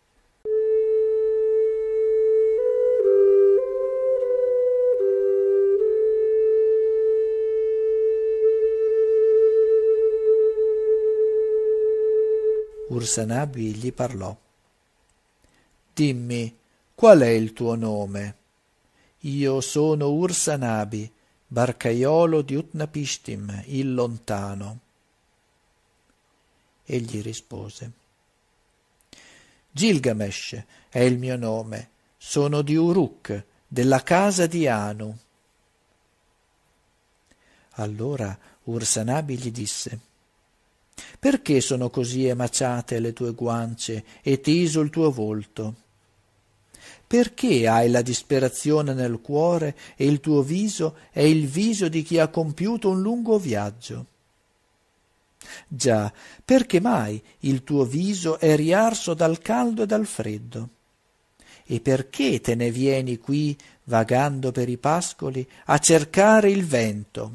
Ursanabi gli parlò. Dimmi, qual è il tuo nome? Io sono Ursanabi, barcaiolo di Utnapishtim, il lontano. Egli rispose. Gilgamesh è il mio nome, sono di Uruk, della casa di Anu. Allora Ursanabi gli disse. Perché sono così emaciate le tue guance e teso il tuo volto? Perché hai la disperazione nel cuore e il tuo viso è il viso di chi ha compiuto un lungo viaggio? Già, perché mai il tuo viso è riarso dal caldo e dal freddo? E perché te ne vieni qui, vagando per i pascoli, a cercare il vento?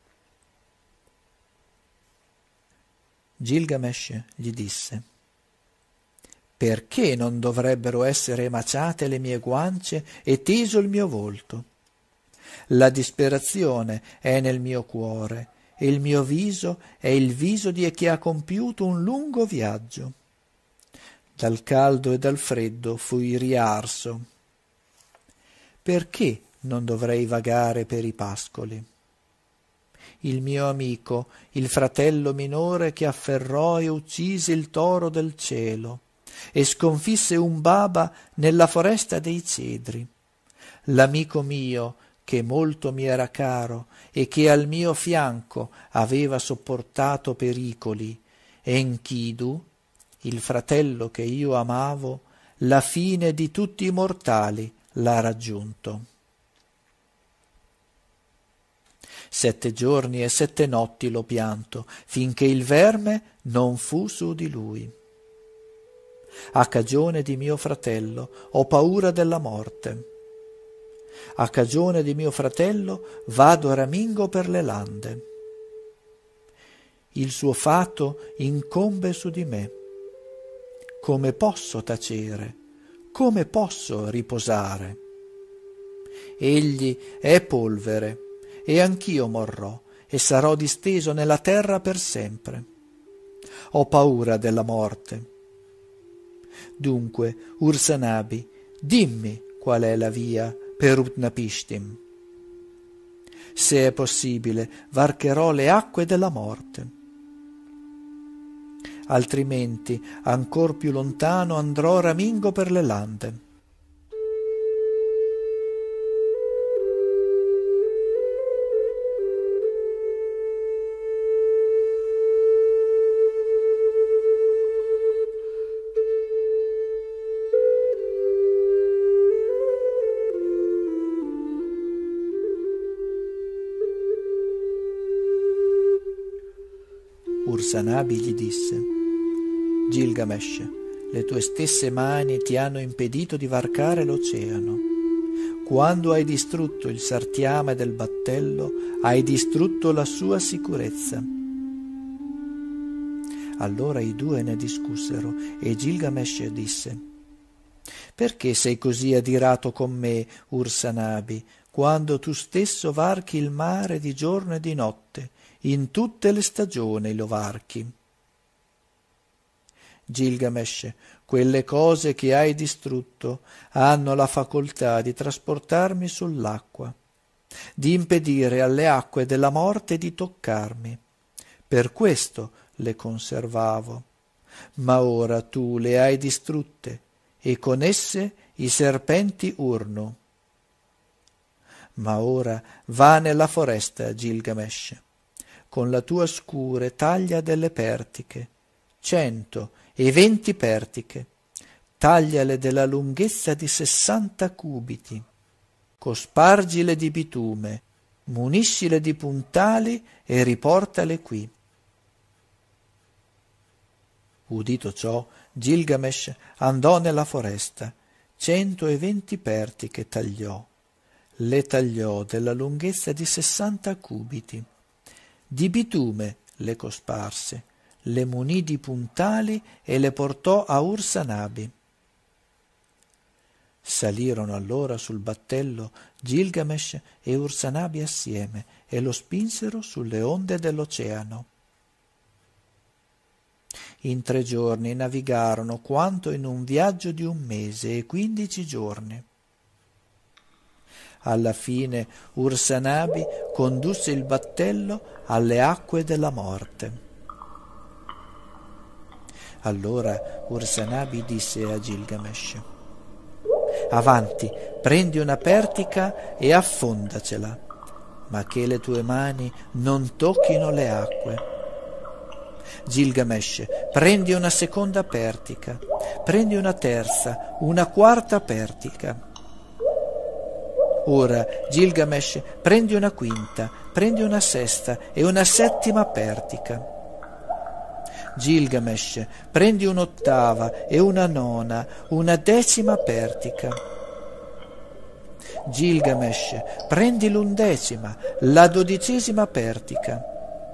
Gilgamesh gli disse. Perché non dovrebbero essere emaciate le mie guance e teso il mio volto? La disperazione è nel mio cuore e il mio viso è il viso di chi ha compiuto un lungo viaggio. Dal caldo e dal freddo fui riarso. Perché non dovrei vagare per i pascoli? Il mio amico, il fratello minore che afferrò e uccise il toro del cielo e sconfisse un baba nella foresta dei cedri, l'amico mio che molto mi era caro e che al mio fianco aveva sopportato pericoli, e Enkidu, il fratello che io amavo, la fine di tutti i mortali l'ha raggiunto. Sette giorni e sette notti l'ho pianto, finché il verme non fu su di lui. A cagione di mio fratello ho paura della morte. A cagione di mio fratello vado a ramingo per le lande. Il suo fato incombe su di me. Come posso tacere? Come posso riposare? Egli è polvere, e anch'io morrò, e sarò disteso nella terra per sempre. Ho paura della morte. Dunque, Ursanabi, dimmi qual è la via per Utnapishtim. Se è possibile, varcherò le acque della morte. Altrimenti, ancor più lontano andrò ramingo per le lande. Ursanabi gli disse: Gilgamesh, le tue stesse mani ti hanno impedito di varcare l'oceano. Quando hai distrutto il sartiame del battello, hai distrutto la sua sicurezza. Allora i due ne discussero e Gilgamesh disse: Perché sei così adirato con me, Ursanabi, quando tu stesso varchi il mare di giorno e di notte? In tutte le stagioni lo varchi. Gilgamesh, quelle cose che hai distrutto hanno la facoltà di trasportarmi sull'acqua, di impedire alle acque della morte di toccarmi. Per questo le conservavo, ma ora tu le hai distrutte e con esse i serpenti urno. Ma ora va nella foresta, Gilgamesh. Con la tua scure taglia delle pertiche, cento e venti pertiche, tagliale della lunghezza di sessanta cubiti, cospargile di bitume muniscile di puntali e riportale qui. Udito ciò, Gilgamesh andò nella foresta, cento e venti pertiche tagliò, le tagliò della lunghezza di sessanta cubiti, di bitume le cosparse, le munì di puntali e le portò a Ur-Sanabi. Salirono allora sul battello Gilgamesh e Ur-Sanabi assieme e lo spinsero sulle onde dell'oceano. In tre giorni navigarono quanto in un viaggio di un mese e quindici giorni. Alla fine Ur-Sanabi condusse il battello alle acque della morte. Allora Ur-Sanabi disse a Gilgamesh: «Avanti, prendi una pertica e affondacela, ma che le tue mani non tocchino le acque». Gilgamesh, prendi una seconda pertica, prendi una terza, una quarta pertica. Ora, Gilgamesh, prendi una quinta, prendi una sesta e una settima pertica. Gilgamesh, prendi un'ottava e una nona, una decima pertica. Gilgamesh, prendi l'undecima, la dodicesima pertica.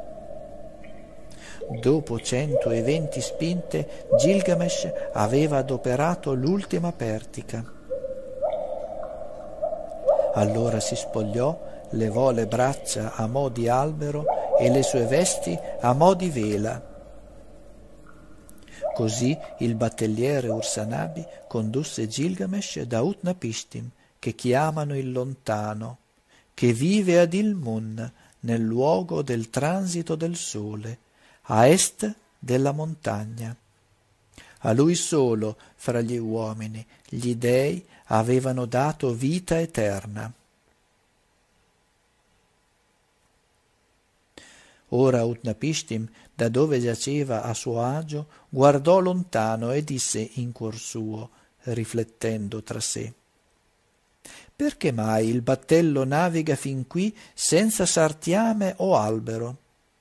Dopo cento e venti spinte, Gilgamesh aveva adoperato l'ultima pertica. Allora si spogliò, levò le braccia a mo' di albero e le sue vesti a mo' di vela. Così il battelliere Ur-Sanabi condusse Gilgamesh da Utnapishtim, che chiamano il lontano, che vive ad Ilmun, nel luogo del transito del sole, a est della montagna. A lui solo, fra gli uomini, gli dei avevano dato vita eterna. Ora Utnapishtim, da dove giaceva a suo agio, guardò lontano e disse in cuor suo, riflettendo tra sé: «Perché mai il battello naviga fin qui senza sartiame o albero?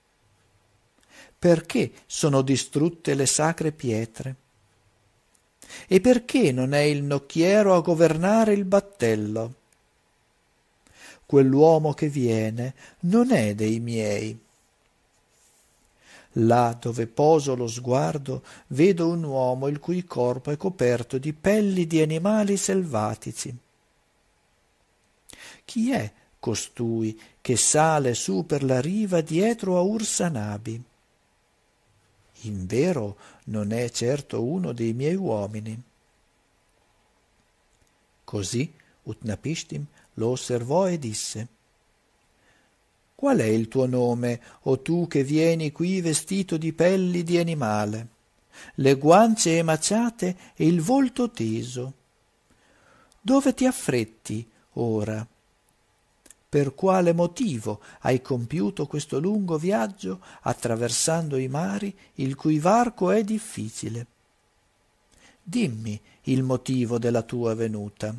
Perché sono distrutte le sacre pietre? E perché non è il nocchiero a governare il battello? Quell'uomo che viene non è dei miei. Là dove poso lo sguardo vedo un uomo il cui corpo è coperto di pelli di animali selvatici. Chi è costui che sale su per la riva dietro a Ur-Sanabi? Invero non è certo uno dei miei uomini». Così Utnapishtim lo osservò e disse: «Qual è il tuo nome, o tu che vieni qui vestito di pelli di animale, le guance emaciate e il volto teso? Dove ti affretti ora? Per quale motivo hai compiuto questo lungo viaggio attraversando i mari, il cui varco è difficile? Dimmi il motivo della tua venuta».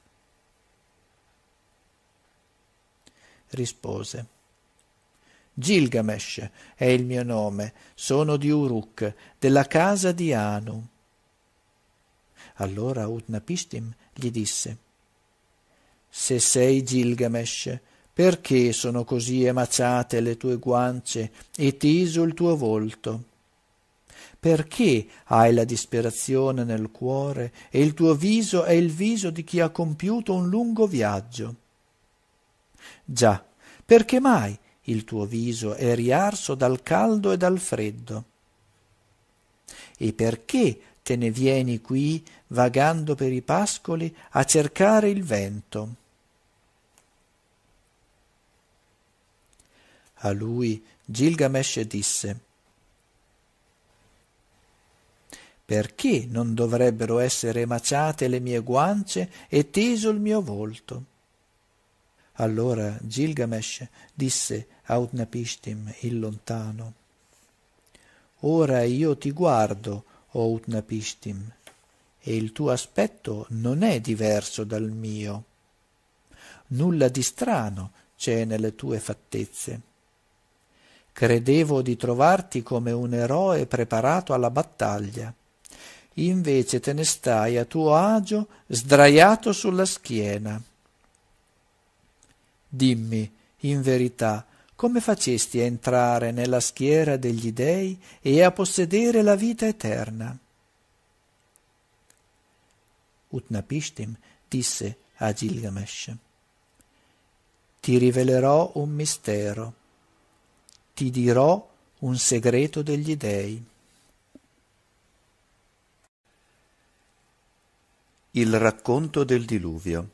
Rispose: «Gilgamesh è il mio nome, sono di Uruk, della casa di Anu». Allora Utnapishtim gli disse: «Se sei Gilgamesh, perché sono così emaciate le tue guance e teso il tuo volto? Perché hai la disperazione nel cuore e il tuo viso è il viso di chi ha compiuto un lungo viaggio? Già, perché mai il tuo viso è riarso dal caldo e dal freddo? E perché te ne vieni qui, vagando per i pascoli, a cercare il vento?» A lui Gilgamesh disse: «Perché non dovrebbero essere emaciate le mie guance e teso il mio volto?» Allora Gilgamesh disse a Utnapishtim il lontano: «Ora io ti guardo, o Utnapishtim, e il tuo aspetto non è diverso dal mio. Nulla di strano c'è nelle tue fattezze. Credevo di trovarti come un eroe preparato alla battaglia. Invece te ne stai a tuo agio sdraiato sulla schiena. Dimmi, in verità, come facesti a entrare nella schiera degli dei e a possedere la vita eterna? Utnapishtim disse a Gilgamesh: ti rivelerò un mistero, ti dirò un segreto degli dei. Il racconto del diluvio.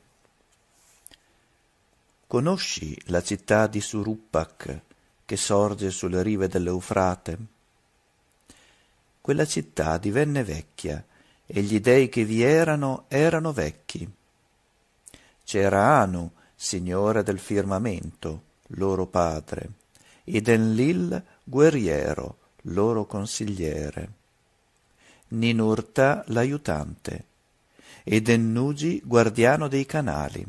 Conosci la città di Suruppak che sorge sulle rive dell'Eufrate? Quella città divenne vecchia e gli dei che vi erano erano vecchi. C'era Anu, signore del firmamento, loro padre, ed Enlil, guerriero, loro consigliere, Ninurta, l'aiutante, ed Ennugi, guardiano dei canali.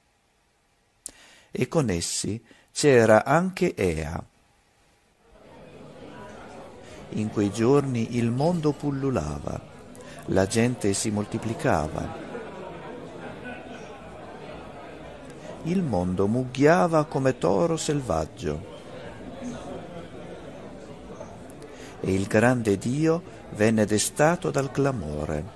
E con essi c'era anche Ea. In quei giorni il mondo pullulava, la gente si moltiplicava. Il mondo mugghiava come toro selvaggio. E il grande Dio venne destato dal clamore.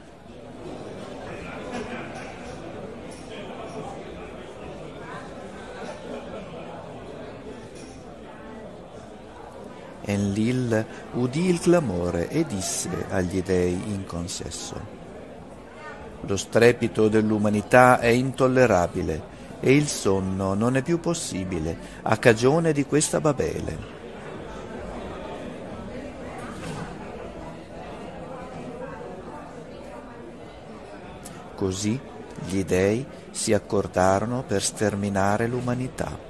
Enlil udì il clamore e disse agli dei in consesso: lo strepito dell'umanità è intollerabile e il sonno non è più possibile a cagione di questa Babele. Così gli dei si accordarono per sterminare l'umanità.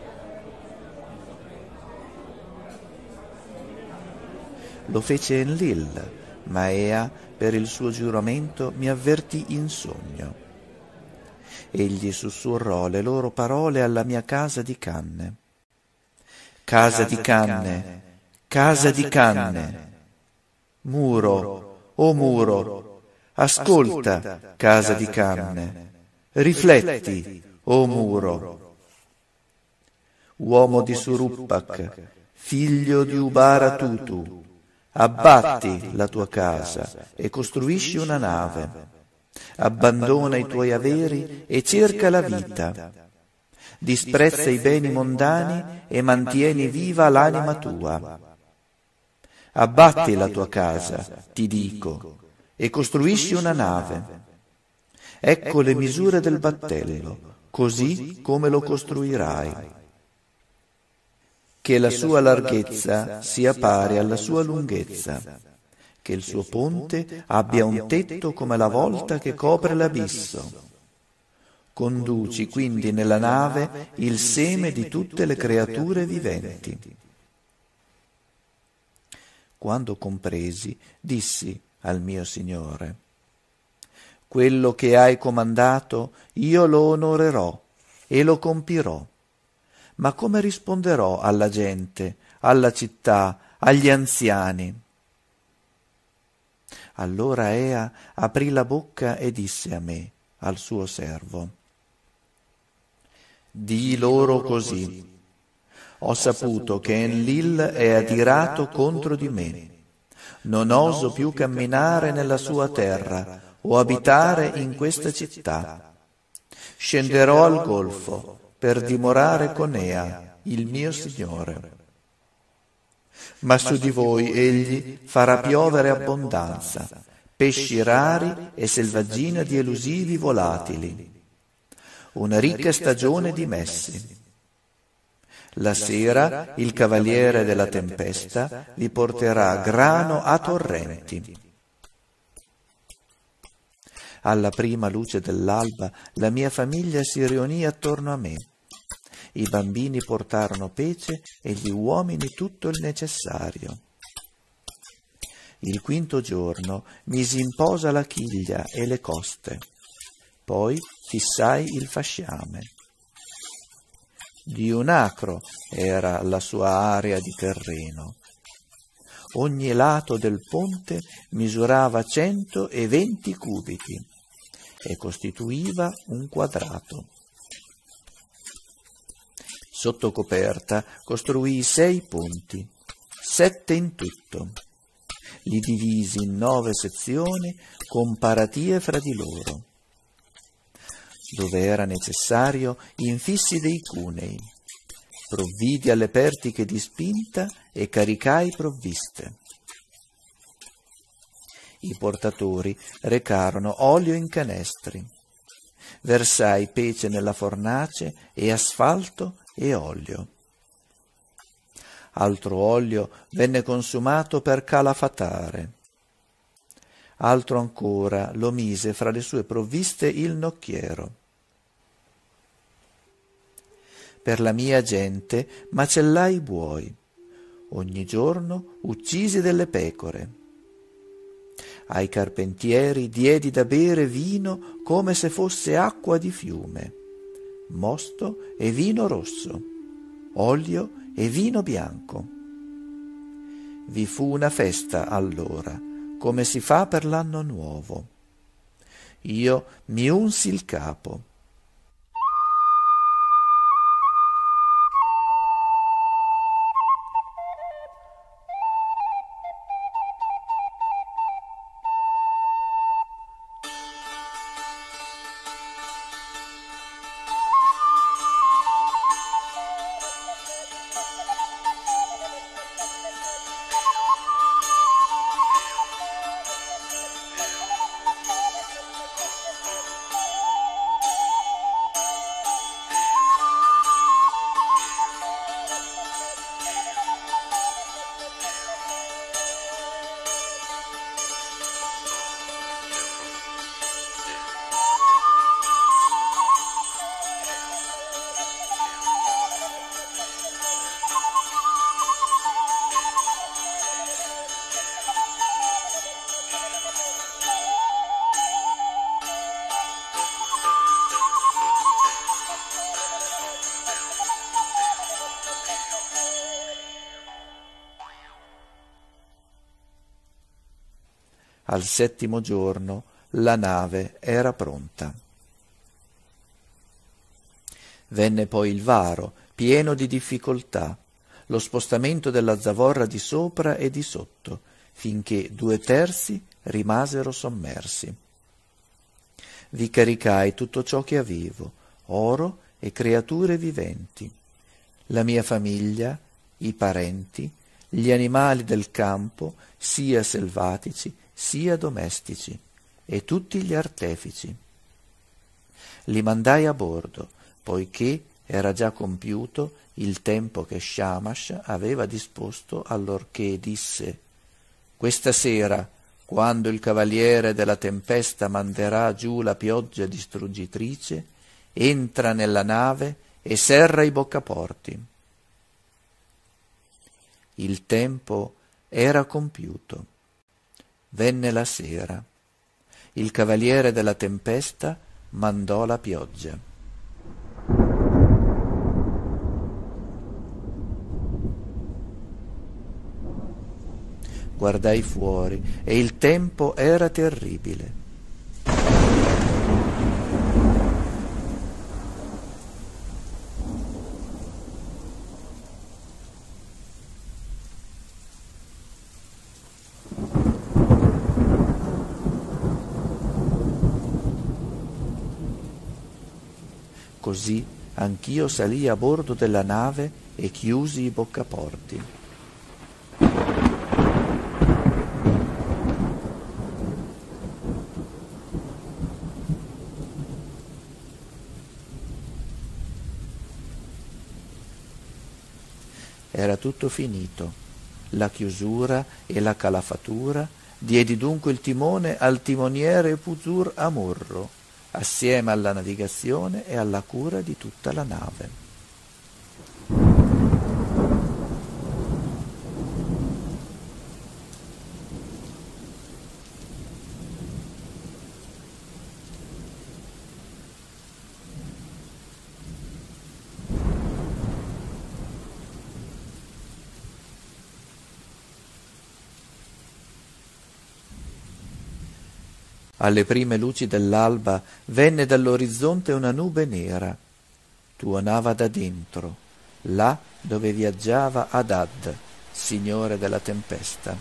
Lo fece Enlil, ma Ea, per il suo giuramento, mi avvertì in sogno. Egli sussurrò le loro parole alla mia casa di canne. Casa di canne, casa di canne. Muro, o muro, ascolta, casa di canne. Rifletti, o muro. Uomo di Suruppak, figlio di Ubaratutu, abbatti la tua casa e costruisci una nave, abbandona i tuoi averi e cerca la vita, disprezza i beni mondani e mantieni viva l'anima tua. Abbatti la tua casa, ti dico, e costruisci una nave. Ecco le misure del battello, così come lo costruirai. Che la sua larghezza sia pari alla sua lunghezza, che il suo ponte abbia un tetto come la volta che copre l'abisso. Conduci quindi nella nave il seme di tutte le creature viventi. Quando compresi, dissi al mio Signore: quello che hai comandato io lo onorerò e lo compirò. Ma come risponderò alla gente, alla città, agli anziani? Allora Ea aprì la bocca e disse a me, al suo servo: di loro così: ho saputo che Enlil è adirato contro di me. Non oso più camminare nella sua terra o abitare in questa città. Scenderò al golfo per dimorare con Ea, il mio Signore. Ma su di voi egli farà piovere abbondanza, pesci rari e selvaggina di elusivi volatili, una ricca stagione di messi. La sera il cavaliere della tempesta vi porterà grano a torrenti. Alla prima luce dell'alba la mia famiglia si riunì attorno a me. I bambini portarono pece e gli uomini tutto il necessario. Il quinto giorno misi in posa la chiglia e le coste. Poi fissai il fasciame. Di un acro era la sua area di terreno. Ogni lato del ponte misurava centoventi cubiti e costituiva un quadrato. Sotto coperta costruì sei ponti, sette in tutto. Li divisi in nove sezioni comparative fra di loro. Dove era necessario, infissi dei cunei. Provvidi alle pertiche di spinta e caricai provviste. I portatori recarono olio in canestri. Versai pece nella fornace e asfalto e olio. Altro olio venne consumato per calafatare. Altro ancora lo mise fra le sue provviste il nocchiero. Per la mia gente macellai buoi. Ogni giorno uccisi delle pecore. Ai carpentieri diedi da bere vino come se fosse acqua di fiume, mosto e vino rosso, olio e vino bianco. Vi fu una festa allora, come si fa per l'anno nuovo. Io mi unsi il capo. Al settimo giorno la nave era pronta. Venne poi il varo, pieno di difficoltà, lo spostamento della zavorra di sopra e di sotto, finché due terzi rimasero sommersi. Vi caricai tutto ciò che avevo, oro e creature viventi, la mia famiglia, i parenti, gli animali del campo, sia selvatici sia domestici, e tutti gli artefici. Li mandai a bordo, poiché era già compiuto il tempo che Shamash aveva disposto allorché disse: «Questa sera, quando il cavaliere della tempesta manderà giù la pioggia distruggitrice, entra nella nave e serra i boccaporti». Il tempo era compiuto. Venne la sera. Il cavaliere della tempesta mandò la pioggia. Guardai fuori e il tempo era terribile. Così anch'io salii a bordo della nave e chiusi i boccaporti. Era tutto finito, la chiusura e la calafatura. Diedi dunque il timone al timoniere Puzur Amurro, assieme alla navigazione e alla cura di tutta la nave. Alle prime luci dell'alba venne dall'orizzonte una nube nera. Tuonava da dentro, là dove viaggiava Adad, signore della tempesta.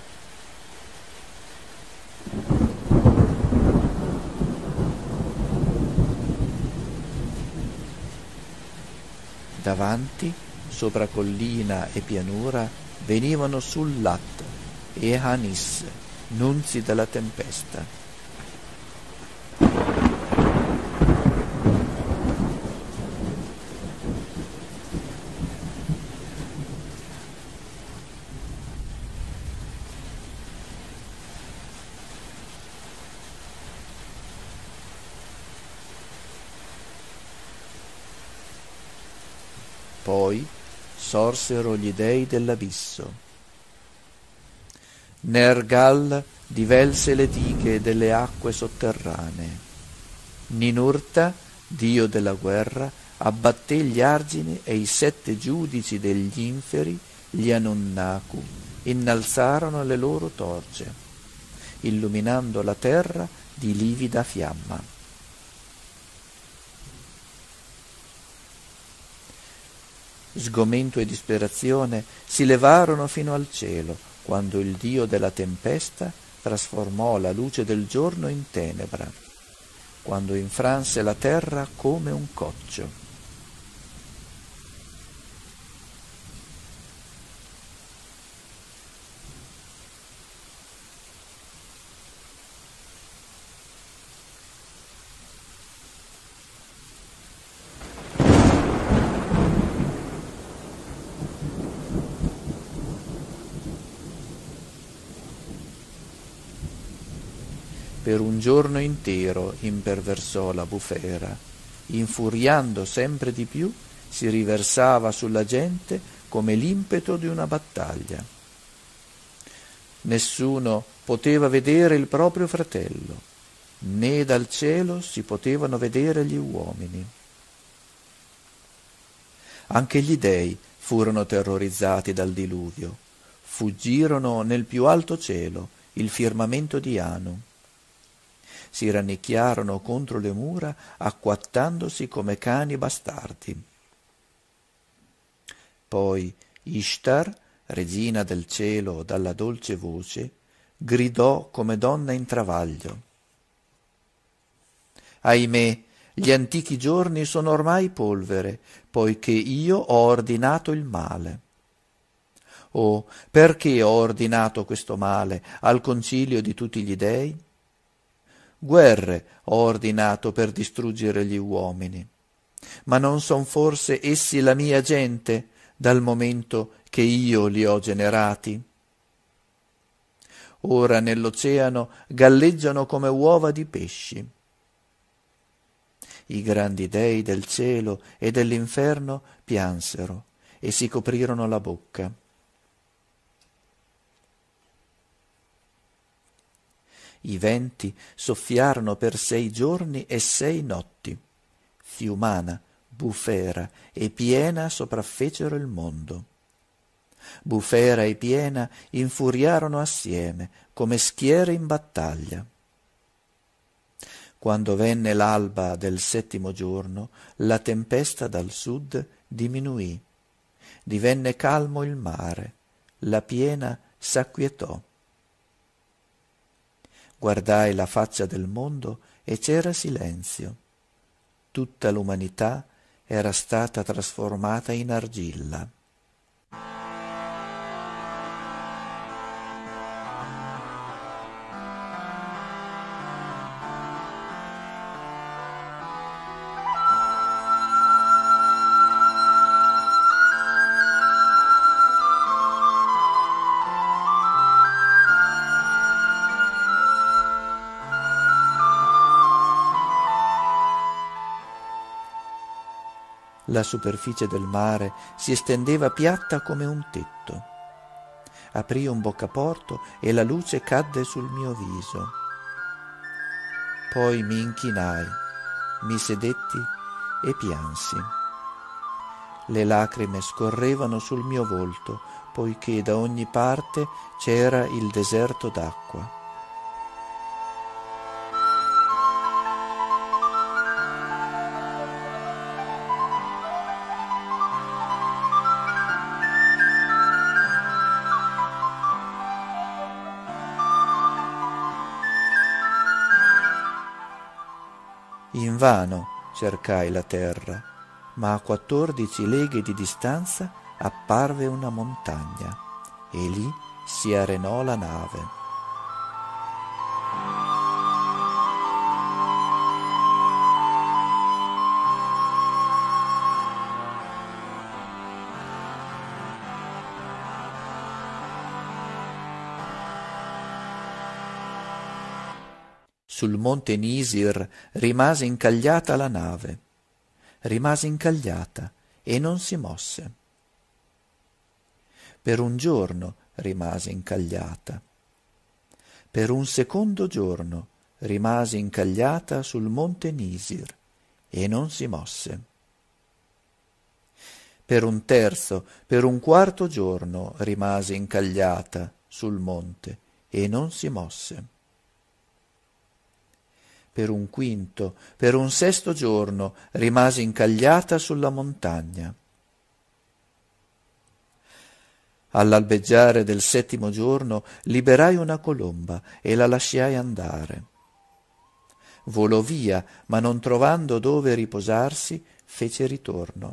Davanti, sopra collina e pianura, venivano Sullat e Hanis, nunzi della tempesta. Poi sorsero gli dei dell'abisso. Nergal divelse le dighe delle acque sotterranee. Ninurta, dio della guerra, abbatté gli argini e i sette giudici degli inferi, gli Anunnaku, innalzarono le loro torce, illuminando la terra di livida fiamma. Sgomento e disperazione si levarono fino al cielo, quando il dio della tempesta trasformò la luce del giorno in tenebra, quando infranse la terra come un coccio. Per un giorno intero imperversò la bufera, infuriando sempre di più, si riversava sulla gente come l'impeto di una battaglia. Nessuno poteva vedere il proprio fratello, né dal cielo si potevano vedere gli uomini. Anche gli dei furono terrorizzati dal diluvio, fuggirono nel più alto cielo, il firmamento di Anu. Si rannicchiarono contro le mura, acquattandosi come cani bastardi. Poi Ishtar, regina del cielo dalla dolce voce, gridò come donna in travaglio. Ahimè, gli antichi giorni sono ormai polvere, poiché io ho ordinato il male. Oh, perché ho ordinato questo male al concilio di tutti gli dei? Guerre ho ordinato per distruggere gli uomini, ma non son forse essi la mia gente, dal momento che io li ho generati? Ora nell'oceano galleggiano come uova di pesci. I grandi dei del cielo e dell'inferno piansero e si coprirono la bocca. I venti soffiarono per sei giorni e sei notti. Fiumana, Bufera e Piena sopraffecero il mondo. Bufera e Piena infuriarono assieme, come schiere in battaglia. Quando venne l'alba del settimo giorno, la tempesta dal sud diminuì. Divenne calmo il mare, la Piena s'acquietò. Guardai la faccia del mondo e c'era silenzio. Tutta l'umanità era stata trasformata in argilla. La superficie del mare si estendeva piatta come un tetto. Aprì un boccaporto e la luce cadde sul mio viso. Poi mi inchinai, mi sedetti e piansi. Le lacrime scorrevano sul mio volto, poiché da ogni parte c'era il deserto d'acqua. Invano cercai la terra, ma a quattordici leghe di distanza apparve una montagna, e lì si arenò la nave. Sul monte Nisir rimase incagliata la nave, rimase incagliata e non si mosse. Per un giorno rimase incagliata, per un secondo giorno rimase incagliata sul monte Nisir e non si mosse. Per un terzo, per un quarto giorno rimase incagliata sul monte e non si mosse. Per un quinto, per un sesto giorno rimase incagliata sulla montagna. All'albeggiare del settimo giorno liberai una colomba e la lasciai andare. Volò via, ma non trovando dove riposarsi, fece ritorno.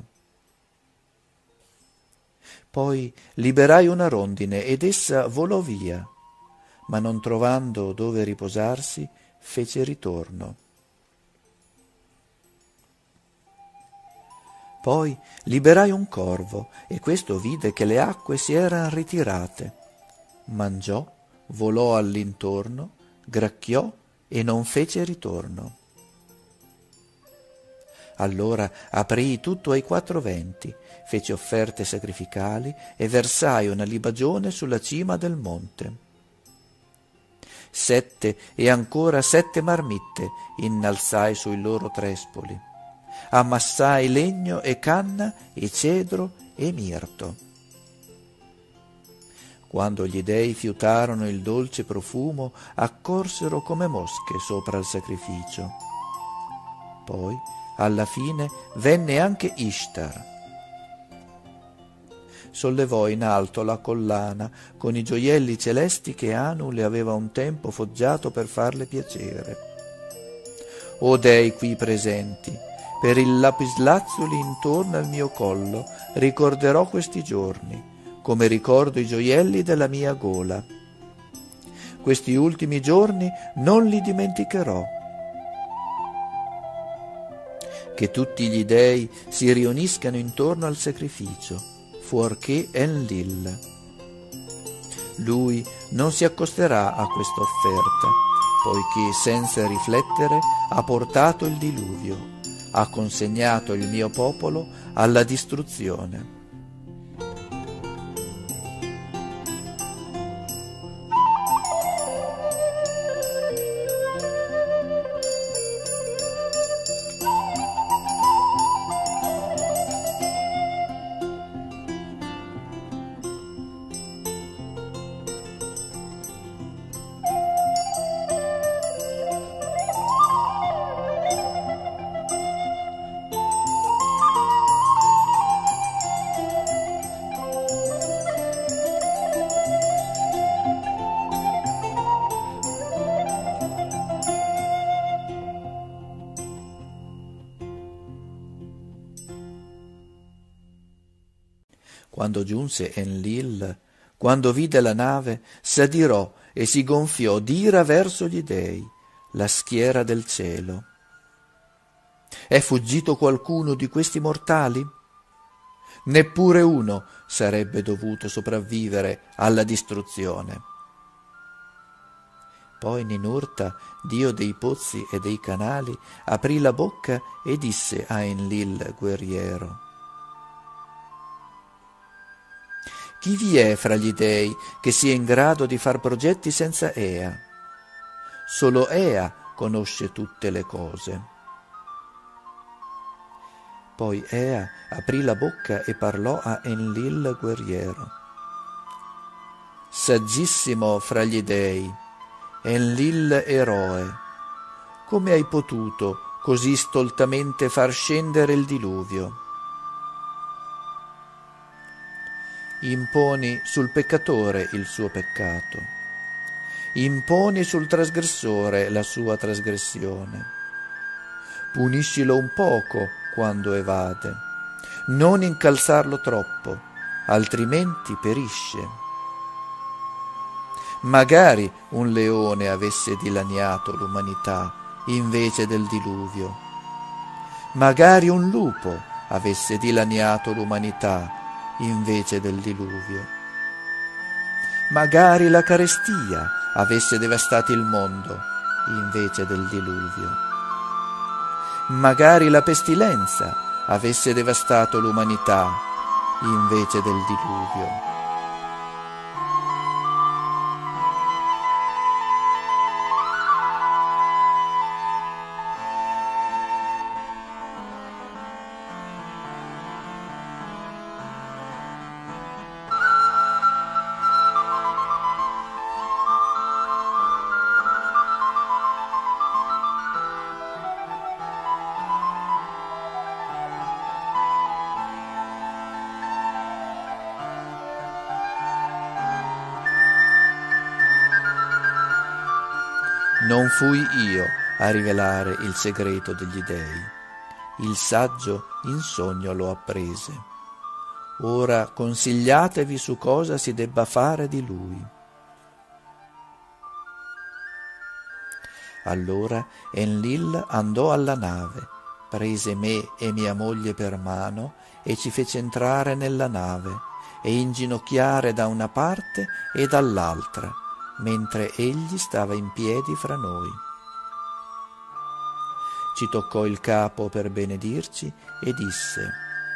Poi liberai una rondine ed essa volò via, ma non trovando dove riposarsi, fece ritorno. Poi liberai un corvo, e questo vide che le acque si eran ritirate. Mangiò, volò all'intorno, gracchiò e non fece ritorno. Allora aprii tutto ai quattro venti, feci offerte sacrificali e versai una libagione sulla cima del monte. Sette e ancora sette marmitte innalzai sui loro trespoli. Ammassai legno e canna e cedro e mirto. Quando gli dei fiutarono il dolce profumo, accorsero come mosche sopra il sacrificio. Poi, alla fine, venne anche Ishtar. Sollevò in alto la collana con i gioielli celesti che Anu le aveva un tempo foggiato per farle piacere. O dei qui presenti, per il lapislazzuli intorno al mio collo ricorderò questi giorni, come ricordo i gioielli della mia gola. Questi ultimi giorni non li dimenticherò. Che tutti gli dei si riuniscano intorno al sacrificio, fuorché Enlil. Lui non si accosterà a questa offerta, poiché senza riflettere ha portato il diluvio, ha consegnato il mio popolo alla distruzione. Quando giunse Enlil, quando vide la nave, s'adirò e si gonfiò d'ira verso gli dei, la schiera del cielo. È fuggito qualcuno di questi mortali? Neppure uno sarebbe dovuto sopravvivere alla distruzione. Poi Ninurta, dio dei pozzi e dei canali, aprì la bocca e disse a Enlil guerriero: chi vi è fra gli dei che sia in grado di far progetti senza Ea? Solo Ea conosce tutte le cose. Poi Ea aprì la bocca e parlò a Enlil guerriero: saggissimo fra gli dei, Enlil eroe, come hai potuto così stoltamente far scendere il diluvio? Imponi sul peccatore il suo peccato, imponi sul trasgressore la sua trasgressione. puniscilo un poco quando evade, non incalzarlo troppo, altrimenti perisce. Magari un leone avesse dilaniato l'umanità invece del diluvio. Magari un lupo avesse dilaniato l'umanità invece del diluvio. Magari la carestia avesse devastato il mondo invece del diluvio. Magari la pestilenza avesse devastato l'umanità invece del diluvio. Non fui io a rivelare il segreto degli dei, il saggio in sogno lo apprese. Ora consigliatevi su cosa si debba fare di lui. Allora Enlil andò alla nave, prese me e mia moglie per mano e ci fece entrare nella nave e inginocchiare da una parte e dall'altra, mentre egli stava in piedi fra noi. Ci toccò il capo per benedirci e disse: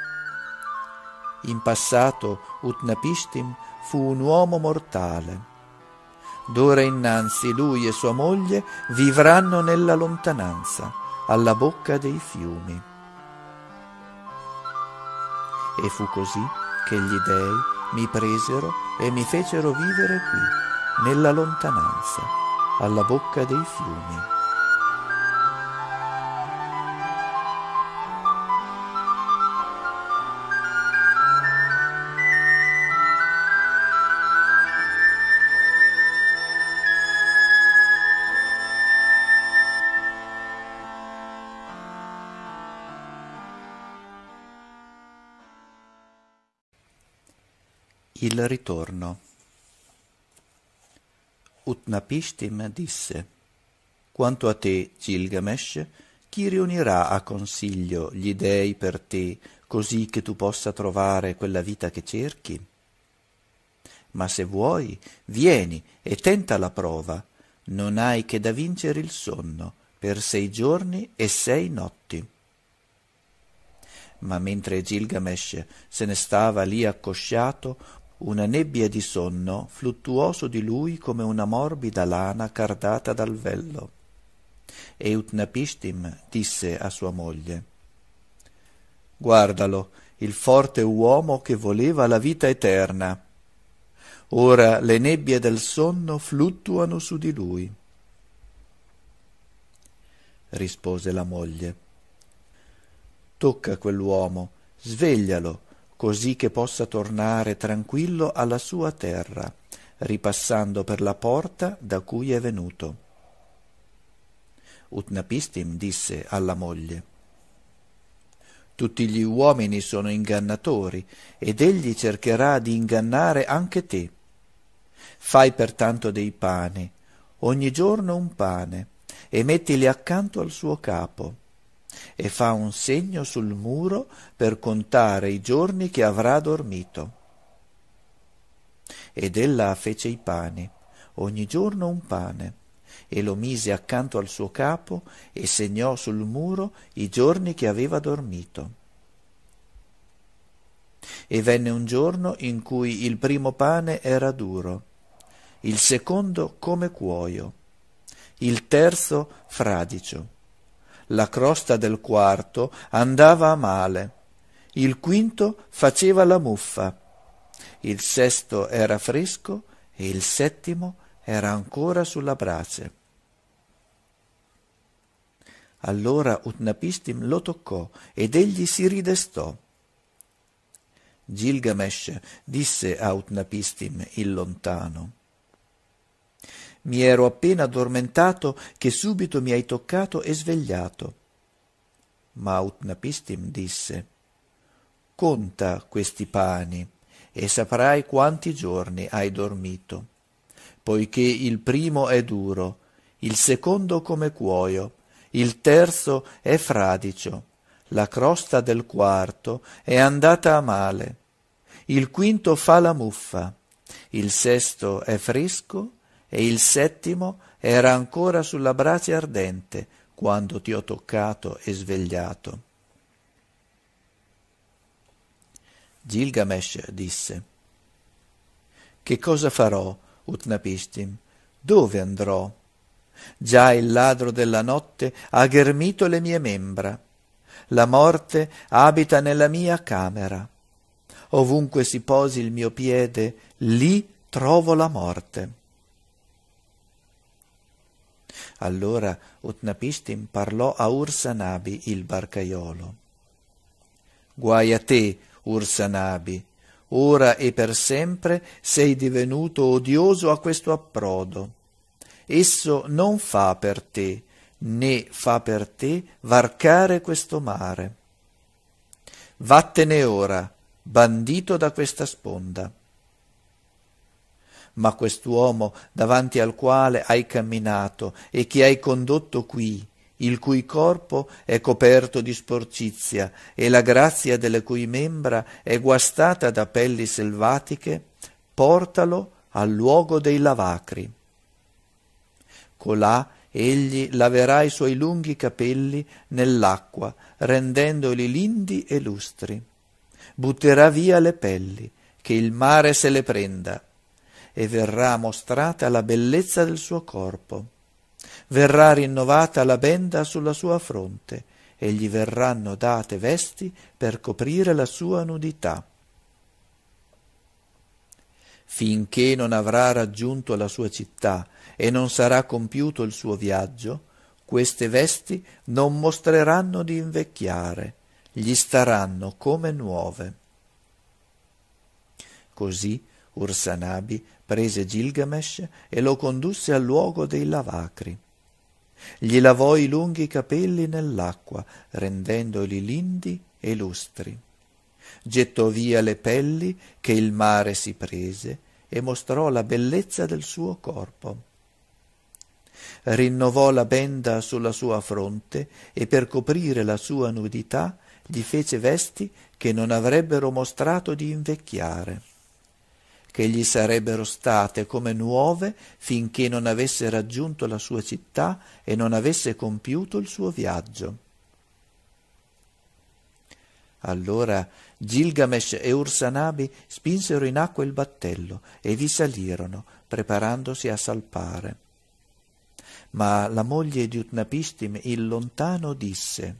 in passato Utnapishtim fu un uomo mortale. D'ora innanzi lui e sua moglie vivranno nella lontananza, alla bocca dei fiumi. E fu così che gli dei mi presero e mi fecero vivere qui, nella lontananza, alla bocca dei fiumi. Il ritorno. Utnapishtim disse: quanto a te, Gilgamesh, chi riunirà a consiglio gli dei per te, così che tu possa trovare quella vita che cerchi? Ma se vuoi, vieni e tenta la prova, non hai che da vincere il sonno per sei giorni e sei notti. Ma mentre Gilgamesh se ne stava lì accosciato, una nebbia di sonno fluttuò su di lui come una morbida lana cardata dal vello. E Utnapishtim disse a sua moglie: guardalo, il forte uomo che voleva la vita eterna. Ora le nebbie del sonno fluttuano su di lui. Rispose la moglie: tocca quell'uomo, sveglialo, così che possa tornare tranquillo alla sua terra, ripassando per la porta da cui è venuto. Utnapishtim disse alla moglie: tutti gli uomini sono ingannatori, ed egli cercherà di ingannare anche te. Fai pertanto dei pani, ogni giorno un pane, e mettili accanto al suo capo, e fa un segno sul muro per contare i giorni che avrà dormito. Ed ella fece i pani, ogni giorno un pane, e lo mise accanto al suo capo e segnò sul muro i giorni che aveva dormito. E venne un giorno in cui il primo pane era duro, il secondo come cuoio, il terzo fradicio. La crosta del quarto andava a male, il quinto faceva la muffa, il sesto era fresco e il settimo era ancora sulla brace. Allora Utnapishtim lo toccò ed egli si ridestò. Gilgamesh disse a Utnapishtim il lontano: mi ero appena addormentato che subito mi hai toccato e svegliato. Ma Utnapishtim disse: «Conta questi pani e saprai quanti giorni hai dormito, poiché il primo è duro, il secondo come cuoio, il terzo è fradicio, la crosta del quarto è andata a male, il quinto fa la muffa, il sesto è fresco e il settimo era ancora sulla brace ardente quando ti ho toccato e svegliato». Gilgamesh disse: «Che cosa farò, Utnapishtim? Dove andrò? Già il ladro della notte ha ghermito le mie membra. La morte abita nella mia camera. Ovunque si posi il mio piede, lì trovo la morte». Allora Utnapishtim parlò a Ursanabi il barcaiolo: «Guai a te, Ursanabi, ora e per sempre sei divenuto odioso a questo approdo. Esso non fa per te, né fa per te varcare questo mare. Vattene ora, bandito da questa sponda». Ma quest'uomo davanti al quale hai camminato e che hai condotto qui, il cui corpo è coperto di sporcizia e la grazia delle cui membra è guastata da pelli selvatiche, portalo al luogo dei lavacri. Colà egli laverà i suoi lunghi capelli nell'acqua, rendendoli lindi e lustri. Butterà via le pelli, che il mare se le prenda, e verrà mostrata la bellezza del suo corpo. Verrà rinnovata la benda sulla sua fronte e gli verranno date vesti per coprire la sua nudità. Finché non avrà raggiunto la sua città e non sarà compiuto il suo viaggio, queste vesti non mostreranno di invecchiare, gli staranno come nuove. Così Ursanabi prese Gilgamesh e lo condusse al luogo dei lavacri. Gli lavò i lunghi capelli nell'acqua, rendendoli lindi e lustri. Gettò via le pelli che il mare si prese e mostrò la bellezza del suo corpo. Rinnovò la benda sulla sua fronte e per coprire la sua nudità gli fece vesti che non avrebbero mostrato di invecchiare, che gli sarebbero state come nuove finché non avesse raggiunto la sua città e non avesse compiuto il suo viaggio. Allora Gilgamesh e Ursanabi spinsero in acqua il battello e vi salirono, preparandosi a salpare. Ma la moglie di Utnapishtim il lontano disse: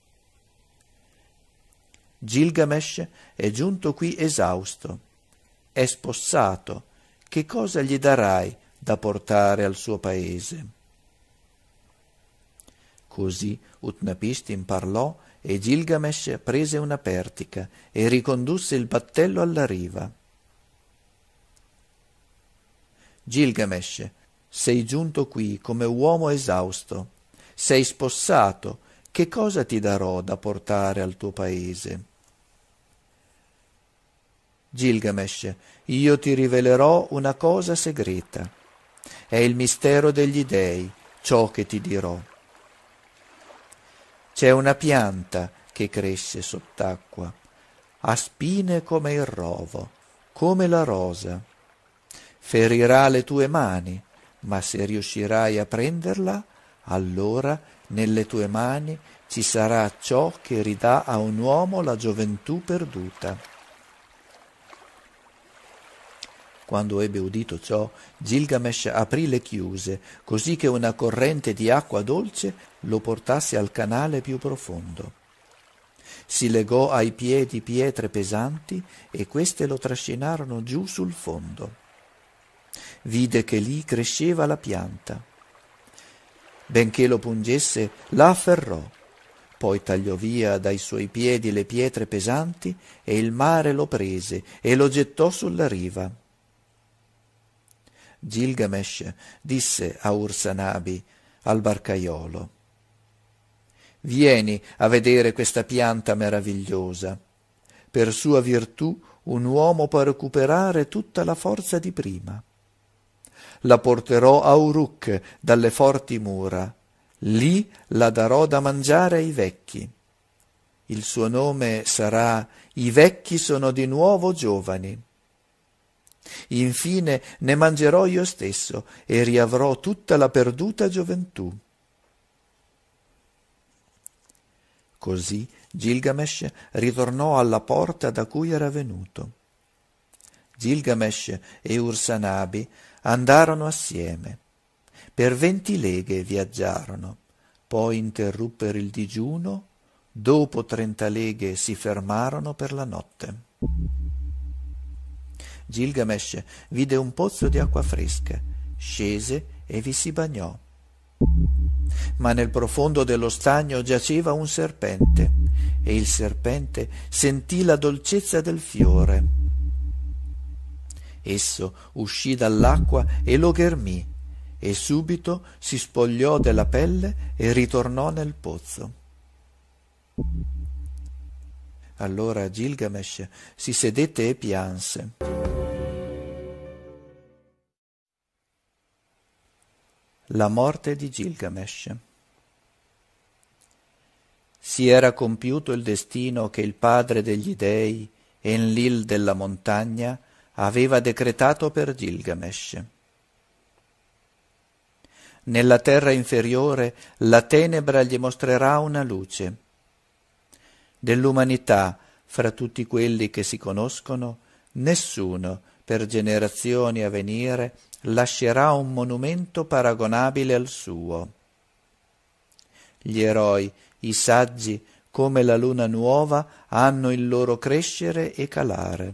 «Gilgamesh è giunto qui esausto, è spossato, che cosa gli darai da portare al suo paese?» Così Utnapishtim parlò e Gilgamesh prese una pertica e ricondusse il battello alla riva. «Gilgamesh, sei giunto qui come uomo esausto, sei spossato, che cosa ti darò da portare al tuo paese?» Gilgamesh, io ti rivelerò una cosa segreta. È il mistero degli dei, ciò che ti dirò. C'è una pianta che cresce sott'acqua, ha spine come il rovo, come la rosa. Ferirà le tue mani, ma se riuscirai a prenderla, allora nelle tue mani ci sarà ciò che ridà a un uomo la gioventù perduta. Quando ebbe udito ciò, Gilgamesh aprì le chiuse, così che una corrente di acqua dolce lo portasse al canale più profondo. Si legò ai piedi pietre pesanti e queste lo trascinarono giù sul fondo. Vide che lì cresceva la pianta. Benché lo pungesse, la afferrò. Poi tagliò via dai suoi piedi le pietre pesanti e il mare lo prese e lo gettò sulla riva. Gilgamesh disse a Ursanabi, al barcaiolo: vieni a vedere questa pianta meravigliosa. Per sua virtù un uomo può recuperare tutta la forza di prima. La porterò a Uruk dalle forti mura, lì la darò da mangiare ai vecchi. Il suo nome sarà «I vecchi sono di nuovo giovani». Infine ne mangerò io stesso e riavrò tutta la perduta gioventù. Così Gilgamesh ritornò alla porta da cui era venuto. Gilgamesh e Ursanabi andarono assieme. Per venti leghe viaggiarono, poi interruppero il digiuno, dopo trenta leghe si fermarono per la notte. Gilgamesh vide un pozzo di acqua fresca, scese e vi si bagnò. Ma nel profondo dello stagno giaceva un serpente, e il serpente sentì la dolcezza del fiore. Esso uscì dall'acqua e lo ghermì, e subito si spogliò della pelle e ritornò nel pozzo. Allora Gilgamesh si sedette e pianse. La morte di Gilgamesh. Si era compiuto il destino che il padre degli dei, Enlil della montagna, aveva decretato per Gilgamesh. Nella terra inferiore la tenebra gli mostrerà una luce. Dell'umanità, fra tutti quelli che si conoscono, nessuno, per generazioni a venire, lascerà un monumento paragonabile al suo. Gli eroi, i saggi, come la luna nuova, hanno il loro crescere e calare.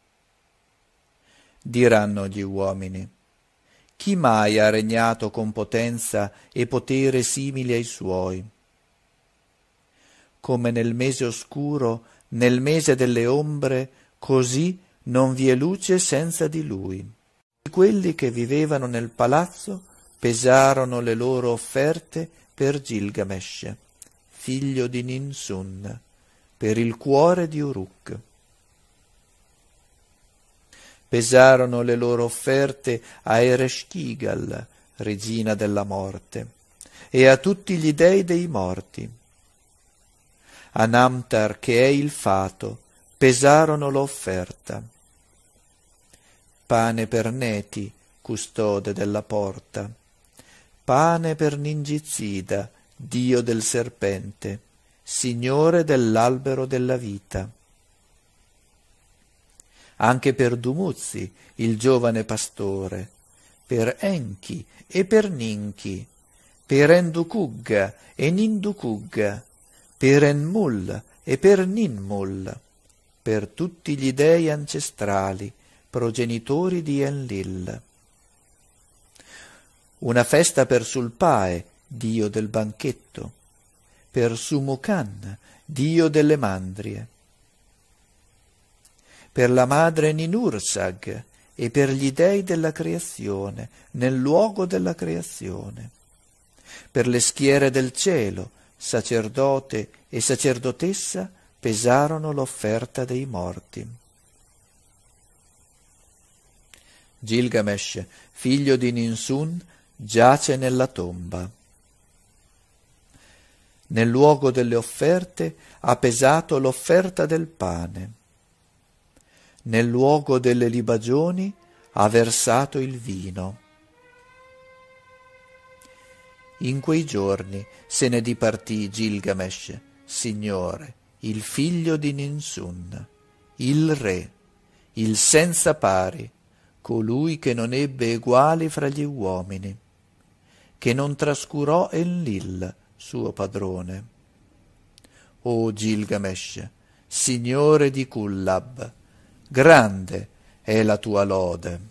Diranno gli uomini: chi mai ha regnato con potenza e potere simili ai suoi? Come nel mese oscuro, nel mese delle ombre, così non vi è luce senza di lui. Quelli che vivevano nel palazzo pesarono le loro offerte per Gilgamesh, figlio di Ninsun, per il cuore di Uruk. Pesarono le loro offerte a Ereshkigal, regina della morte, e a tutti gli dei dei morti. A Namtar, che è il fato, pesarono l'offerta. Pane per Neti, custode della porta, pane per Ningizida, dio del serpente, signore dell'albero della vita. Anche per Dumuzzi, il giovane pastore, per Enki e per Ninchi, per Endukugga e Nindukugga, per Enmul e per Ninmul, per tutti gli dei ancestrali, progenitori di Enlil. Una festa per Sulpae, dio del banchetto, per Sumukan, dio delle mandrie, per la madre Ninursag e per gli dei della creazione, nel luogo della creazione, per le schiere del cielo, sacerdote e sacerdotessa pesarono l'offerta dei morti. Gilgamesh, figlio di Ninsun, giace nella tomba. Nel luogo delle offerte ha pesato l'offerta del pane. Nel luogo delle libagioni ha versato il vino. In quei giorni se ne dipartì Gilgamesh, signore, il figlio di Ninsun, il re, il senza pari, colui che non ebbe eguali fra gli uomini, che non trascurò Enlil, suo padrone. O Gilgamesh, signore di Kullab, grande è la tua lode.